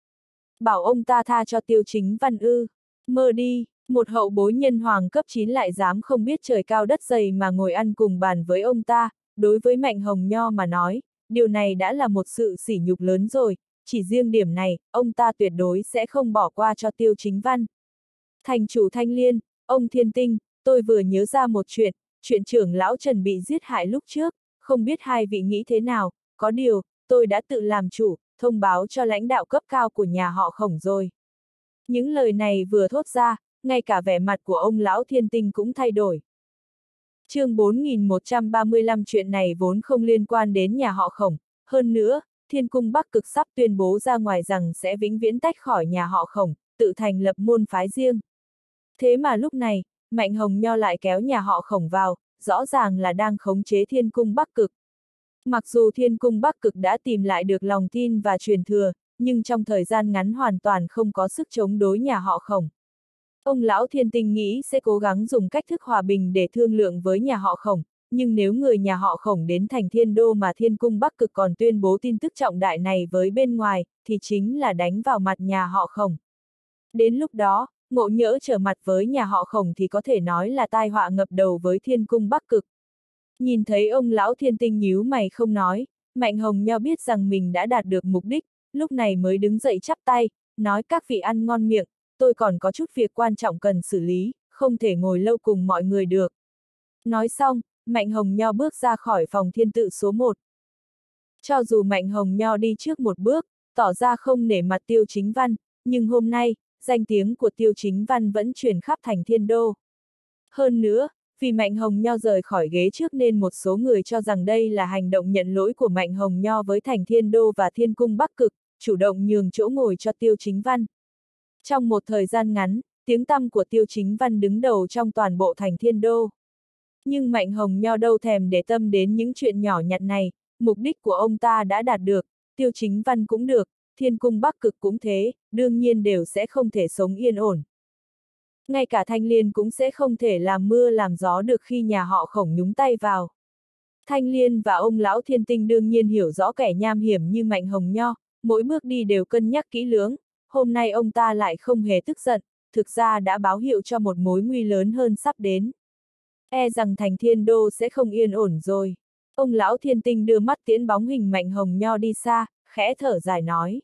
Bảo ông ta tha cho Tiêu Chính Văn ư, mơ đi, một hậu bối nhân hoàng cấp chín lại dám không biết trời cao đất dày mà ngồi ăn cùng bàn với ông ta, đối với Mạnh Hồng Nho mà nói, điều này đã là một sự sỉ nhục lớn rồi, chỉ riêng điểm này, ông ta tuyệt đối sẽ không bỏ qua cho Tiêu Chính Văn. Thành chủ Thanh Liên, ông Thiên Tinh, tôi vừa nhớ ra một chuyện, chuyện trưởng lão Trần bị giết hại lúc trước, không biết hai vị nghĩ thế nào, có điều, tôi đã tự làm chủ, thông báo cho lãnh đạo cấp cao của nhà họ Khổng rồi. Những lời này vừa thốt ra, ngay cả vẻ mặt của ông lão Thiên Tinh cũng thay đổi. Chương bốn nghìn một trăm ba mươi lăm chuyện này vốn không liên quan đến nhà họ Khổng, hơn nữa, Thiên cung Bắc Cực sắp tuyên bố ra ngoài rằng sẽ vĩnh viễn tách khỏi nhà họ Khổng, tự thành lập môn phái riêng. Thế mà lúc này, Mạnh Hồng Nho lại kéo nhà họ Khổng vào, rõ ràng là đang khống chế Thiên cung Bắc Cực. Mặc dù Thiên cung Bắc Cực đã tìm lại được lòng tin và truyền thừa, nhưng trong thời gian ngắn hoàn toàn không có sức chống đối nhà họ Khổng. Ông lão Thiên Tinh nghĩ sẽ cố gắng dùng cách thức hòa bình để thương lượng với nhà họ Khổng, nhưng nếu người nhà họ Khổng đến thành Thiên Đô mà Thiên cung Bắc Cực còn tuyên bố tin tức trọng đại này với bên ngoài, thì chính là đánh vào mặt nhà họ Khổng. Đến lúc đó, ngộ nhỡ trở mặt với nhà họ Khổng thì có thể nói là tai họa ngập đầu với Thiên cung Bắc Cực. Nhìn thấy ông lão Thiên Tinh nhíu mày không nói, Mạnh Hồng Nho biết rằng mình đã đạt được mục đích, lúc này mới đứng dậy chắp tay, nói các vị ăn ngon miệng, tôi còn có chút việc quan trọng cần xử lý, không thể ngồi lâu cùng mọi người được. Nói xong, Mạnh Hồng Nho bước ra khỏi phòng thiên tự số một. Cho dù Mạnh Hồng Nho đi trước một bước, tỏ ra không nể mặt Tiêu Chính Văn, nhưng hôm nay, danh tiếng của Tiêu Chính Văn vẫn truyền khắp thành Thiên Đô. Hơn nữa, vì Mạnh Hồng Nho rời khỏi ghế trước nên một số người cho rằng đây là hành động nhận lỗi của Mạnh Hồng Nho với thành Thiên Đô và Thiên cung Bắc Cực, chủ động nhường chỗ ngồi cho Tiêu Chính Văn. Trong một thời gian ngắn, tiếng tăm của Tiêu Chính Văn đứng đầu trong toàn bộ thành Thiên Đô. Nhưng Mạnh Hồng Nho đâu thèm để tâm đến những chuyện nhỏ nhặt này, mục đích của ông ta đã đạt được, Tiêu Chính Văn cũng được, Thiên cung Bắc Cực cũng thế, đương nhiên đều sẽ không thể sống yên ổn. Ngay cả Thanh Liên cũng sẽ không thể làm mưa làm gió được khi nhà họ Khổng nhúng tay vào. Thanh Liên và ông lão Thiên Tinh đương nhiên hiểu rõ kẻ nham hiểm như Mạnh Hồng Nho, mỗi bước đi đều cân nhắc kỹ lưỡng, hôm nay ông ta lại không hề tức giận, thực ra đã báo hiệu cho một mối nguy lớn hơn sắp đến. E rằng thành Thiên Đô sẽ không yên ổn rồi. Ông lão Thiên Tinh đưa mắt tiễn bóng hình Mạnh Hồng Nho đi xa, khẽ thở dài nói.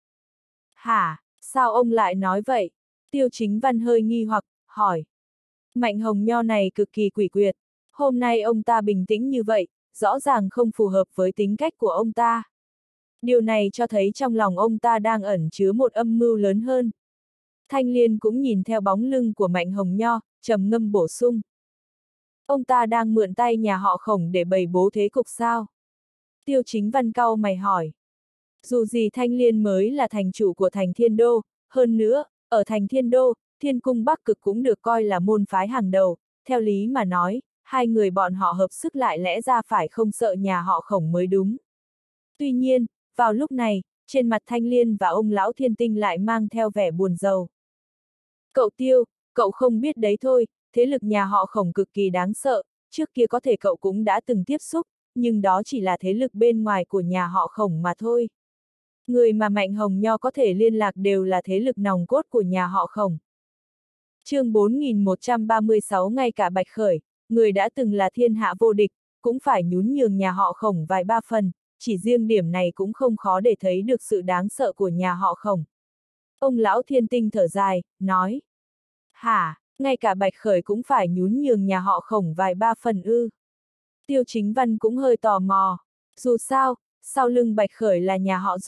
Hả, sao ông lại nói vậy? Tiêu Chính Văn hơi nghi hoặc, hỏi. Mạnh Hồng Nho này cực kỳ quỷ quyệt, hôm nay ông ta bình tĩnh như vậy, rõ ràng không phù hợp với tính cách của ông ta. Điều này cho thấy trong lòng ông ta đang ẩn chứa một âm mưu lớn hơn. Thanh Liên cũng nhìn theo bóng lưng của Mạnh Hồng Nho, trầm ngâm bổ sung. Ông ta đang mượn tay nhà họ Khổng để bày bố thế cục sao? Tiêu Chính Văn cau mày hỏi. Dù gì Thanh Liên mới là thành chủ của thành Thiên Đô, hơn nữa, ở thành Thiên Đô, Thiên cung Bắc Cực cũng được coi là môn phái hàng đầu, theo lý mà nói, hai người bọn họ hợp sức lại lẽ ra phải không sợ nhà họ Khổng mới đúng. Tuy nhiên, vào lúc này, trên mặt Thanh Liên và ông lão Thiên Tinh lại mang theo vẻ buồn rầu. Cậu Tiêu, cậu không biết đấy thôi, thế lực nhà họ Khổng cực kỳ đáng sợ, trước kia có thể cậu cũng đã từng tiếp xúc, nhưng đó chỉ là thế lực bên ngoài của nhà họ Khổng mà thôi. Người mà Mạnh Hồng Nho có thể liên lạc đều là thế lực nòng cốt của nhà họ Khổng. Chương bốn nghìn một trăm ba mươi sáu ngay cả Bạch Khởi, người đã từng là thiên hạ vô địch, cũng phải nhún nhường nhà họ Khổng vài ba phần, chỉ riêng điểm này cũng không khó để thấy được sự đáng sợ của nhà họ Khổng. Ông lão Thiên Tinh thở dài, nói. Hả, ngay cả Bạch Khởi cũng phải nhún nhường nhà họ Khổng vài ba phần ư. Tiêu Chính Văn cũng hơi tò mò. Dù sao, sau lưng Bạch Khởi là nhà họ Doanh,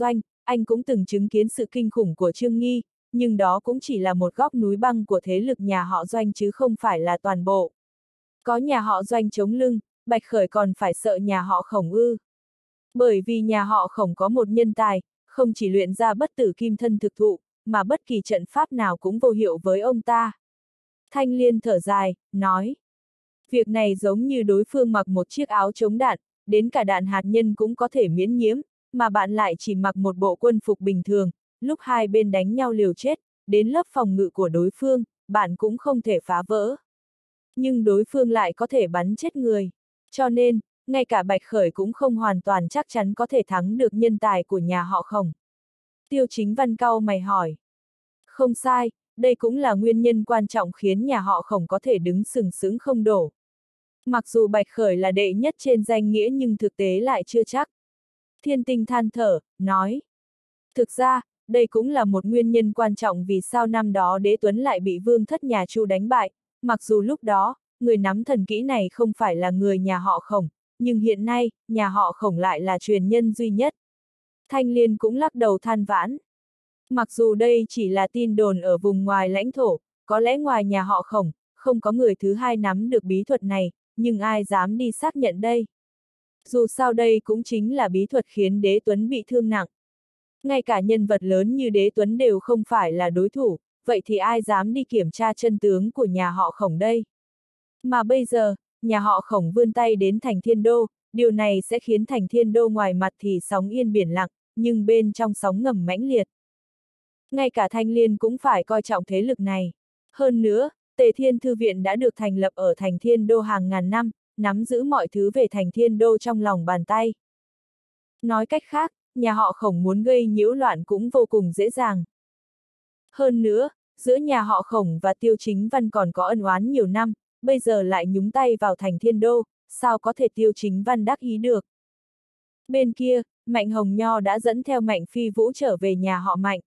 anh cũng từng chứng kiến sự kinh khủng của Trương Nghi, nhưng đó cũng chỉ là một góc núi băng của thế lực nhà họ Doanh chứ không phải là toàn bộ. Có nhà họ Doanh chống lưng, Bạch Khởi còn phải sợ nhà họ Khổng ư. Bởi vì nhà họ Khổng có một nhân tài, không chỉ luyện ra bất tử kim thân thực thụ, mà bất kỳ trận pháp nào cũng vô hiệu với ông ta. Thanh Liên thở dài, nói. Việc này giống như đối phương mặc một chiếc áo chống đạn, đến cả đạn hạt nhân cũng có thể miễn nhiễm, mà bạn lại chỉ mặc một bộ quân phục bình thường, lúc hai bên đánh nhau liều chết, đến lớp phòng ngự của đối phương, bạn cũng không thể phá vỡ. Nhưng đối phương lại có thể bắn chết người. Cho nên, ngay cả Bạch Khởi cũng không hoàn toàn chắc chắn có thể thắng được nhân tài của nhà họ Khổng. Tiêu Chính Văn cau mày hỏi. Không sai, đây cũng là nguyên nhân quan trọng khiến nhà họ Khổng có thể đứng sừng sững không đổ. Mặc dù Bạch Khởi là đệ nhất trên danh nghĩa nhưng thực tế lại chưa chắc. Thiên Tinh than thở, nói. Thực ra, đây cũng là một nguyên nhân quan trọng vì sao năm đó Đế Tuấn lại bị vương thất nhà Chu đánh bại, mặc dù lúc đó, người nắm thần kỹ này không phải là người nhà họ Khổng, nhưng hiện nay, nhà họ Khổng lại là truyền nhân duy nhất. Thanh Liên cũng lắc đầu than vãn. Mặc dù đây chỉ là tin đồn ở vùng ngoài lãnh thổ, có lẽ ngoài nhà họ Khổng, không có người thứ hai nắm được bí thuật này, nhưng ai dám đi xác nhận đây? Dù sao đây cũng chính là bí thuật khiến Đế Tuấn bị thương nặng. Ngay cả nhân vật lớn như Đế Tuấn đều không phải là đối thủ, vậy thì ai dám đi kiểm tra chân tướng của nhà họ Khổng đây? Mà bây giờ, nhà họ Khổng vươn tay đến thành Thiên Đô, điều này sẽ khiến thành Thiên Đô ngoài mặt thì sóng yên biển lặng, nhưng bên trong sóng ngầm mãnh liệt. Ngay cả Thanh Liên cũng phải coi trọng thế lực này. Hơn nữa, Tề Thiên Thư Viện đã được thành lập ở thành Thiên Đô hàng ngàn năm, nắm giữ mọi thứ về thành Thiên Đô trong lòng bàn tay. Nói cách khác, nhà họ Khổng muốn gây nhiễu loạn cũng vô cùng dễ dàng. Hơn nữa, giữa nhà họ Khổng và Tiêu Chính Văn còn có ân oán nhiều năm, bây giờ lại nhúng tay vào thành Thiên Đô, sao có thể Tiêu Chính Văn đắc ý được. Bên kia, Mạnh Hồng Nho đã dẫn theo Mạnh Phi Vũ trở về nhà họ Mạnh.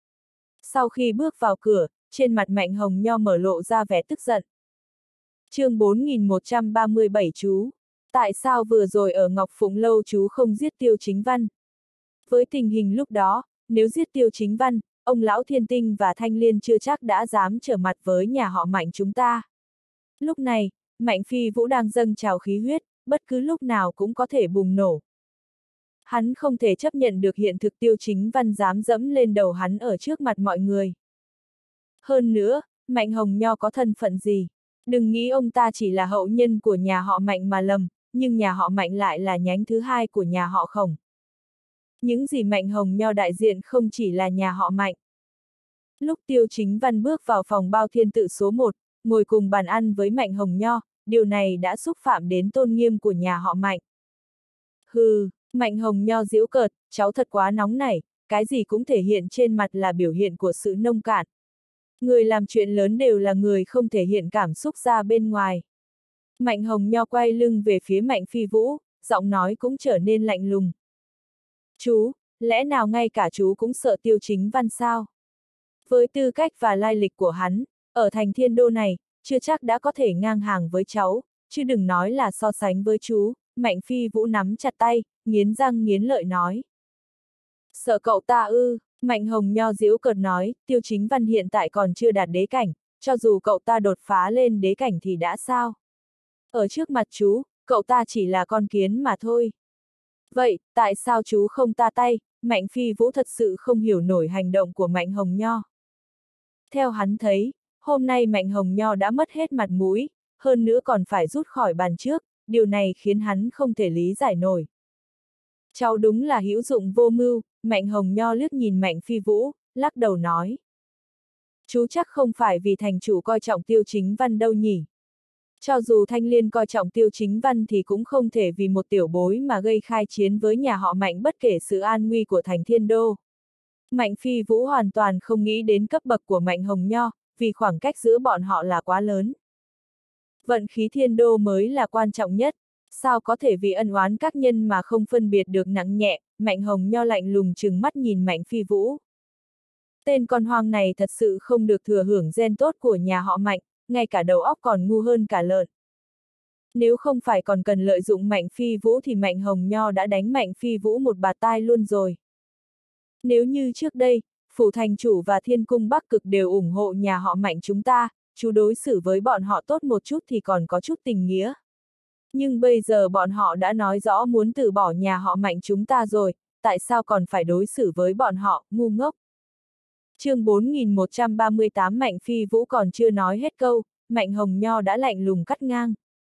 Sau khi bước vào cửa, trên mặt Mạnh Hồng Nho mở lộ ra vẻ tức giận. Chương bốn nghìn một trăm ba mươi bảy chú. Tại sao vừa rồi ở Ngọc Phụng Lâu chú không giết Tiêu Chính Văn? Với tình hình lúc đó, nếu giết Tiêu Chính Văn, ông lão Thiên Tinh và Thanh Liên chưa chắc đã dám trở mặt với nhà họ Mạnh chúng ta. Lúc này, Mạnh Phi Vũ đang dâng trào khí huyết, bất cứ lúc nào cũng có thể bùng nổ. Hắn không thể chấp nhận được hiện thực Tiêu Chính Văn dám dẫm lên đầu hắn ở trước mặt mọi người. Hơn nữa, Mạnh Hồng Nho có thân phận gì? Đừng nghĩ ông ta chỉ là hậu nhân của nhà họ Mạnh mà lầm, nhưng nhà họ Mạnh lại là nhánh thứ hai của nhà họ Khổng. Những gì Mạnh Hồng Nho đại diện không chỉ là nhà họ Mạnh. Lúc Tiêu Chính Văn bước vào phòng bao thiên tự số một, ngồi cùng bàn ăn với Mạnh Hồng Nho, điều này đã xúc phạm đến tôn nghiêm của nhà họ Mạnh. Hừ, Mạnh Hồng Nho giễu cợt, cháu thật quá nóng nảy, cái gì cũng thể hiện trên mặt là biểu hiện của sự nông cạn. Người làm chuyện lớn đều là người không thể hiện cảm xúc ra bên ngoài. Mạnh Hồng Nho quay lưng về phía Mạnh Phi Vũ, giọng nói cũng trở nên lạnh lùng. Chú, lẽ nào ngay cả chú cũng sợ Tiêu Chính Văn sao? Với tư cách và lai lịch của hắn, ở thành Thiên Đô này, chưa chắc đã có thể ngang hàng với cháu, chứ đừng nói là so sánh với chú. Mạnh Phi Vũ nắm chặt tay, nghiến răng nghiến lợi nói. Sợ cậu ta ư? Mạnh Hồng Nho giễu cợt nói, Tiêu Chính Văn hiện tại còn chưa đạt đế cảnh, cho dù cậu ta đột phá lên đế cảnh thì đã sao? Ở trước mặt chú, cậu ta chỉ là con kiến mà thôi. Vậy, tại sao chú không ta tay? Mạnh Phi Vũ thật sự không hiểu nổi hành động của Mạnh Hồng Nho. Theo hắn thấy, hôm nay Mạnh Hồng Nho đã mất hết mặt mũi, hơn nữa còn phải rút khỏi bàn trước, điều này khiến hắn không thể lý giải nổi. Cháu đúng là hữu dụng vô mưu, Mạnh Hồng Nho liếc nhìn Mạnh Phi Vũ, lắc đầu nói. Chú chắc không phải vì thành chủ coi trọng Tiêu Chính Văn đâu nhỉ. Cho dù Thanh Liên coi trọng Tiêu Chính Văn thì cũng không thể vì một tiểu bối mà gây khai chiến với nhà họ Mạnh bất kể sự an nguy của thành Thiên Đô. Mạnh Phi Vũ hoàn toàn không nghĩ đến cấp bậc của Mạnh Hồng Nho, vì khoảng cách giữa bọn họ là quá lớn. Vận khí Thiên Đô mới là quan trọng nhất, sao có thể vì ân oán các nhân mà không phân biệt được nặng nhẹ, Mạnh Hồng Nho lạnh lùng trừng mắt nhìn Mạnh Phi Vũ. Tên con hoang này thật sự không được thừa hưởng gen tốt của nhà họ Mạnh, ngay cả đầu óc còn ngu hơn cả lợn. Nếu không phải còn cần lợi dụng Mạnh Phi Vũ thì Mạnh Hồng Nho đã đánh Mạnh Phi Vũ một bạt tai luôn rồi. Nếu như trước đây, phủ thành chủ và thiên cung Bắc Cực đều ủng hộ nhà họ Mạnh chúng ta, chú đối xử với bọn họ tốt một chút thì còn có chút tình nghĩa. Nhưng bây giờ bọn họ đã nói rõ muốn từ bỏ nhà họ Mạnh chúng ta rồi, tại sao còn phải đối xử với bọn họ, ngu ngốc. Chương bốn nghìn một trăm ba mươi tám Mạnh Phi Vũ còn chưa nói hết câu, Mạnh Hồng Nho đã lạnh lùng cắt ngang.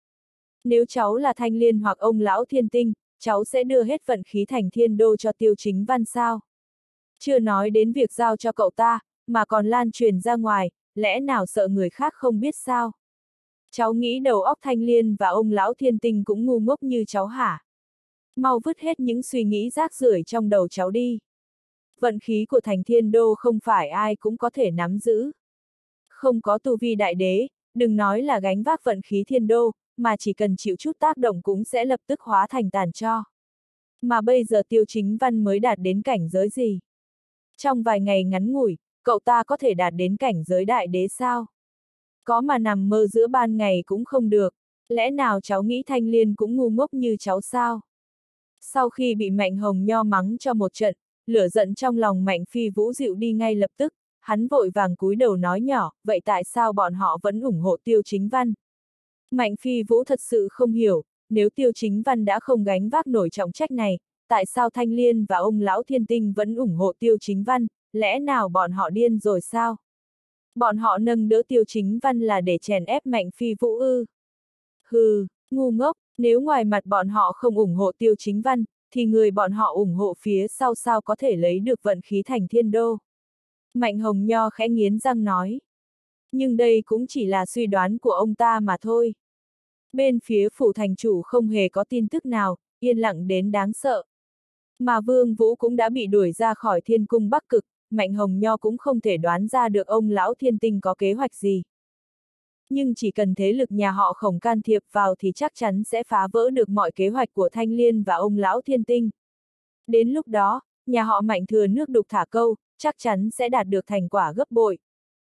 Nếu cháu là Thanh Liên hoặc ông lão Thiên Tinh, cháu sẽ đưa hết vận khí thành thiên đô cho Tiêu Chính Văn sao? Chưa nói đến việc giao cho cậu ta, mà còn lan truyền ra ngoài, lẽ nào sợ người khác không biết sao? Cháu nghĩ đầu óc Thanh Liên và ông lão Thiên Tinh cũng ngu ngốc như cháu hả? Mau vứt hết những suy nghĩ rác rưởi trong đầu cháu đi. Vận khí của thành thiên đô không phải ai cũng có thể nắm giữ. Không có tu vi đại đế, đừng nói là gánh vác vận khí thiên đô, mà chỉ cần chịu chút tác động cũng sẽ lập tức hóa thành tàn tro. Mà bây giờ Tiêu Chính Văn mới đạt đến cảnh giới gì? Trong vài ngày ngắn ngủi, cậu ta có thể đạt đến cảnh giới đại đế sao? Có mà nằm mơ giữa ban ngày cũng không được, lẽ nào cháu nghĩ Thanh Liên cũng ngu ngốc như cháu sao? Sau khi bị Mạnh Hồng Nho mắng cho một trận, lửa giận trong lòng Mạnh Phi Vũ dịu đi ngay lập tức, hắn vội vàng cúi đầu nói nhỏ, vậy tại sao bọn họ vẫn ủng hộ Tiêu Chính Văn? Mạnh Phi Vũ thật sự không hiểu, nếu Tiêu Chính Văn đã không gánh vác nổi trọng trách này, tại sao Thanh Liên và ông lão Thiên Tinh vẫn ủng hộ Tiêu Chính Văn, lẽ nào bọn họ điên rồi sao? Bọn họ nâng đỡ Tiêu Chính Văn là để chèn ép Mạnh Phi Vũ ư? Hừ, ngu ngốc, nếu ngoài mặt bọn họ không ủng hộ Tiêu Chính Văn, thì người bọn họ ủng hộ phía sau sao có thể lấy được vận khí thành thiên đô? Mạnh Hồng Nho khẽ nghiến răng nói. Nhưng đây cũng chỉ là suy đoán của ông ta mà thôi. Bên phía phủ thành chủ không hề có tin tức nào, yên lặng đến đáng sợ. Mà Vương Vũ cũng đã bị đuổi ra khỏi Thiên Cung Bắc Cực, Mạnh Hồng Nho cũng không thể đoán ra được ông lão Thiên Tinh có kế hoạch gì. Nhưng chỉ cần thế lực nhà họ Khổng can thiệp vào thì chắc chắn sẽ phá vỡ được mọi kế hoạch của Thanh Liên và ông lão Thiên Tinh. Đến lúc đó, nhà họ Mạnh thừa nước đục thả câu, chắc chắn sẽ đạt được thành quả gấp bội.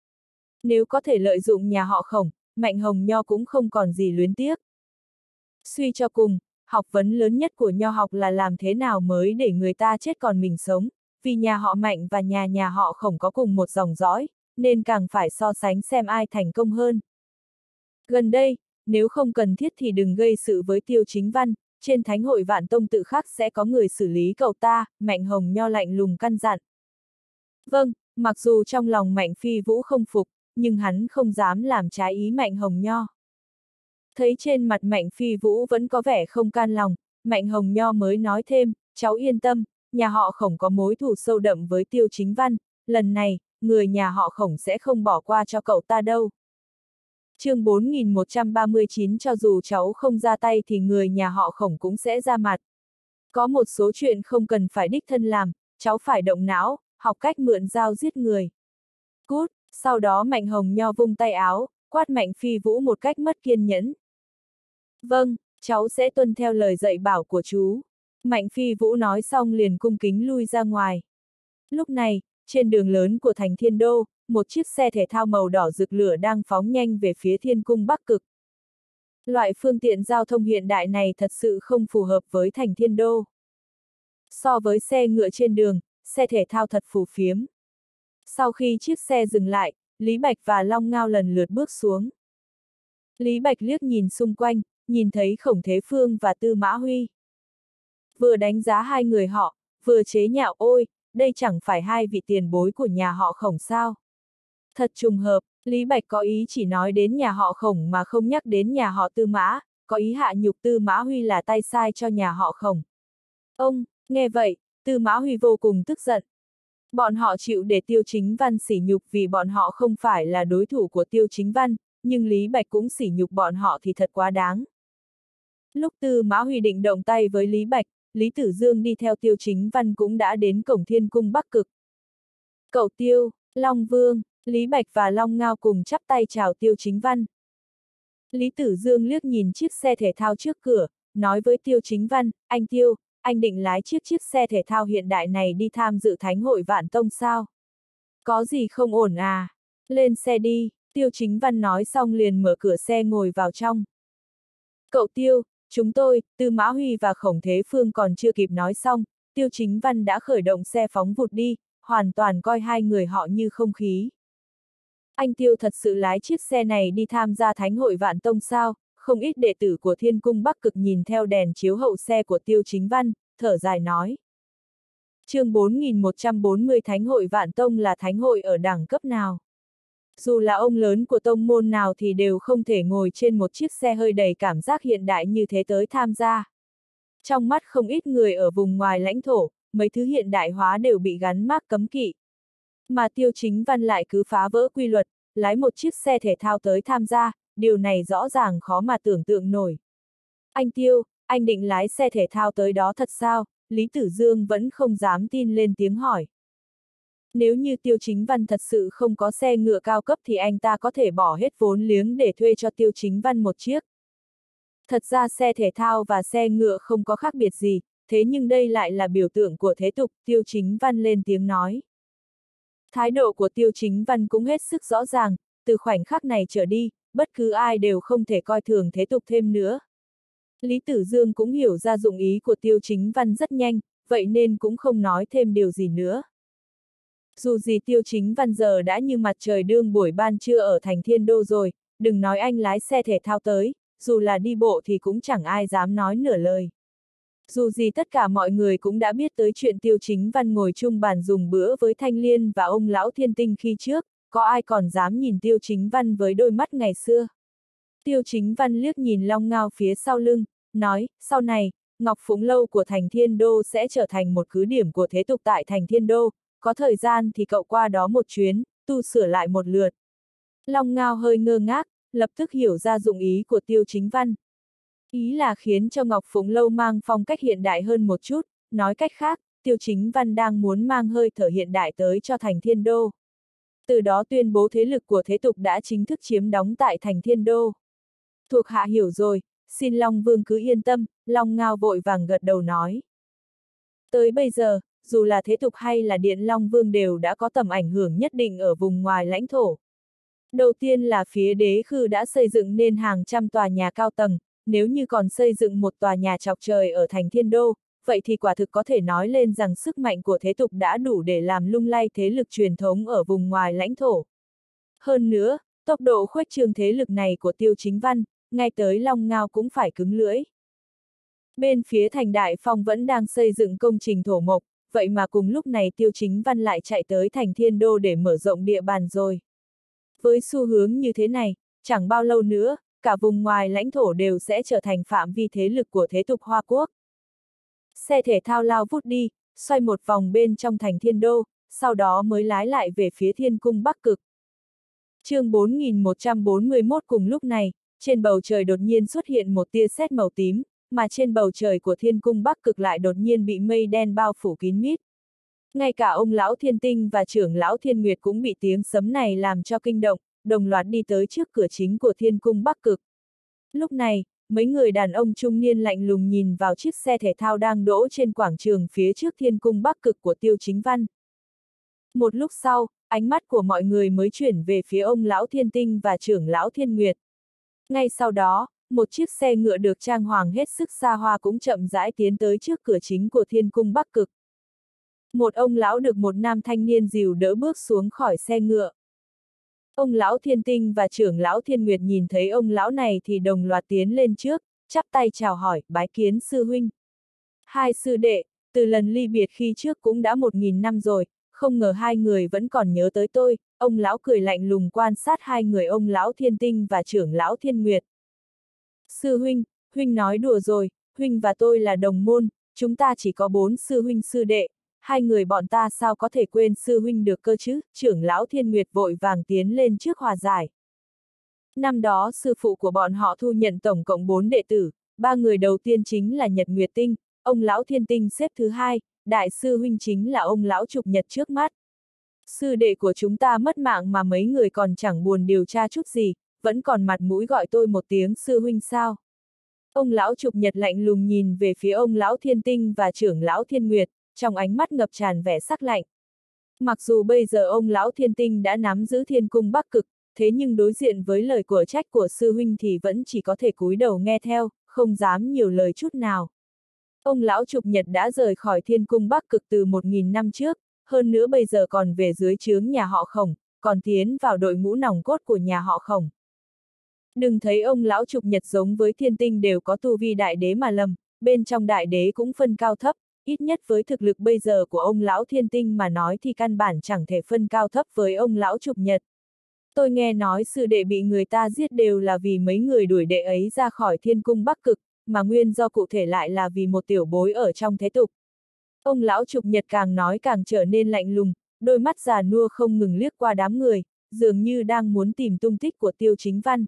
Nếu có thể lợi dụng nhà họ Khổng, Mạnh Hồng Nho cũng không còn gì luyến tiếc. Suy cho cùng, học vấn lớn nhất của nho học là làm thế nào mới để người ta chết còn mình sống, vì nhà họ Mạnh và nhà nhà họ Khổng có cùng một dòng dõi, nên càng phải so sánh xem ai thành công hơn. Gần đây, nếu không cần thiết thì đừng gây sự với Tiêu Chính Văn, trên thánh hội Vạn Tông tự khắc sẽ có người xử lý cậu ta, Mạnh Hồng Nho lạnh lùng căn dặn. Vâng, mặc dù trong lòng Mạnh Phi Vũ không phục, nhưng hắn không dám làm trái ý Mạnh Hồng Nho. Thấy trên mặt Mạnh Phi Vũ vẫn có vẻ không can lòng, Mạnh Hồng Nho mới nói thêm, cháu yên tâm, nhà họ Khổng có mối thù sâu đậm với Tiêu Chính Văn, lần này, người nhà họ Khổng sẽ không bỏ qua cho cậu ta đâu. Chương bốn nghìn một trăm ba mươi chín cho dù cháu không ra tay thì người nhà họ Khổng cũng sẽ ra mặt. Có một số chuyện không cần phải đích thân làm, cháu phải động não, học cách mượn dao giết người. Cút, sau đó Mạnh Hồng Nho vung tay áo, quát Mạnh Phi Vũ một cách mất kiên nhẫn. Vâng, cháu sẽ tuân theo lời dạy bảo của chú. Mạnh Phi Vũ nói xong liền cung kính lui ra ngoài. Lúc này, trên đường lớn của thành Thiên Đô, một chiếc xe thể thao màu đỏ rực lửa đang phóng nhanh về phía Thiên Cung Bắc Cực. Loại phương tiện giao thông hiện đại này thật sự không phù hợp với thành Thiên Đô. So với xe ngựa trên đường, xe thể thao thật phù phiếm. Sau khi chiếc xe dừng lại, Lý Bạch và Long Ngao lần lượt bước xuống. Lý Bạch liếc nhìn xung quanh, nhìn thấy Khổng Thế Phương và Tư Mã Huy. Vừa đánh giá hai người họ, vừa chế nhạo ôi, đây chẳng phải hai vị tiền bối của nhà họ Khổng sao. Thật trùng hợp, Lý Bạch có ý chỉ nói đến nhà họ Khổng mà không nhắc đến nhà họ Tư Mã, có ý hạ nhục Tư Mã Huy là tay sai cho nhà họ Khổng. Ông, nghe vậy, Tư Mã Huy vô cùng tức giận. Bọn họ chịu để Tiêu Chính Văn sỉ nhục vì bọn họ không phải là đối thủ của Tiêu Chính Văn, nhưng Lý Bạch cũng sỉ nhục bọn họ thì thật quá đáng. Lúc Tư Mã Huy định động tay với Lý Bạch, Lý Tử Dương đi theo Tiêu Chính Văn cũng đã đến cổng Thiên Cung Bắc Cực. Cậu Tiêu, Long Vương, Lý Bạch và Long Ngao cùng chắp tay chào Tiêu Chính Văn. Lý Tử Dương liếc nhìn chiếc xe thể thao trước cửa, nói với Tiêu Chính Văn, anh Tiêu, anh định lái chiếc chiếc xe thể thao hiện đại này đi tham dự Thánh hội Vạn Tông sao? Có gì không ổn à? Lên xe đi, Tiêu Chính Văn nói xong liền mở cửa xe ngồi vào trong. Cậu Tiêu, chúng tôi, Tư Mã Huy và Khổng Thế Phương còn chưa kịp nói xong, Tiêu Chính Văn đã khởi động xe phóng vụt đi, hoàn toàn coi hai người họ như không khí. Anh Tiêu thật sự lái chiếc xe này đi tham gia Thánh hội Vạn Tông sao? Không ít đệ tử của Thiên Cung Bắc Cực nhìn theo đèn chiếu hậu xe của Tiêu Chính Văn, thở dài nói. chương bốn nghìn một trăm bốn mươi Thánh hội Vạn Tông là thánh hội ở đẳng cấp nào? Dù là ông lớn của tông môn nào thì đều không thể ngồi trên một chiếc xe hơi đầy cảm giác hiện đại như thế tới tham gia. Trong mắt không ít người ở vùng ngoài lãnh thổ, mấy thứ hiện đại hóa đều bị gắn mác cấm kỵ. Mà Tiêu Chính Văn lại cứ phá vỡ quy luật, lái một chiếc xe thể thao tới tham gia, điều này rõ ràng khó mà tưởng tượng nổi. Anh Tiêu, anh định lái xe thể thao tới đó thật sao? Lý Tử Dương vẫn không dám tin lên tiếng hỏi. Nếu như Tiêu Chính Văn thật sự không có xe ngựa cao cấp thì anh ta có thể bỏ hết vốn liếng để thuê cho Tiêu Chính Văn một chiếc. Thật ra xe thể thao và xe ngựa không có khác biệt gì, thế nhưng đây lại là biểu tượng của thế tục, Tiêu Chính Văn lên tiếng nói. Thái độ của Tiêu Chính Văn cũng hết sức rõ ràng, từ khoảnh khắc này trở đi, bất cứ ai đều không thể coi thường thế tục thêm nữa. Lý Tử Dương cũng hiểu ra dụng ý của Tiêu Chính Văn rất nhanh, vậy nên cũng không nói thêm điều gì nữa. Dù gì Tiêu Chính Văn giờ đã như mặt trời đương buổi ban trưa ở thành Thiên Đô rồi, đừng nói anh lái xe thể thao tới, dù là đi bộ thì cũng chẳng ai dám nói nửa lời. Dù gì tất cả mọi người cũng đã biết tới chuyện Tiêu Chính Văn ngồi chung bàn dùng bữa với Thanh Liên và ông lão Thiên Tinh khi trước, có ai còn dám nhìn Tiêu Chính Văn với đôi mắt ngày xưa. Tiêu Chính Văn liếc nhìn Long Ngao phía sau lưng, nói, sau này, Ngọc Phụng Lâu của thành Thiên Đô sẽ trở thành một cứ điểm của thế tục tại thành Thiên Đô, có thời gian thì cậu qua đó một chuyến, tu sửa lại một lượt. Long Ngao hơi ngơ ngác, lập tức hiểu ra dụng ý của Tiêu Chính Văn. Ý là khiến cho Ngọc Phụng Lâu mang phong cách hiện đại hơn một chút, nói cách khác, Tiêu Chính Văn đang muốn mang hơi thở hiện đại tới cho thành Thiên Đô. Từ đó tuyên bố thế lực của thế tục đã chính thức chiếm đóng tại thành Thiên Đô. Thuộc hạ hiểu rồi, xin Long Vương cứ yên tâm, Long Ngao vội vàng gật đầu nói. Tới bây giờ, dù là thế tục hay là Điện Long Vương đều đã có tầm ảnh hưởng nhất định ở vùng ngoài lãnh thổ. Đầu tiên là phía đế khư đã xây dựng nên hàng trăm tòa nhà cao tầng, nếu như còn xây dựng một tòa nhà chọc trời ở thành Thiên Đô, vậy thì quả thực có thể nói lên rằng sức mạnh của thế tục đã đủ để làm lung lay thế lực truyền thống ở vùng ngoài lãnh thổ. Hơn nữa, tốc độ khuếch trương thế lực này của Tiêu Chính Văn, ngay tới Long Ngao cũng phải cứng lưỡi. Bên phía thành Đại Phong vẫn đang xây dựng công trình thổ mộc, vậy mà cùng lúc này Tiêu Chính Văn lại chạy tới thành Thiên Đô để mở rộng địa bàn rồi. Với xu hướng như thế này, chẳng bao lâu nữa, cả vùng ngoài lãnh thổ đều sẽ trở thành phạm vi thế lực của thế tục Hoa Quốc. Xe thể thao lao vút đi, xoay một vòng bên trong thành Thiên Đô, sau đó mới lái lại về phía Thiên Cung Bắc Cực. chương bốn nghìn một trăm bốn mươi mốt cùng lúc này, trên bầu trời đột nhiên xuất hiện một tia sét màu tím, mà trên bầu trời của Thiên Cung Bắc Cực lại đột nhiên bị mây đen bao phủ kín mít. Ngay cả ông lão Thiên Tinh và trưởng lão Thiên Nguyệt cũng bị tiếng sấm này làm cho kinh động, đồng loạt đi tới trước cửa chính của Thiên Cung Bắc Cực. Lúc này, mấy người đàn ông trung niên lạnh lùng nhìn vào chiếc xe thể thao đang đỗ trên quảng trường phía trước Thiên Cung Bắc Cực của Tiêu Chính Văn. Một lúc sau, ánh mắt của mọi người mới chuyển về phía ông lão Thiên Tinh và trưởng lão Thiên Nguyệt. Ngay sau đó, một chiếc xe ngựa được trang hoàng hết sức xa hoa cũng chậm rãi tiến tới trước cửa chính của Thiên Cung Bắc Cực. Một ông lão được một nam thanh niên dìu đỡ bước xuống khỏi xe ngựa. Ông lão Thiên Tinh và trưởng lão Thiên Nguyệt nhìn thấy ông lão này thì đồng loạt tiến lên trước, chắp tay chào hỏi, bái kiến sư huynh. Hai sư đệ, từ lần ly biệt khi trước cũng đã một nghìn năm rồi, không ngờ hai người vẫn còn nhớ tới tôi. Ông lão cười lạnh lùng quan sát hai người ông lão Thiên Tinh và trưởng lão Thiên Nguyệt. Sư huynh, huynh nói đùa rồi, huynh và tôi là đồng môn, chúng ta chỉ có bốn sư huynh sư đệ, hai người bọn ta sao có thể quên sư huynh được cơ chứ, trưởng lão Thiên Nguyệt vội vàng tiến lên trước hòa giải. Năm đó sư phụ của bọn họ thu nhận tổng cộng bốn đệ tử, ba người đầu tiên chính là Nhật Nguyệt Tinh, ông lão Thiên Tinh xếp thứ hai, đại sư huynh chính là ông lão Trục Nhật trước mắt. Sư đệ của chúng ta mất mạng mà mấy người còn chẳng buồn điều tra chút gì, vẫn còn mặt mũi gọi tôi một tiếng sư huynh sao. Ông lão Trục Nhật lạnh lùng nhìn về phía ông lão Thiên Tinh và trưởng lão Thiên Nguyệt, trong ánh mắt ngập tràn vẻ sắc lạnh. Mặc dù bây giờ ông lão Thiên Tinh đã nắm giữ Thiên Cung Bắc Cực, thế nhưng đối diện với lời của trách của sư huynh thì vẫn chỉ có thể cúi đầu nghe theo, không dám nhiều lời chút nào. Ông lão Trục Nhật đã rời khỏi thiên cung Bắc Cực từ một nghìn năm trước, hơn nữa bây giờ còn về dưới trướng nhà họ Khổng, còn tiến vào đội ngũ nòng cốt của nhà họ Khổng. Đừng thấy ông lão Trục Nhật giống với thiên tinh đều có tu vi đại đế mà lầm, bên trong đại đế cũng phân cao thấp, ít nhất với thực lực bây giờ của ông lão thiên tinh mà nói thì căn bản chẳng thể phân cao thấp với ông lão Trục Nhật. Tôi nghe nói sư đệ bị người ta giết đều là vì mấy người đuổi đệ ấy ra khỏi thiên cung Bắc Cực, mà nguyên do cụ thể lại là vì một tiểu bối ở trong thế tục. Ông lão Trục Nhật càng nói càng trở nên lạnh lùng, đôi mắt già nua không ngừng liếc qua đám người, dường như đang muốn tìm tung tích của Tiêu Chính Văn.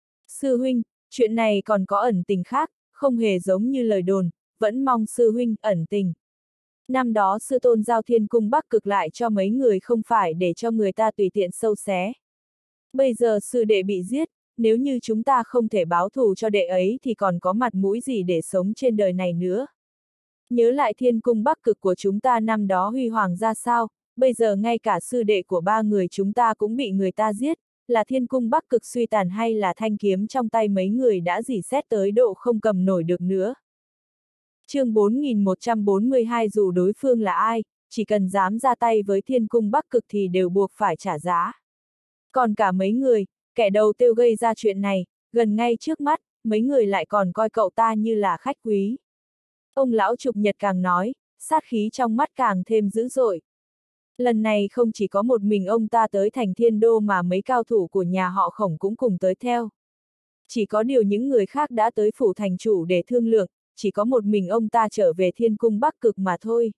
Sư huynh, chuyện này còn có ẩn tình khác, không hề giống như lời đồn, vẫn mong sư huynh ẩn tình. Năm đó sư tôn giao thiên cung Bắc Cực lại cho mấy người không phải để cho người ta tùy tiện sâu xé. Bây giờ sư đệ bị giết, nếu như chúng ta không thể báo thù cho đệ ấy thì còn có mặt mũi gì để sống trên đời này nữa. Nhớ lại thiên cung Bắc Cực của chúng ta năm đó huy hoàng ra sao, bây giờ ngay cả sư đệ của ba người chúng ta cũng bị người ta giết, là thiên cung Bắc Cực suy tàn hay là thanh kiếm trong tay mấy người đã rỉ sét tới độ không cầm nổi được nữa. Chương bốn nghìn một trăm bốn mươi hai dù đối phương là ai, chỉ cần dám ra tay với thiên cung Bắc Cực thì đều buộc phải trả giá. Còn cả mấy người, kẻ đầu tiêu gây ra chuyện này, gần ngay trước mắt, mấy người lại còn coi cậu ta như là khách quý. Ông lão Trục Nhật càng nói, sát khí trong mắt càng thêm dữ dội. Lần này không chỉ có một mình ông ta tới thành Thiên Đô mà mấy cao thủ của nhà họ Khổng cũng cùng tới theo. Chỉ có điều những người khác đã tới phủ thành chủ để thương lượng, chỉ có một mình ông ta trở về thiên cung Bắc Cực mà thôi.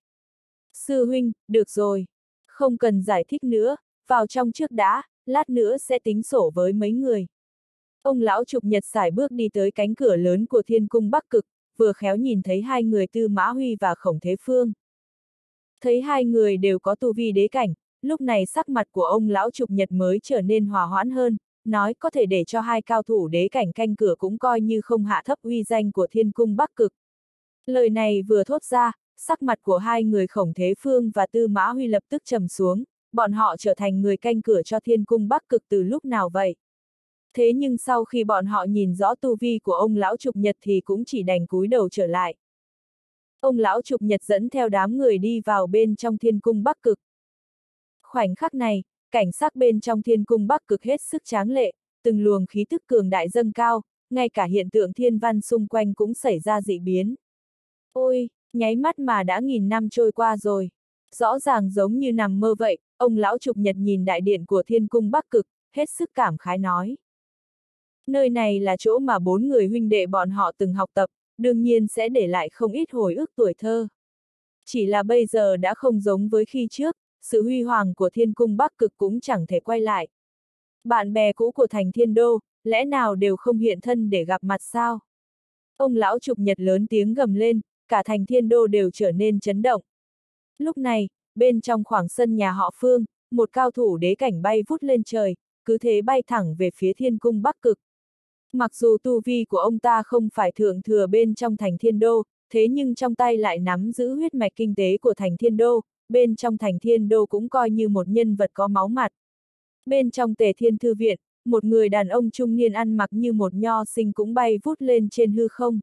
Sư huynh, được rồi. Không cần giải thích nữa, vào trong trước đã, lát nữa sẽ tính sổ với mấy người. Ông lão Trục Nhật sải bước đi tới cánh cửa lớn của thiên cung Bắc Cực, vừa khéo nhìn thấy hai người Tư Mã Huy và Khổng Thế Phương. Thấy hai người đều có tu vi đế cảnh, lúc này sắc mặt của ông lão Trục Nhật mới trở nên hòa hoãn hơn, nói có thể để cho hai cao thủ đế cảnh canh cửa cũng coi như không hạ thấp uy danh của thiên cung Bắc Cực. Lời này vừa thốt ra, sắc mặt của hai người Khổng Thế Phương và Tư Mã Huy lập tức trầm xuống, bọn họ trở thành người canh cửa cho thiên cung Bắc Cực từ lúc nào vậy? Thế nhưng sau khi bọn họ nhìn rõ tu vi của ông lão Trục Nhật thì cũng chỉ đành cúi đầu trở lại. Ông lão Trục Nhật dẫn theo đám người đi vào bên trong thiên cung Bắc Cực. Khoảnh khắc này, cảnh sắc bên trong thiên cung Bắc Cực hết sức tráng lệ, từng luồng khí tức cường đại dâng cao, ngay cả hiện tượng thiên văn xung quanh cũng xảy ra dị biến. Ôi, nháy mắt mà đã nghìn năm trôi qua rồi. Rõ ràng giống như nằm mơ vậy, ông lão Trục Nhật nhìn đại điện của thiên cung Bắc Cực, hết sức cảm khái nói. Nơi này là chỗ mà bốn người huynh đệ bọn họ từng học tập, đương nhiên sẽ để lại không ít hồi ức tuổi thơ. Chỉ là bây giờ đã không giống với khi trước, sự huy hoàng của thiên cung Bắc Cực cũng chẳng thể quay lại. Bạn bè cũ của thành Thiên Đô, lẽ nào đều không hiện thân để gặp mặt sao? Ông lão Trục Nhật lớn tiếng gầm lên, cả thành Thiên Đô đều trở nên chấn động. Lúc này, bên trong khoảng sân nhà họ Phương, một cao thủ đế cảnh bay vút lên trời, cứ thế bay thẳng về phía thiên cung Bắc Cực. Mặc dù tu vi của ông ta không phải thượng thừa bên trong thành Thiên Đô, thế nhưng trong tay lại nắm giữ huyết mạch kinh tế của thành Thiên Đô, bên trong thành Thiên Đô cũng coi như một nhân vật có máu mặt. Bên trong Tề Thiên Thư Viện, một người đàn ông trung niên ăn mặc như một nho sinh cũng bay vút lên trên hư không.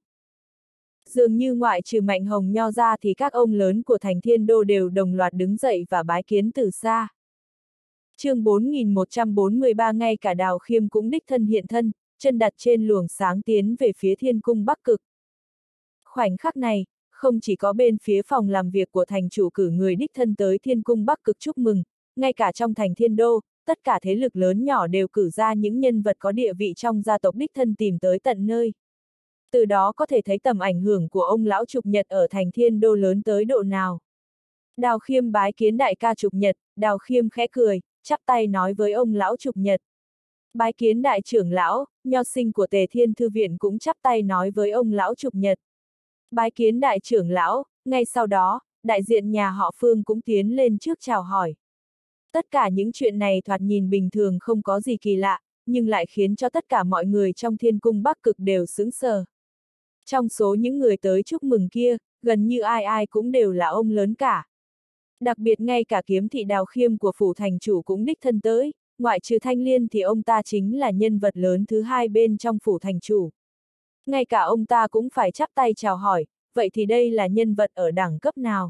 Dường như ngoại trừ Mạnh Hồng Nho ra thì các ông lớn của thành Thiên Đô đều đồng loạt đứng dậy và bái kiến từ xa. Chương bốn nghìn một trăm bốn mươi ba ngay cả Đào Khiêm cũng đích thân hiện thân, chân đặt trên luồng sáng tiến về phía thiên cung Bắc Cực. Khoảnh khắc này, không chỉ có bên phía phòng làm việc của thành chủ cử người đích thân tới thiên cung Bắc Cực chúc mừng, ngay cả trong thành Thiên Đô, tất cả thế lực lớn nhỏ đều cử ra những nhân vật có địa vị trong gia tộc đích thân tìm tới tận nơi. Từ đó có thể thấy tầm ảnh hưởng của ông lão Trục Nhật ở thành Thiên Đô lớn tới độ nào. Đào Khiêm bái kiến đại ca Trục Nhật, Đào Khiêm khẽ cười, chắp tay nói với ông lão Trục Nhật. Bái kiến đại trưởng lão, nho sinh của Tề Thiên Thư Viện cũng chắp tay nói với ông lão Trục Nhật. Bái kiến đại trưởng lão, ngay sau đó, đại diện nhà họ Phương cũng tiến lên trước chào hỏi. Tất cả những chuyện này thoạt nhìn bình thường không có gì kỳ lạ, nhưng lại khiến cho tất cả mọi người trong thiên cung Bắc Cực đều sững sờ. Trong số những người tới chúc mừng kia, gần như ai ai cũng đều là ông lớn cả. Đặc biệt ngay cả Kiếm thị Đào Khiêm của phủ thành chủ cũng đích thân tới, ngoại trừ Thanh Liên thì ông ta chính là nhân vật lớn thứ hai bên trong phủ thành chủ. Ngay cả ông ta cũng phải chắp tay chào hỏi, vậy thì đây là nhân vật ở đẳng cấp nào?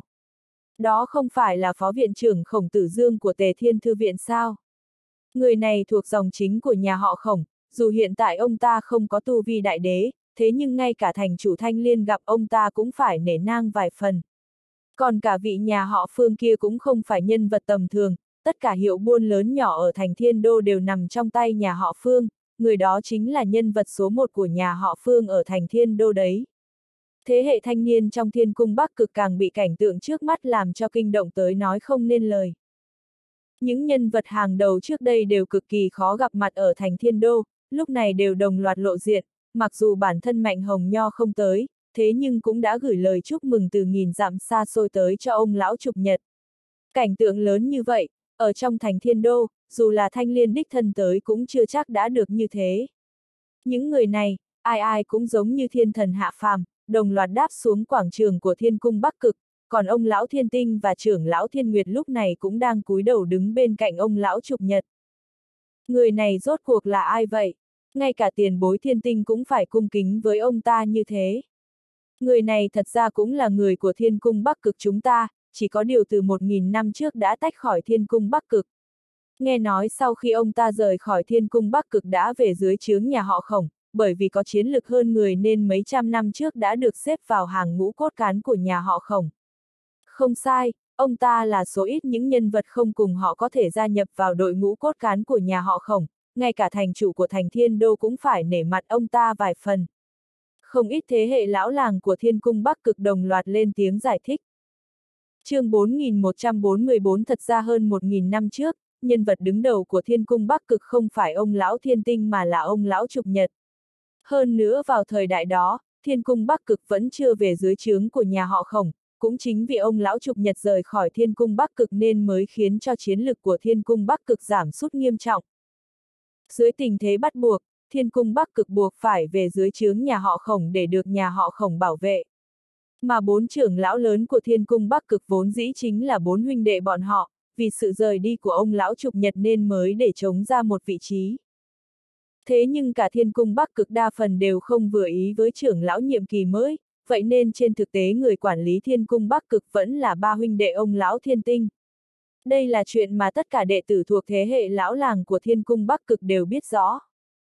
Đó không phải là phó viện trưởng Khổng Tử Dương của Tề Thiên Thư Viện sao? Người này thuộc dòng chính của nhà họ Khổng, dù hiện tại ông ta không có tu vi đại đế, thế nhưng ngay cả thành chủ Thanh Liên gặp ông ta cũng phải nể nang vài phần. Còn cả vị nhà họ Phương kia cũng không phải nhân vật tầm thường, tất cả hiệu buôn lớn nhỏ ở thành Thiên Đô đều nằm trong tay nhà họ Phương, người đó chính là nhân vật số một của nhà họ Phương ở thành Thiên Đô đấy. Thế hệ thanh niên trong Thiên Cung Bắc Cực càng bị cảnh tượng trước mắt làm cho kinh động tới nói không nên lời. Những nhân vật hàng đầu trước đây đều cực kỳ khó gặp mặt ở thành Thiên Đô, lúc này đều đồng loạt lộ diện, mặc dù bản thân Mạnh Hồng Nho không tới, thế nhưng cũng đã gửi lời chúc mừng từ nghìn dặm xa xôi tới cho ông lão Trục Nhật. Cảnh tượng lớn như vậy, ở trong thành Thiên Đô, dù là Thanh Liên đích thân tới cũng chưa chắc đã được như thế. Những người này, ai ai cũng giống như thiên thần hạ phàm, đồng loạt đáp xuống quảng trường của Thiên Cung Bắc Cực, còn ông lão Thiên Tinh và trưởng lão Thiên Nguyệt lúc này cũng đang cúi đầu đứng bên cạnh ông lão Trục Nhật. Người này rốt cuộc là ai vậy? Ngay cả tiền bối Thiên Tinh cũng phải cung kính với ông ta như thế. Người này thật ra cũng là người của Thiên Cung Bắc Cực chúng ta, chỉ có điều từ một nghìn năm trước đã tách khỏi Thiên Cung Bắc Cực. Nghe nói sau khi ông ta rời khỏi Thiên Cung Bắc Cực đã về dưới trướng nhà họ Khổng, bởi vì có chiến lực hơn người nên mấy trăm năm trước đã được xếp vào hàng ngũ cốt cán của nhà họ Khổng. Không sai, ông ta là số ít những nhân vật không cùng họ có thể gia nhập vào đội ngũ cốt cán của nhà họ Khổng, ngay cả thành chủ của thành Thiên Đô cũng phải nể mặt ông ta vài phần. Không ít thế hệ lão làng của Thiên Cung Bắc Cực đồng loạt lên tiếng giải thích. Chương bốn nghìn một trăm bốn mươi bốn thật ra hơn một nghìn năm trước, nhân vật đứng đầu của Thiên Cung Bắc Cực không phải ông lão Thiên Tinh mà là ông lão Trục Nhật. Hơn nữa vào thời đại đó, Thiên Cung Bắc Cực vẫn chưa về dưới trướng của nhà họ Khổng, cũng chính vì ông lão Trục Nhật rời khỏi Thiên Cung Bắc Cực nên mới khiến cho chiến lực của Thiên Cung Bắc Cực giảm sút nghiêm trọng. Dưới tình thế bắt buộc, Thiên Cung Bắc Cực buộc phải về dưới trướng nhà họ Khổng để được nhà họ Khổng bảo vệ. Mà bốn trưởng lão lớn của Thiên Cung Bắc Cực vốn dĩ chính là bốn huynh đệ bọn họ, vì sự rời đi của ông lão Trục Nhật nên mới để trống ra một vị trí. Thế nhưng cả Thiên Cung Bắc Cực đa phần đều không vừa ý với trưởng lão nhiệm kỳ mới, vậy nên trên thực tế người quản lý Thiên Cung Bắc Cực vẫn là ba huynh đệ ông lão Thiên Tinh. Đây là chuyện mà tất cả đệ tử thuộc thế hệ lão làng của Thiên Cung Bắc Cực đều biết rõ.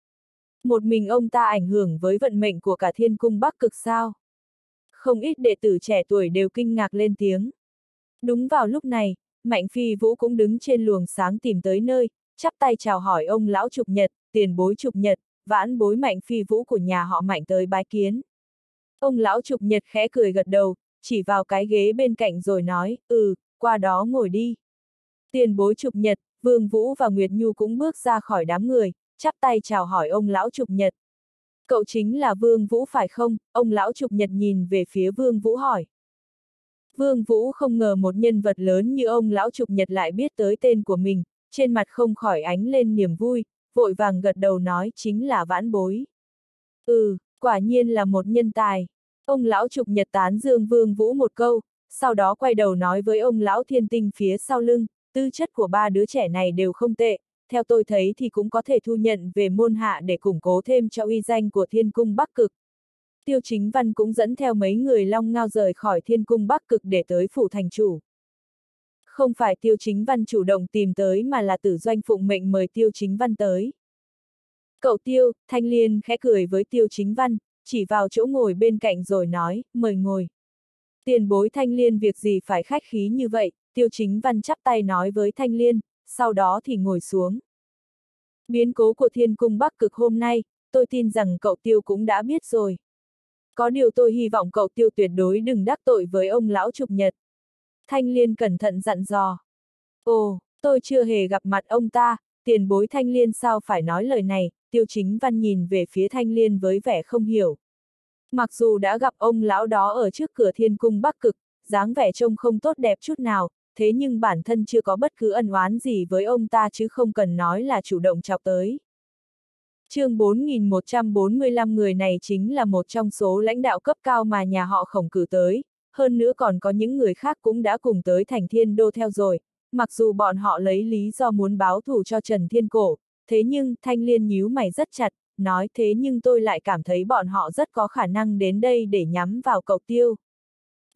Một mình ông ta ảnh hưởng với vận mệnh của cả Thiên Cung Bắc Cực sao? Không ít đệ tử trẻ tuổi đều kinh ngạc lên tiếng. Đúng vào lúc này, Mạnh Phi Vũ cũng đứng trên luồng sáng tìm tới nơi, chắp tay chào hỏi ông lão Trục Nhật, tiền bối Trục Nhật, vãn bối Mạnh Phi Vũ của nhà họ Mạnh tới bái kiến. Ông lão Trục Nhật khẽ cười gật đầu, chỉ vào cái ghế bên cạnh rồi nói, ừ, qua đó ngồi đi. Tiền bối Trục Nhật, Vương Vũ và Nguyệt Nhu cũng bước ra khỏi đám người, chắp tay chào hỏi ông lão Trục Nhật. Cậu chính là Vương Vũ phải không? Ông lão Trục Nhật nhìn về phía Vương Vũ hỏi. Vương Vũ không ngờ một nhân vật lớn như ông lão Trục Nhật lại biết tới tên của mình, trên mặt không khỏi ánh lên niềm vui, vội vàng gật đầu nói chính là vãn bối. Ừ, quả nhiên là một nhân tài. Ông lão Trục Nhật tán dương Vương Vũ một câu, sau đó quay đầu nói với ông lão Thiên Tinh phía sau lưng, tư chất của ba đứa trẻ này đều không tệ, theo tôi thấy thì cũng có thể thu nhận về môn hạ để củng cố thêm cho uy danh của Thiên Cung Bắc Cực. Tiêu Chính Văn cũng dẫn theo mấy người long ngao rời khỏi Thiên Cung Bắc Cực để tới phủ thành chủ. Không phải Tiêu Chính Văn chủ động tìm tới mà là Tử Doanh phụng mệnh mời Tiêu Chính Văn tới. Cậu Tiêu, Thanh Liên khẽ cười với Tiêu Chính Văn, chỉ vào chỗ ngồi bên cạnh rồi nói, mời ngồi. Tiền bối Thanh Liên việc gì phải khách khí như vậy, Tiêu Chính Văn chắp tay nói với Thanh Liên, sau đó thì ngồi xuống. Biến cố của Thiên Cung Bắc Cực hôm nay, tôi tin rằng cậu Tiêu cũng đã biết rồi. Có điều tôi hy vọng cậu Tiêu tuyệt đối đừng đắc tội với ông lão Trục Nhật. Thanh Liên cẩn thận dặn dò. Ồ, tôi chưa hề gặp mặt ông ta, tiền bối Thanh Liên sao phải nói lời này, Tiêu Chính Văn nhìn về phía Thanh Liên với vẻ không hiểu. Mặc dù đã gặp ông lão đó ở trước cửa Thiên Cung Bắc Cực, dáng vẻ trông không tốt đẹp chút nào, thế nhưng bản thân chưa có bất cứ ân oán gì với ông ta chứ không cần nói là chủ động chọc tới. Chương bốn nghìn một trăm bốn mươi lăm người này chính là một trong số lãnh đạo cấp cao mà nhà họ Khổng cử tới, hơn nữa còn có những người khác cũng đã cùng tới thành Thiên Đô theo rồi, mặc dù bọn họ lấy lý do muốn báo thù cho Trần Thiên Cổ, thế nhưng Thanh Liên nhíu mày rất chặt, nói thế nhưng tôi lại cảm thấy bọn họ rất có khả năng đến đây để nhắm vào cậu Tiêu.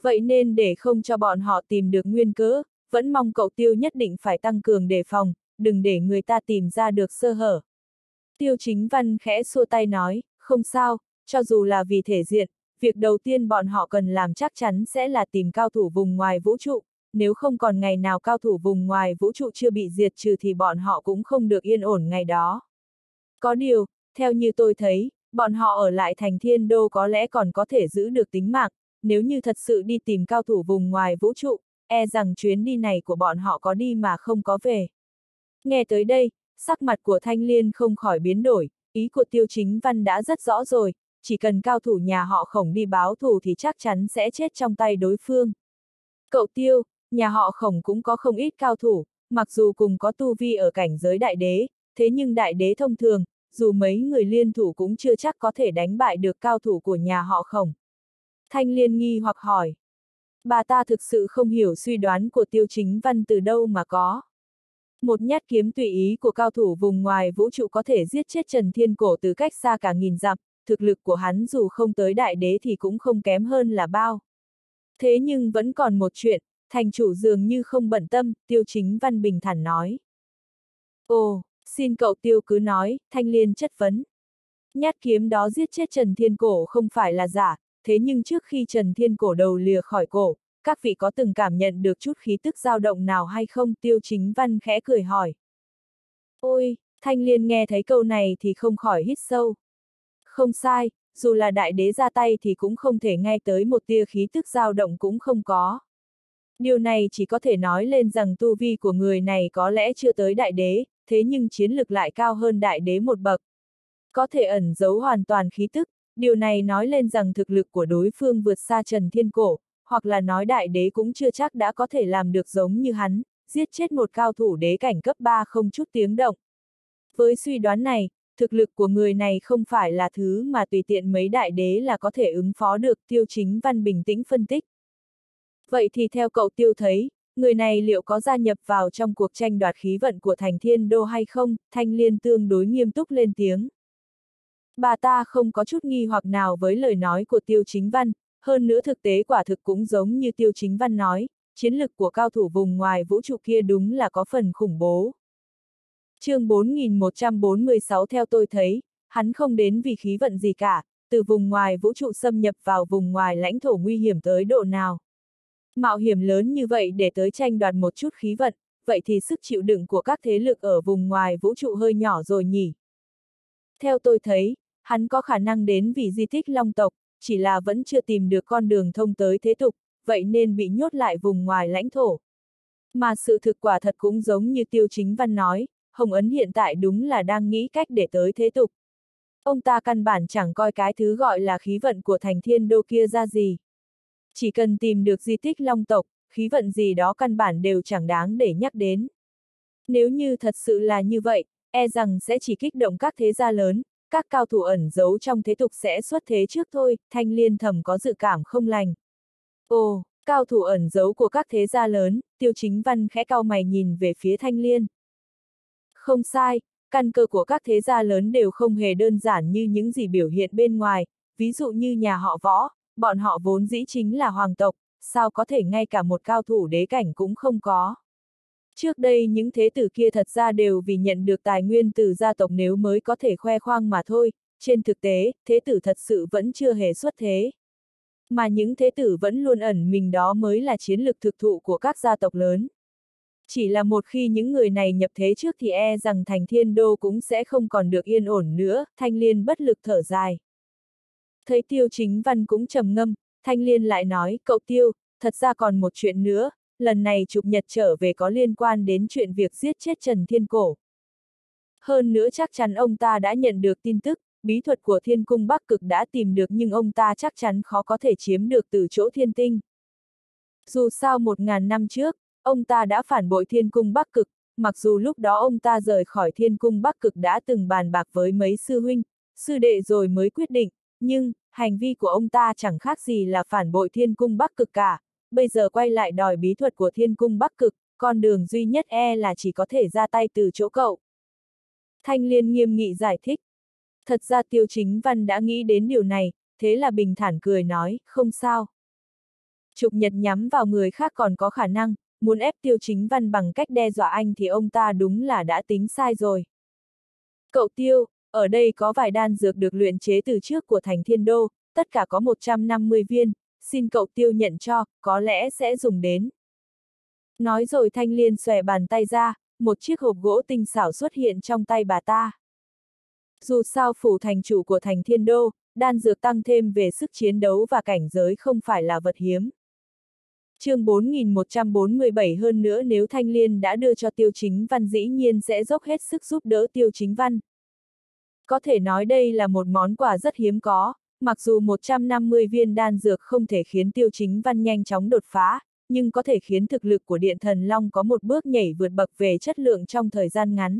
Vậy nên để không cho bọn họ tìm được nguyên cớ, vẫn mong cậu Tiêu nhất định phải tăng cường đề phòng, đừng để người ta tìm ra được sơ hở. Tiêu Chính Văn khẽ xua tay nói, không sao, cho dù là vì thể diện, việc đầu tiên bọn họ cần làm chắc chắn sẽ là tìm cao thủ vùng ngoài vũ trụ, nếu không còn ngày nào cao thủ vùng ngoài vũ trụ chưa bị diệt trừ thì bọn họ cũng không được yên ổn ngày đó. Có điều, theo như tôi thấy, bọn họ ở lại thành Thiên Đô có lẽ còn có thể giữ được tính mạng, nếu như thật sự đi tìm cao thủ vùng ngoài vũ trụ, e rằng chuyến đi này của bọn họ có đi mà không có về. Nghe tới đây, sắc mặt của Thanh Liên không khỏi biến đổi, ý của Tiêu Chính Văn đã rất rõ rồi, chỉ cần cao thủ nhà họ Khổng đi báo thù thì chắc chắn sẽ chết trong tay đối phương. Cậu Tiêu, nhà họ Khổng cũng có không ít cao thủ, mặc dù cùng có tu vi ở cảnh giới đại đế, thế nhưng đại đế thông thường, dù mấy người liên thủ cũng chưa chắc có thể đánh bại được cao thủ của nhà họ Khổng. Thanh Liên nghi hoặc hỏi. Bà ta thực sự không hiểu suy đoán của Tiêu Chính Văn từ đâu mà có. Một nhát kiếm tùy ý của cao thủ vùng ngoài vũ trụ có thể giết chết Trần Thiên Cổ từ cách xa cả nghìn dặm, thực lực của hắn dù không tới đại đế thì cũng không kém hơn là bao. Thế nhưng vẫn còn một chuyện, thành chủ dường như không bận tâm, Tiêu Chính Văn bình thản nói. Ồ, xin cậu Tiêu cứ nói, Thanh Liên chất vấn. Nhát kiếm đó giết chết Trần Thiên Cổ không phải là giả, thế nhưng trước khi Trần Thiên Cổ đầu lìa khỏi cổ, các vị có từng cảm nhận được chút khí tức dao động nào hay không? Tiêu Chính Văn khẽ cười hỏi. Ôi, Thanh Liên nghe thấy câu này thì không khỏi hít sâu. Không sai, dù là đại đế ra tay thì cũng không thể nghe tới một tia khí tức dao động cũng không có. Điều này chỉ có thể nói lên rằng tu vi của người này có lẽ chưa tới đại đế, thế nhưng chiến lực lại cao hơn đại đế một bậc. Có thể ẩn giấu hoàn toàn khí tức, điều này nói lên rằng thực lực của đối phương vượt xa Trần Thiên Cổ, hoặc là nói đại đế cũng chưa chắc đã có thể làm được giống như hắn, giết chết một cao thủ đế cảnh cấp ba không chút tiếng động. Với suy đoán này, thực lực của người này không phải là thứ mà tùy tiện mấy đại đế là có thể ứng phó được, Tiêu Chính Văn bình tĩnh phân tích. Vậy thì theo cậu Tiêu thấy, người này liệu có gia nhập vào trong cuộc tranh đoạt khí vận của thành Thiên Đô hay không? Thanh Liên tương đối nghiêm túc lên tiếng. Bà ta không có chút nghi hoặc nào với lời nói của Tiêu Chính Văn, hơn nữa thực tế quả thực cũng giống như Tiêu Chính Văn nói, chiến lực của cao thủ vùng ngoài vũ trụ kia đúng là có phần khủng bố. Chương bốn nghìn một trăm bốn mươi sáu theo tôi thấy, hắn không đến vì khí vận gì cả, từ vùng ngoài vũ trụ xâm nhập vào vùng ngoài lãnh thổ nguy hiểm tới độ nào. Mạo hiểm lớn như vậy để tới tranh đoạt một chút khí vận, vậy thì sức chịu đựng của các thế lực ở vùng ngoài vũ trụ hơi nhỏ rồi nhỉ. Theo tôi thấy, hắn có khả năng đến vì di tích Long tộc, chỉ là vẫn chưa tìm được con đường thông tới thế tục, vậy nên bị nhốt lại vùng ngoài lãnh thổ. Mà sự thực quả thật cũng giống như Tiêu Chính Văn nói, Hồng Ấn hiện tại đúng là đang nghĩ cách để tới thế tục. Ông ta căn bản chẳng coi cái thứ gọi là khí vận của thành Thiên Đô kia ra gì. Chỉ cần tìm được di tích Long tộc, khí vận gì đó căn bản đều chẳng đáng để nhắc đến. Nếu như thật sự là như vậy, e rằng sẽ chỉ kích động các thế gia lớn, các cao thủ ẩn giấu trong thế tục sẽ xuất thế trước thôi, Thanh Liên thầm có dự cảm không lành. Ồ, cao thủ ẩn giấu của các thế gia lớn, Tiêu Chính Văn khẽ cau mày nhìn về phía Thanh Liên. Không sai, căn cơ của các thế gia lớn đều không hề đơn giản như những gì biểu hiện bên ngoài, ví dụ như nhà họ Võ, bọn họ vốn dĩ chính là hoàng tộc, sao có thể ngay cả một cao thủ đế cảnh cũng không có. Trước đây những thế tử kia thật ra đều vì nhận được tài nguyên từ gia tộc nếu mới có thể khoe khoang mà thôi, trên thực tế, thế tử thật sự vẫn chưa hề xuất thế. Mà những thế tử vẫn luôn ẩn mình đó mới là chiến lực thực thụ của các gia tộc lớn. Chỉ là một khi những người này nhập thế trước thì e rằng thành Thiên Đô cũng sẽ không còn được yên ổn nữa, Thanh Liên bất lực thở dài. Thấy Tiêu Chính Văn cũng trầm ngâm, Thanh Liên lại nói, cậu Tiêu, thật ra còn một chuyện nữa, lần này Trục Nhật trở về có liên quan đến chuyện việc giết chết Trần Thiên Cổ. Hơn nữa chắc chắn ông ta đã nhận được tin tức, bí thuật của Thiên Cung Bắc Cực đã tìm được nhưng ông ta chắc chắn khó có thể chiếm được từ chỗ Thiên Tinh. Dù sao một ngàn năm trước, ông ta đã phản bội Thiên Cung Bắc Cực, mặc dù lúc đó ông ta rời khỏi Thiên Cung Bắc Cực đã từng bàn bạc với mấy sư huynh, sư đệ rồi mới quyết định, nhưng, hành vi của ông ta chẳng khác gì là phản bội Thiên Cung Bắc Cực cả, bây giờ quay lại đòi bí thuật của Thiên Cung Bắc Cực, con đường duy nhất e là chỉ có thể ra tay từ chỗ cậu. Thanh Liên nghiêm nghị giải thích. Thật ra Tiêu Chính Văn đã nghĩ đến điều này, thế là bình thản cười nói, không sao. Trục Nhật nhắm vào người khác còn có khả năng, muốn ép Tiêu Chính Văn bằng cách đe dọa anh thì ông ta đúng là đã tính sai rồi. Cậu Tiêu, ở đây có vài đan dược được luyện chế từ trước của Thành Thiên Đô, tất cả có một trăm năm mươi viên, xin cậu Tiêu nhận cho, có lẽ sẽ dùng đến. Nói rồi Thanh Liên xòe bàn tay ra, một chiếc hộp gỗ tinh xảo xuất hiện trong tay bà ta. Dù sao phủ thành chủ của Thành Thiên Đô, đan dược tăng thêm về sức chiến đấu và cảnh giới không phải là vật hiếm. Chương bốn nghìn một trăm bốn mươi bảy hơn nữa nếu Thanh Liên đã đưa cho Tiêu Chính Văn dĩ nhiên sẽ dốc hết sức giúp đỡ Tiêu Chính Văn. Có thể nói đây là một món quà rất hiếm có, mặc dù một trăm năm mươi viên đan dược không thể khiến Tiêu Chính Văn nhanh chóng đột phá, nhưng có thể khiến thực lực của Điện Thần Long có một bước nhảy vượt bậc về chất lượng trong thời gian ngắn.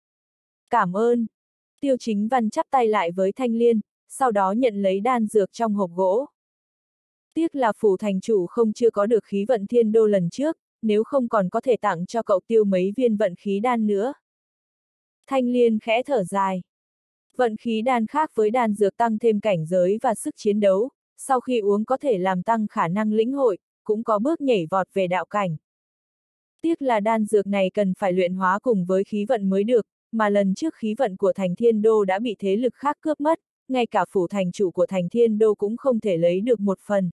Cảm ơn. Tiêu Chính Văn chắp tay lại với Thanh Liên, sau đó nhận lấy đan dược trong hộp gỗ. Tiếc là phủ thành chủ không chưa có được khí vận thiên đô lần trước, nếu không còn có thể tặng cho cậu Tiêu mấy viên vận khí đan nữa. Thanh Liên khẽ thở dài. Vận khí đan khác với đan dược tăng thêm cảnh giới và sức chiến đấu, sau khi uống có thể làm tăng khả năng lĩnh hội, cũng có bước nhảy vọt về đạo cảnh. Tiếc là đan dược này cần phải luyện hóa cùng với khí vận mới được, mà lần trước khí vận của Thành Thiên Đô đã bị thế lực khác cướp mất, ngay cả phủ thành chủ của Thành Thiên Đô cũng không thể lấy được một phần.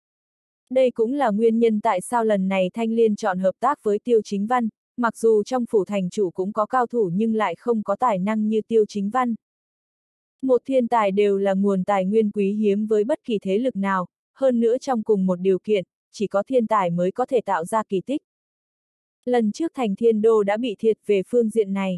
Đây cũng là nguyên nhân tại sao lần này Thanh Liên chọn hợp tác với Tiêu Chính Văn, mặc dù trong phủ thành chủ cũng có cao thủ nhưng lại không có tài năng như Tiêu Chính Văn. Một thiên tài đều là nguồn tài nguyên quý hiếm với bất kỳ thế lực nào, hơn nữa trong cùng một điều kiện, chỉ có thiên tài mới có thể tạo ra kỳ tích. Lần trước Thành Thiên Đô đã bị thiệt về phương diện này.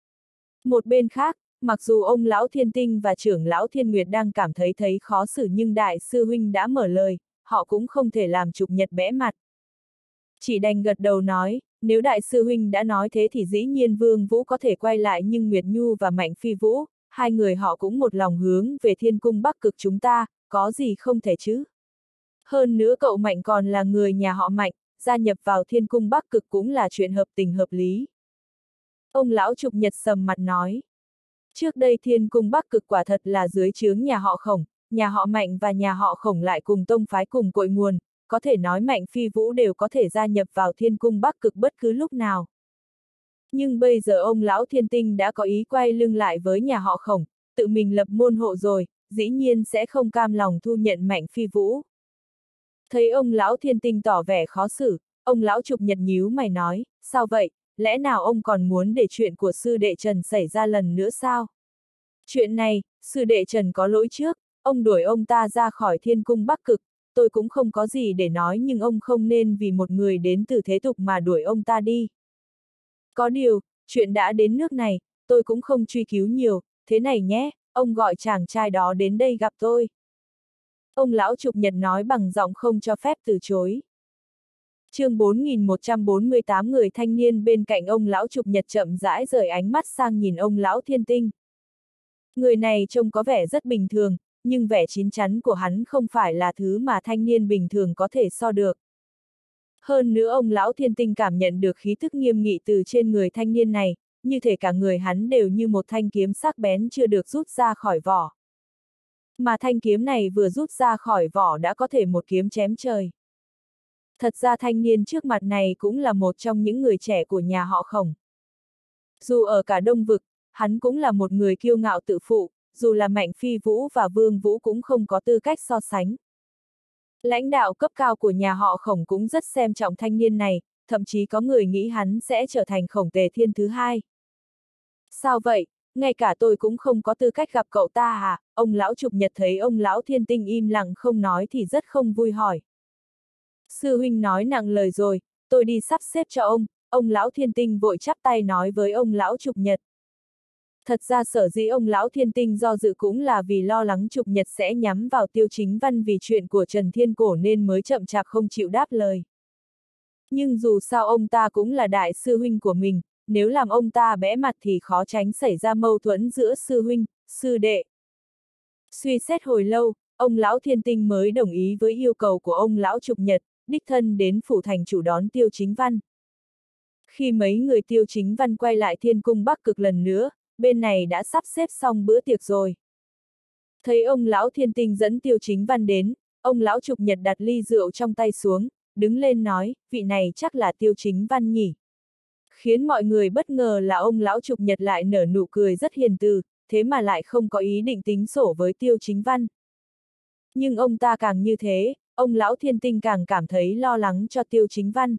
Một bên khác, mặc dù ông lão Thiên Tinh và trưởng lão Thiên Nguyệt đang cảm thấy thấy khó xử nhưng đại sư huynh đã mở lời, họ cũng không thể làm Trục Nhật bẽ mặt. Chỉ đành gật đầu nói, nếu đại sư huynh đã nói thế thì dĩ nhiên Vương Vũ có thể quay lại nhưng Nguyệt Nhu và Mạnh Phi Vũ, hai người họ cũng một lòng hướng về Thiên Cung Bắc Cực chúng ta, có gì không thể chứ. Hơn nữa cậu Mạnh còn là người nhà họ Mạnh, gia nhập vào Thiên Cung Bắc Cực cũng là chuyện hợp tình hợp lý. Ông lão Trục Nhật sầm mặt nói. Trước đây Thiên Cung Bắc Cực quả thật là dưới trướng nhà họ Khổng, nhà họ Mạnh và nhà họ Khổng lại cùng tông phái cùng cội nguồn, có thể nói Mạnh Phi Vũ đều có thể gia nhập vào Thiên Cung Bắc Cực bất cứ lúc nào. Nhưng bây giờ ông lão Thiên Tinh đã có ý quay lưng lại với nhà họ Khổng, tự mình lập môn hộ rồi, dĩ nhiên sẽ không cam lòng thu nhận Mạnh Phi Vũ. Thấy ông lão Thiên Tinh tỏ vẻ khó xử, ông lão Trục Nhật nhíu mày nói, sao vậy, lẽ nào ông còn muốn để chuyện của sư đệ Trần xảy ra lần nữa sao? Chuyện này, sư đệ Trần có lỗi trước, ông đuổi ông ta ra khỏi Thiên Cung Bắc Cực, tôi cũng không có gì để nói nhưng ông không nên vì một người đến từ thế tục mà đuổi ông ta đi. Có điều, chuyện đã đến nước này, tôi cũng không truy cứu nhiều, thế này nhé, ông gọi chàng trai đó đến đây gặp tôi. Ông lão Trục Nhật nói bằng giọng không cho phép từ chối. Chương bốn nghìn một trăm bốn mươi tám người thanh niên bên cạnh ông lão Trục Nhật chậm rãi rời ánh mắt sang nhìn ông lão Thiên Tinh. Người này trông có vẻ rất bình thường, nhưng vẻ chín chắn của hắn không phải là thứ mà thanh niên bình thường có thể so được. Hơn nữa ông lão Thiên Tinh cảm nhận được khí tức nghiêm nghị từ trên người thanh niên này, như thể cả người hắn đều như một thanh kiếm sắc bén chưa được rút ra khỏi vỏ. Mà thanh kiếm này vừa rút ra khỏi vỏ đã có thể một kiếm chém trời. Thật ra thanh niên trước mặt này cũng là một trong những người trẻ của nhà họ Khổng. Dù ở cả Đông Vực, hắn cũng là một người kiêu ngạo tự phụ, dù là Mạnh Phi Vũ và Vương Vũ cũng không có tư cách so sánh. Lãnh đạo cấp cao của nhà họ Khổng cũng rất xem trọng thanh niên này, thậm chí có người nghĩ hắn sẽ trở thành Khổng Tề Thiên thứ hai. Sao vậy, ngay cả tôi cũng không có tư cách gặp cậu ta à? Ông lão Trục Nhật thấy ông lão Thiên Tinh im lặng không nói thì rất không vui hỏi. Sư huynh nói nặng lời rồi, tôi đi sắp xếp cho ông, ông lão Thiên Tinh vội chắp tay nói với ông lão Trục Nhật. Thật ra sở dĩ ông lão Thiên Tinh do dự cũng là vì lo lắng Trục Nhật sẽ nhắm vào Tiêu Chính Văn vì chuyện của Trần Thiên Cổ nên mới chậm chạp không chịu đáp lời. Nhưng dù sao ông ta cũng là đại sư huynh của mình, nếu làm ông ta bẽ mặt thì khó tránh xảy ra mâu thuẫn giữa sư huynh, sư đệ. Suy xét hồi lâu, ông lão Thiên Tinh mới đồng ý với yêu cầu của ông lão Trục Nhật, đích thân đến phủ thành chủ đón Tiêu Chính Văn. Khi mấy người Tiêu Chính Văn quay lại Thiên Cung Bắc Cực lần nữa, bên này đã sắp xếp xong bữa tiệc rồi. Thấy ông lão Thiên Tinh dẫn Tiêu Chính Văn đến, ông lão trục nhật đặt ly rượu trong tay xuống, đứng lên nói, vị này chắc là Tiêu Chính Văn nhỉ. Khiến mọi người bất ngờ là ông lão trục nhật lại nở nụ cười rất hiền từ, thế mà lại không có ý định tính sổ với Tiêu Chính Văn. Nhưng ông ta càng như thế, ông lão thiên tinh càng cảm thấy lo lắng cho Tiêu Chính Văn.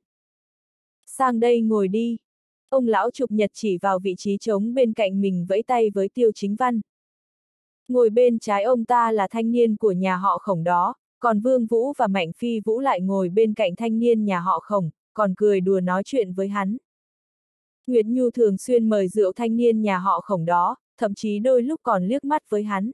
Sang đây ngồi đi. Ông lão trục nhật chỉ vào vị trí trống bên cạnh mình vẫy tay với Tiêu Chính Văn. Ngồi bên trái ông ta là thanh niên của nhà họ Khổng đó, còn Vương Vũ và Mạnh Phi Vũ lại ngồi bên cạnh thanh niên nhà họ Khổng, còn cười đùa nói chuyện với hắn. Nguyệt Nhu thường xuyên mời rượu thanh niên nhà họ Khổng đó, thậm chí đôi lúc còn liếc mắt với hắn.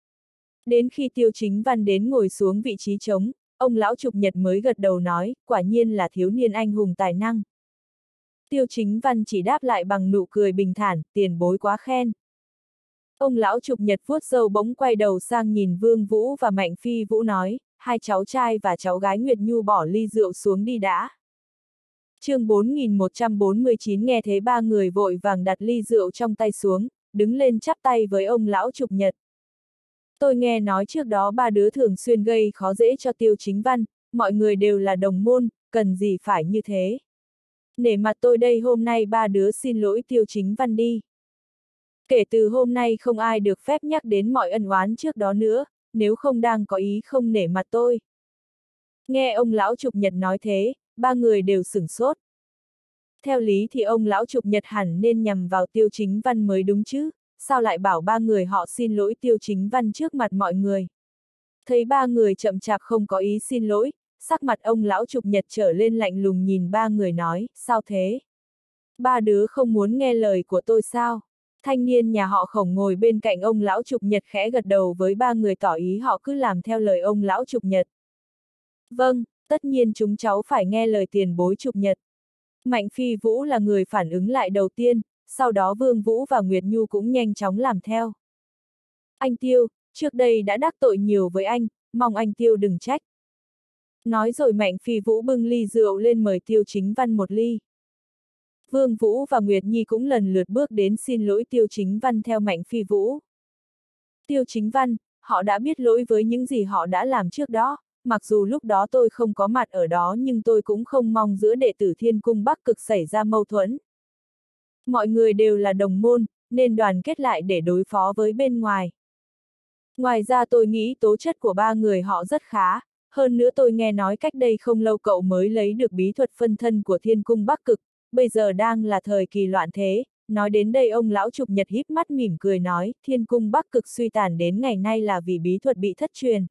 Đến khi Tiêu Chính Văn đến ngồi xuống vị trí trống, ông lão trục nhật mới gật đầu nói, quả nhiên là thiếu niên anh hùng tài năng. Tiêu Chính Văn chỉ đáp lại bằng nụ cười bình thản, tiền bối quá khen. Ông lão trục nhật vuốt râu bỗng quay đầu sang nhìn Vương Vũ và Mạnh Phi Vũ nói, hai cháu trai và cháu gái Nguyệt Nhu bỏ ly rượu xuống đi đã. Chương bốn nghìn một trăm bốn mươi chín nghe thấy ba người vội vàng đặt ly rượu trong tay xuống, đứng lên chắp tay với ông lão trục nhật. Tôi nghe nói trước đó ba đứa thường xuyên gây khó dễ cho Tiêu Chính Văn, mọi người đều là đồng môn, cần gì phải như thế. Nể mặt tôi đây hôm nay ba đứa xin lỗi Tiêu Chính Văn đi. Kể từ hôm nay không ai được phép nhắc đến mọi ân oán trước đó nữa, nếu không đang có ý không nể mặt tôi. Nghe ông lão trục nhật nói thế, ba người đều sửng sốt. Theo lý thì ông lão trục nhật hẳn nên nhằm vào Tiêu Chính Văn mới đúng chứ, sao lại bảo ba người họ xin lỗi Tiêu Chính Văn trước mặt mọi người. Thấy ba người chậm chạp không có ý xin lỗi, sắc mặt ông lão trục nhật trở lên lạnh lùng nhìn ba người nói, sao thế? Ba đứa không muốn nghe lời của tôi sao? Thanh niên nhà họ Khổng ngồi bên cạnh ông lão trục nhật khẽ gật đầu với ba người tỏ ý họ cứ làm theo lời ông lão trục nhật. Vâng, tất nhiên chúng cháu phải nghe lời tiền bối trục nhật. Mạnh Phi Vũ là người phản ứng lại đầu tiên, sau đó Vương Vũ và Nguyệt Nhu cũng nhanh chóng làm theo. Anh Tiêu, trước đây đã đắc tội nhiều với anh, mong anh Tiêu đừng trách. Nói rồi Mạnh Phi Vũ bưng ly rượu lên mời Tiêu Chính Văn một ly. Vương Vũ và Nguyệt Nhi cũng lần lượt bước đến xin lỗi Tiêu Chính Văn theo Mạnh Phi Vũ. Tiêu Chính Văn, họ đã biết lỗi với những gì họ đã làm trước đó, mặc dù lúc đó tôi không có mặt ở đó nhưng tôi cũng không mong giữa đệ tử Thiên Cung Bắc Cực xảy ra mâu thuẫn. Mọi người đều là đồng môn, nên đoàn kết lại để đối phó với bên ngoài. Ngoài ra tôi nghĩ tố chất của ba người họ rất khá, hơn nữa tôi nghe nói cách đây không lâu cậu mới lấy được bí thuật phân thân của Thiên Cung Bắc Cực, bây giờ đang là thời kỳ loạn thế. Nói đến đây ông lão trục nhật híp mắt mỉm cười nói, Thiên Cung Bắc Cực suy tàn đến ngày nay là vì bí thuật bị thất truyền.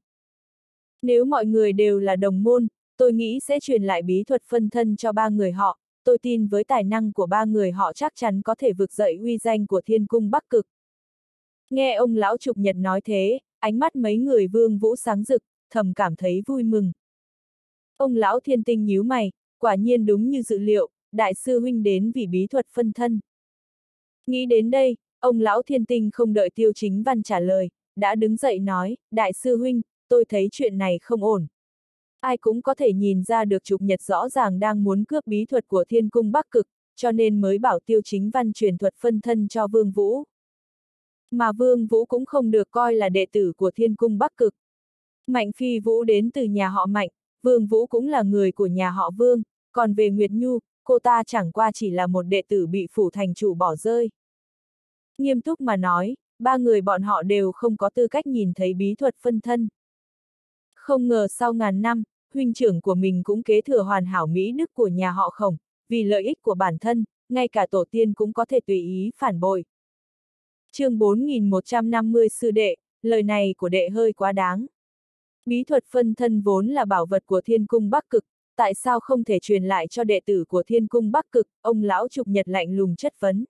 Nếu mọi người đều là đồng môn, tôi nghĩ sẽ truyền lại bí thuật phân thân cho ba người họ, tôi tin với tài năng của ba người họ chắc chắn có thể vực dậy uy danh của Thiên Cung Bắc Cực. Nghe ông lão trục nhật nói thế, ánh mắt mấy người Vương Vũ sáng rực, thầm cảm thấy vui mừng. Ông lão thiên tinh nhíu mày, quả nhiên đúng như dự liệu, đại sư huynh đến vì bí thuật phân thân. Nghĩ đến đây, ông lão thiên tinh không đợi Tiêu Chính Văn trả lời, đã đứng dậy nói, đại sư huynh, tôi thấy chuyện này không ổn. Ai cũng có thể nhìn ra được trục nhật rõ ràng đang muốn cướp bí thuật của Thiên Cung Bắc Cực, cho nên mới bảo Tiêu Chính Văn truyền thuật phân thân cho Vương Vũ. Mà Vương Vũ cũng không được coi là đệ tử của Thiên Cung Bắc Cực. Mạnh Phi Vũ đến từ nhà họ Mạnh, Vương Vũ cũng là người của nhà họ Vương, còn về Nguyệt Nhu, cô ta chẳng qua chỉ là một đệ tử bị phủ thành chủ bỏ rơi. Nghiêm túc mà nói, ba người bọn họ đều không có tư cách nhìn thấy bí thuật phân thân. Không ngờ sau ngàn năm, huynh trưởng của mình cũng kế thừa hoàn hảo mỹ đức của nhà họ Khổng, vì lợi ích của bản thân, ngay cả tổ tiên cũng có thể tùy ý phản bội. Chương bốn nghìn một trăm năm mươi sư đệ, lời này của đệ hơi quá đáng. Bí thuật phân thân vốn là bảo vật của Thiên Cung Bắc Cực, tại sao không thể truyền lại cho đệ tử của Thiên Cung Bắc Cực, ông lão trục nhật lạnh lùng chất vấn.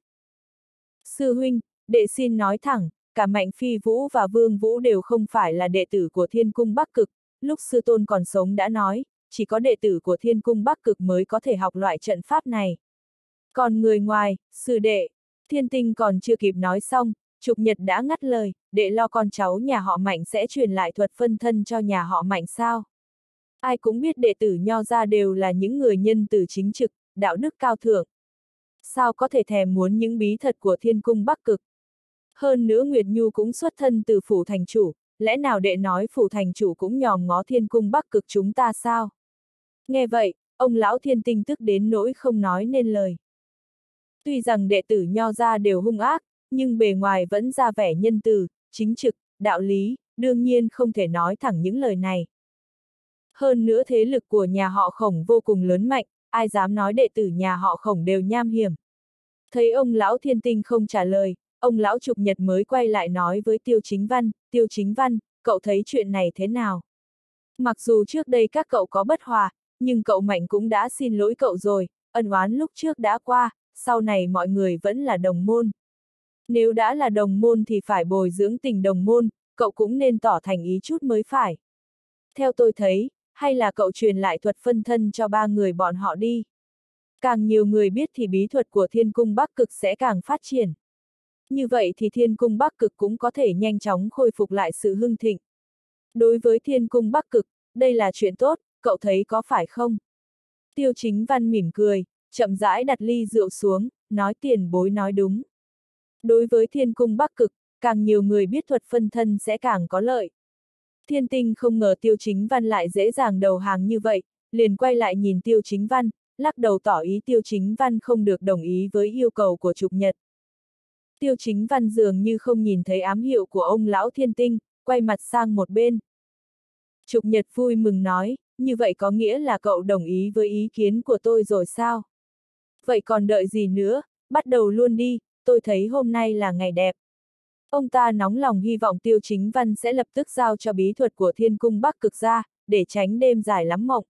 Sư huynh, đệ xin nói thẳng, cả Mạnh Phi Vũ và Vương Vũ đều không phải là đệ tử của Thiên Cung Bắc Cực, lúc sư tôn còn sống đã nói, chỉ có đệ tử của Thiên Cung Bắc Cực mới có thể học loại trận pháp này. Còn người ngoài, sư đệ, Thiên Tinh còn chưa kịp nói xong, trục nhật đã ngắt lời, đệ lo con cháu nhà họ Mạnh sẽ truyền lại thuật phân thân cho nhà họ Mạnh sao? Ai cũng biết đệ tử Nho gia đều là những người nhân từ chính trực, đạo đức cao thượng. Sao có thể thèm muốn những bí thuật của Thiên Cung Bắc Cực? Hơn nữa Nguyệt Nhu cũng xuất thân từ phủ thành chủ, lẽ nào đệ nói phủ thành chủ cũng nhòm ngó thiên cung Bắc Cực chúng ta sao? Nghe vậy, ông lão Thiên Tinh tức đến nỗi không nói nên lời. Tuy rằng đệ tử Nho gia đều hung ác, nhưng bề ngoài vẫn ra vẻ nhân từ, chính trực, đạo lý, đương nhiên không thể nói thẳng những lời này. Hơn nữa thế lực của nhà họ Khổng vô cùng lớn mạnh, ai dám nói đệ tử nhà họ Khổng đều nham hiểm. Thấy ông lão Thiên Tinh không trả lời, ông lão Trục Nhật mới quay lại nói với Tiêu Chính Văn, Tiêu Chính Văn, cậu thấy chuyện này thế nào? Mặc dù trước đây các cậu có bất hòa, nhưng cậu Mạnh cũng đã xin lỗi cậu rồi, ân oán lúc trước đã qua, sau này mọi người vẫn là đồng môn. Nếu đã là đồng môn thì phải bồi dưỡng tình đồng môn, cậu cũng nên tỏ thành ý chút mới phải. Theo tôi thấy, hay là cậu truyền lại thuật phân thân cho ba người bọn họ đi. Càng nhiều người biết thì bí thuật của Thiên Cung Bắc Cực sẽ càng phát triển. Như vậy thì Thiên Cung Bắc Cực cũng có thể nhanh chóng khôi phục lại sự hưng thịnh. Đối với Thiên Cung Bắc Cực, đây là chuyện tốt, cậu thấy có phải không? Tiêu Chính Văn mỉm cười, chậm rãi đặt ly rượu xuống, nói tiền bối nói đúng. Đối với Thiên Cung Bắc Cực, càng nhiều người biết thuật phân thân sẽ càng có lợi. Thiên Tinh không ngờ Tiêu Chính Văn lại dễ dàng đầu hàng như vậy, liền quay lại nhìn Tiêu Chính Văn, lắc đầu tỏ ý Tiêu Chính Văn không được đồng ý với yêu cầu của Trục Nhật. Tiêu Chính Văn dường như không nhìn thấy ám hiệu của ông lão Thiên Tinh, quay mặt sang một bên. Trục Nhật vui mừng nói, như vậy có nghĩa là cậu đồng ý với ý kiến của tôi rồi sao? Vậy còn đợi gì nữa, bắt đầu luôn đi, tôi thấy hôm nay là ngày đẹp. Ông ta nóng lòng hy vọng Tiêu Chính Văn sẽ lập tức giao cho bí thuật của Thiên Cung Bắc Cực ra, để tránh đêm dài lắm mộng.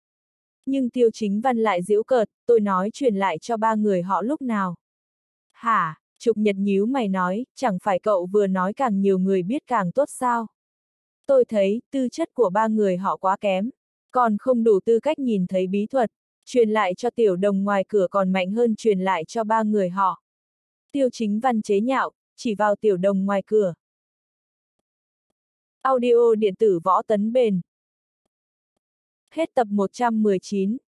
Nhưng Tiêu Chính Văn lại giễu cợt, tôi nói truyền lại cho ba người họ lúc nào. Hả, Trục Nhật nhíu mày nói, chẳng phải cậu vừa nói càng nhiều người biết càng tốt sao? Tôi thấy, tư chất của ba người họ quá kém, còn không đủ tư cách nhìn thấy bí thuật, truyền lại cho tiểu đồng ngoài cửa còn mạnh hơn truyền lại cho ba người họ. Tiêu Chính Văn chế nhạo, chỉ vào tiểu đồng ngoài cửa. Audio điện tử Võ Tấn Bền. Hết tập một trăm mười chín.